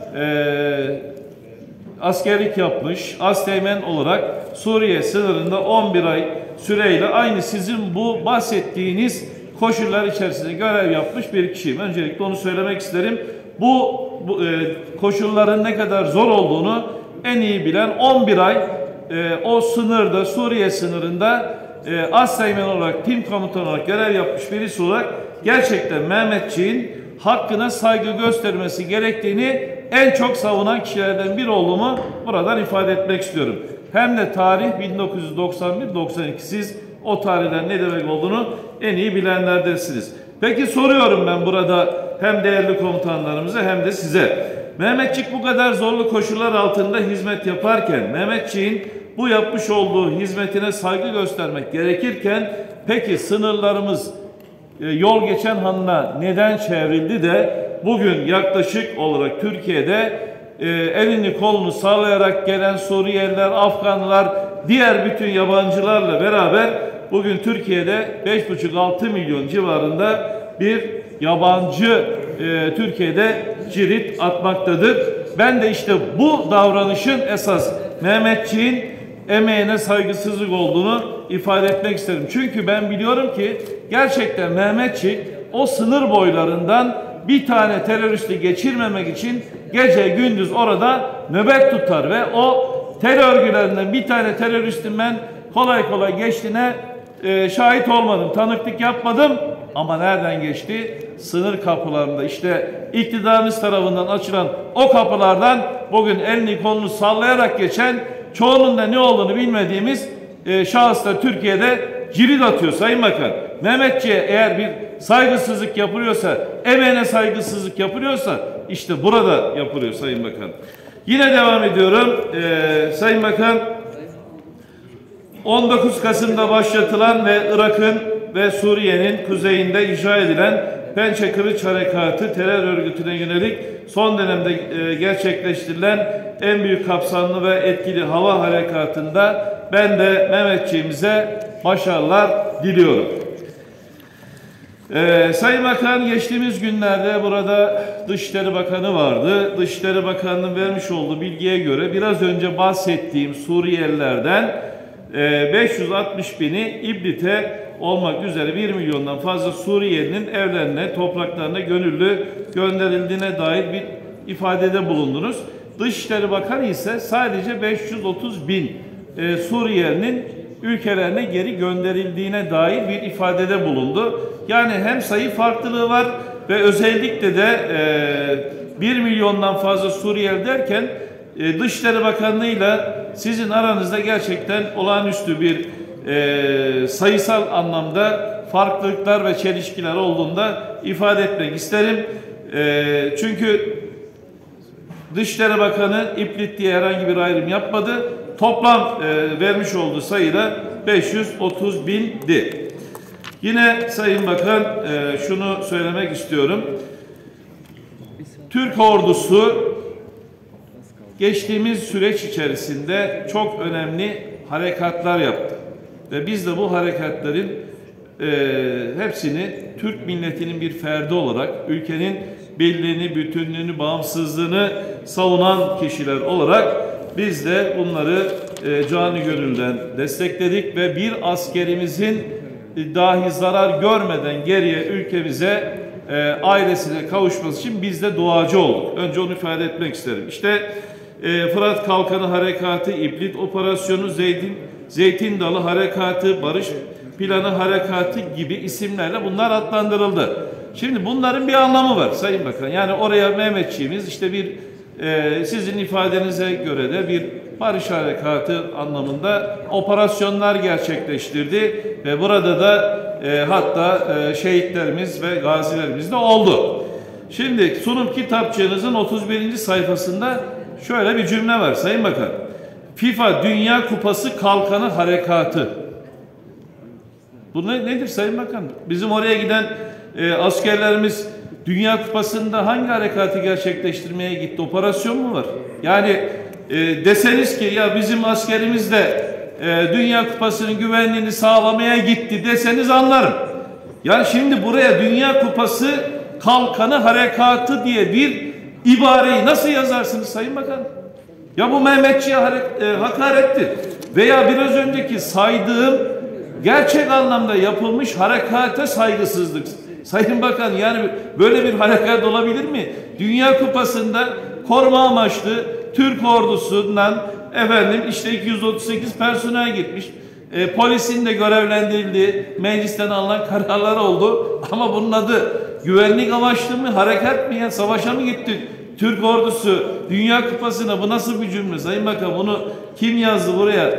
askerlik yapmış, asteğmen olarak Suriye sınırında 11 ay süreyle aynı sizin bu bahsettiğiniz koşullar içerisinde görev yapmış bir kişiyim. Öncelikle onu söylemek isterim. Bu koşulların ne kadar zor olduğunu en iyi bilen 11 ay o sınırda, Suriye sınırında asteğmen olarak, tim komutanı olarak görev yapmış birisi olarak gerçekten Mehmetçiğin hakkına saygı göstermesi gerektiğini en çok savunan kişilerden biri olduğumu buradan ifade etmek istiyorum. Hem de tarih 1991-92. Siz o tarihten ne demek olduğunu en iyi bilenlerdensiniz. Peki soruyorum ben burada hem değerli komutanlarımıza hem de size. Mehmetçik bu kadar zorlu koşullar altında hizmet yaparken, Mehmetçik'in bu yapmış olduğu hizmetine saygı göstermek gerekirken, peki sınırlarımız yol geçen hanına neden çevrildi de bugün yaklaşık olarak Türkiye'de elini kolunu sallayarak gelen Suriyeliler, Afganlar, diğer bütün yabancılarla beraber bugün Türkiye'de 5,5-6 milyon civarında bir yabancı Türkiye'de cirit atmaktadır. Ben de işte bu davranışın esas Mehmetçiğin emeğine saygısızlık olduğunu ifade etmek isterim. Çünkü ben biliyorum ki gerçekten Mehmetçik o sınır boylarından bir tane teröristi geçirmemek için gece gündüz orada nöbet tutar ve o terör örgütlerinden bir tane teröristin ben kolay kolay geçtiğine şahit olmadım, tanıklık yapmadım ama nereden geçti? Sınır kapılarında, işte iktidarınız tarafından açılan o kapılardan bugün elini kolunu sallayarak geçen, çoğunun da ne olduğunu bilmediğimiz şahıslar Türkiye'de cirit atıyor Sayın Bakan. Mehmetçiğe eğer bir saygısızlık yapılıyorsa, emeğine saygısızlık yapılıyorsa işte burada yapılıyor Sayın Bakan. Yine devam ediyorum. Sayın Bakan, 19 Kasım'da başlatılan ve Irak'ın ve Suriye'nin kuzeyinde icra edilen Pençe Kılıç Harekatı terör örgütüne yönelik son dönemde gerçekleştirilen en büyük kapsamlı ve etkili hava harekatında ben de Mehmetçiğimize başarılar diliyorum. Sayın Bakan, geçtiğimiz günlerde burada Dışişleri Bakanı vardı. Dışişleri Bakanı'nın vermiş olduğu bilgiye göre biraz önce bahsettiğim Suriyelilerden 560 bini İblit'e olmak üzere 1 milyondan fazla Suriyelinin evlerine, topraklarına gönüllü gönderildiğine dair bir ifadede bulundunuz. Dışişleri Bakanı ise sadece 530 bin Suriyelinin ülkelerine geri gönderildiğine dair bir ifadede bulundu. Yani hem sayı farklılığı var ve özellikle de 1 milyondan fazla Suriyeli derken Dışişleri Bakanlığı'yla sizin aranızda gerçekten olağanüstü bir sayısal anlamda farklılıklar ve çelişkiler olduğunu da ifade etmek isterim. Çünkü Dışişleri Bakanı İplit diye herhangi bir ayrım yapmadı. Toplam vermiş olduğu sayı da 530 bindi. Yine Sayın Bakan şunu söylemek istiyorum. Türk ordusu geçtiğimiz süreç içerisinde çok önemli harekatlar yaptı. Ve biz de bu harekatların hepsini Türk milletinin bir ferdi olarak ülkenin birliğini, bütünlüğünü, bağımsızlığını savunan kişiler olarak biz de bunları canı gönülden destekledik ve bir askerimizin dahi zarar görmeden geriye ülkemize, ailesine kavuşması için biz de duacı olduk. Önce onu ifade etmek isterim. İşte Fırat Kalkanı Harekatı, İplit Operasyonu, Zeytin Dalı Harekatı, Barış Planı Harekatı gibi isimlerle bunlar adlandırıldı. Şimdi bunların bir anlamı var Sayın Bakan. Yani oraya Mehmetçiğimiz işte bir sizin ifadenize göre de bir barış harekatı anlamında operasyonlar gerçekleştirdi ve burada da hatta şehitlerimiz ve gazilerimiz de oldu. Şimdi sunum kitapçığınızın 31. sayfasında şöyle bir cümle var Sayın Bakan. FIFA Dünya Kupası Kalkanı Harekatı. Bu nedir Sayın Bakan? Bizim oraya giden askerlerimiz Dünya Kupası'nda hangi harekatı gerçekleştirmeye gitti? Operasyon mu var? Yani deseniz ki ya bizim askerimiz de Dünya Kupası'nın güvenliğini sağlamaya gitti deseniz anlarım. Yani şimdi buraya Dünya Kupası Kalkanı Harekatı diye bir ibareyi nasıl yazarsınız Sayın Bakan? Ya bu Mehmetçi'ye hakarettir. Veya biraz önceki saydığım gerçek anlamda yapılmış harekate saygısızlık. Sayın Bakan, yani böyle bir harekat olabilir mi? Dünya Kupası'nda koruma amaçlı Türk ordusundan işte 238 personel gitmiş. Polisin de görevlendirildiği meclisten alınan kararlar oldu. Ama bunun adı güvenlik amaçlı mı, harekat mı, yani savaşa mı gitti Türk ordusu Dünya Kupası'na? Bu nasıl bir cümle Sayın Bakan? Bunu kim yazdı buraya?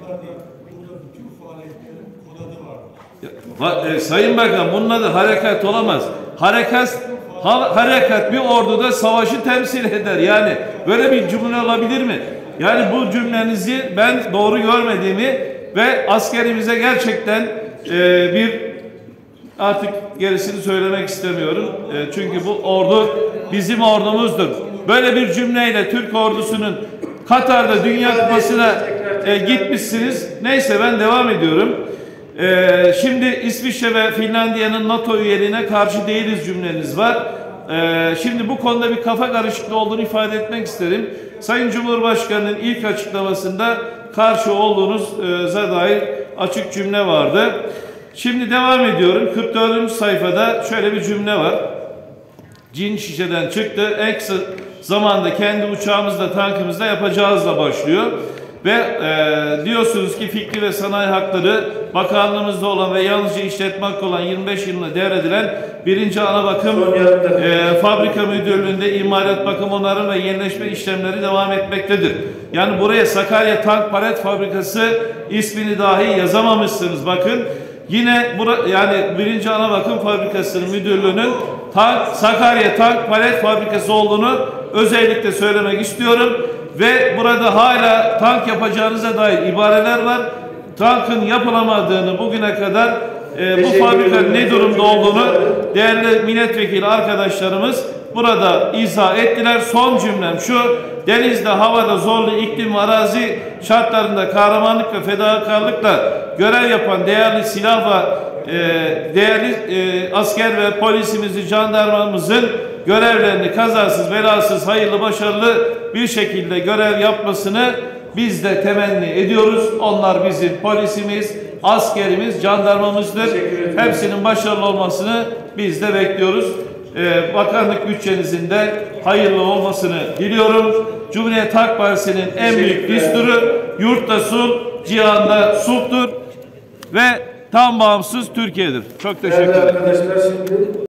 Sayın Bakan, bunun adı harekat olamaz. Harekat bir orduda savaşı temsil eder. Yani böyle bir cümle olabilir mi? Yani bu cümlenizi ben doğru görmediğimi ve askerimize gerçekten artık gerisini söylemek istemiyorum. Çünkü bu ordu bizim ordumuzdur. Böyle bir cümleyle Türk ordusunun Katar'da Dünya Kupası'na gitmişsiniz. Neyse, ben devam ediyorum. Şimdi İsviçre ve Finlandiya'nın NATO üyeliğine karşı değiliz cümleniz var. Şimdi bu konuda bir kafa karışıklığı olduğunu ifade etmek isterim. Sayın Cumhurbaşkanı'nın ilk açıklamasında karşı olduğunuza dair açık cümle vardı. Şimdi devam ediyorum. 44. sayfada şöyle bir cümle var. Cin şişeden çıktı. En kısa zamanda kendi uçağımızla, tankımızla yapacağızla başlıyor. Ve diyorsunuz ki fikri ve sanayi hakları bakanlığımızda olan ve yalnızca işletme hakkı olan 25 yılına devredilen 1. Ana Bakım Fabrika Müdürlüğü'nde imalat, bakım, onarım ve yenileşme işlemleri devam etmektedir. Yani buraya Sakarya Tank Palet Fabrikası ismini dahi yazamamışsınız. Bakın yine yani 1. Ana Bakım Fabrikası'nın müdürlüğünün Sakarya Tank Palet Fabrikası olduğunu özellikle söylemek istiyorum. Ve burada hala tank yapacağınıza dair ibareler var. Tankın yapılamadığını bugüne kadar bu fabrikanın ne durumda olduğunu değerli milletvekili arkadaşlarımız burada izah ettiler. Son cümlem şu: denizde, havada zorlu iklim ve arazi şartlarında kahramanlık ve fedakarlıkla görev yapan değerli silah ve değerli asker ve polisimizi, jandarmamızın görevlerini kazasız, belasız, hayırlı, başarılı bir şekilde görev yapmasını biz de temenni ediyoruz. Onlar bizim polisimiz, askerimiz, jandarmamızdır. Hepsinin başarılı olmasını biz de bekliyoruz. Bakanlık bütçenizin de hayırlı olmasını diliyorum. Cumhuriyet Halk Partisi'nin en büyük düsturu yurtta sulh, cihanda sulhtur ve tam bağımsız Türkiye'dir. Çok teşekkür ederim.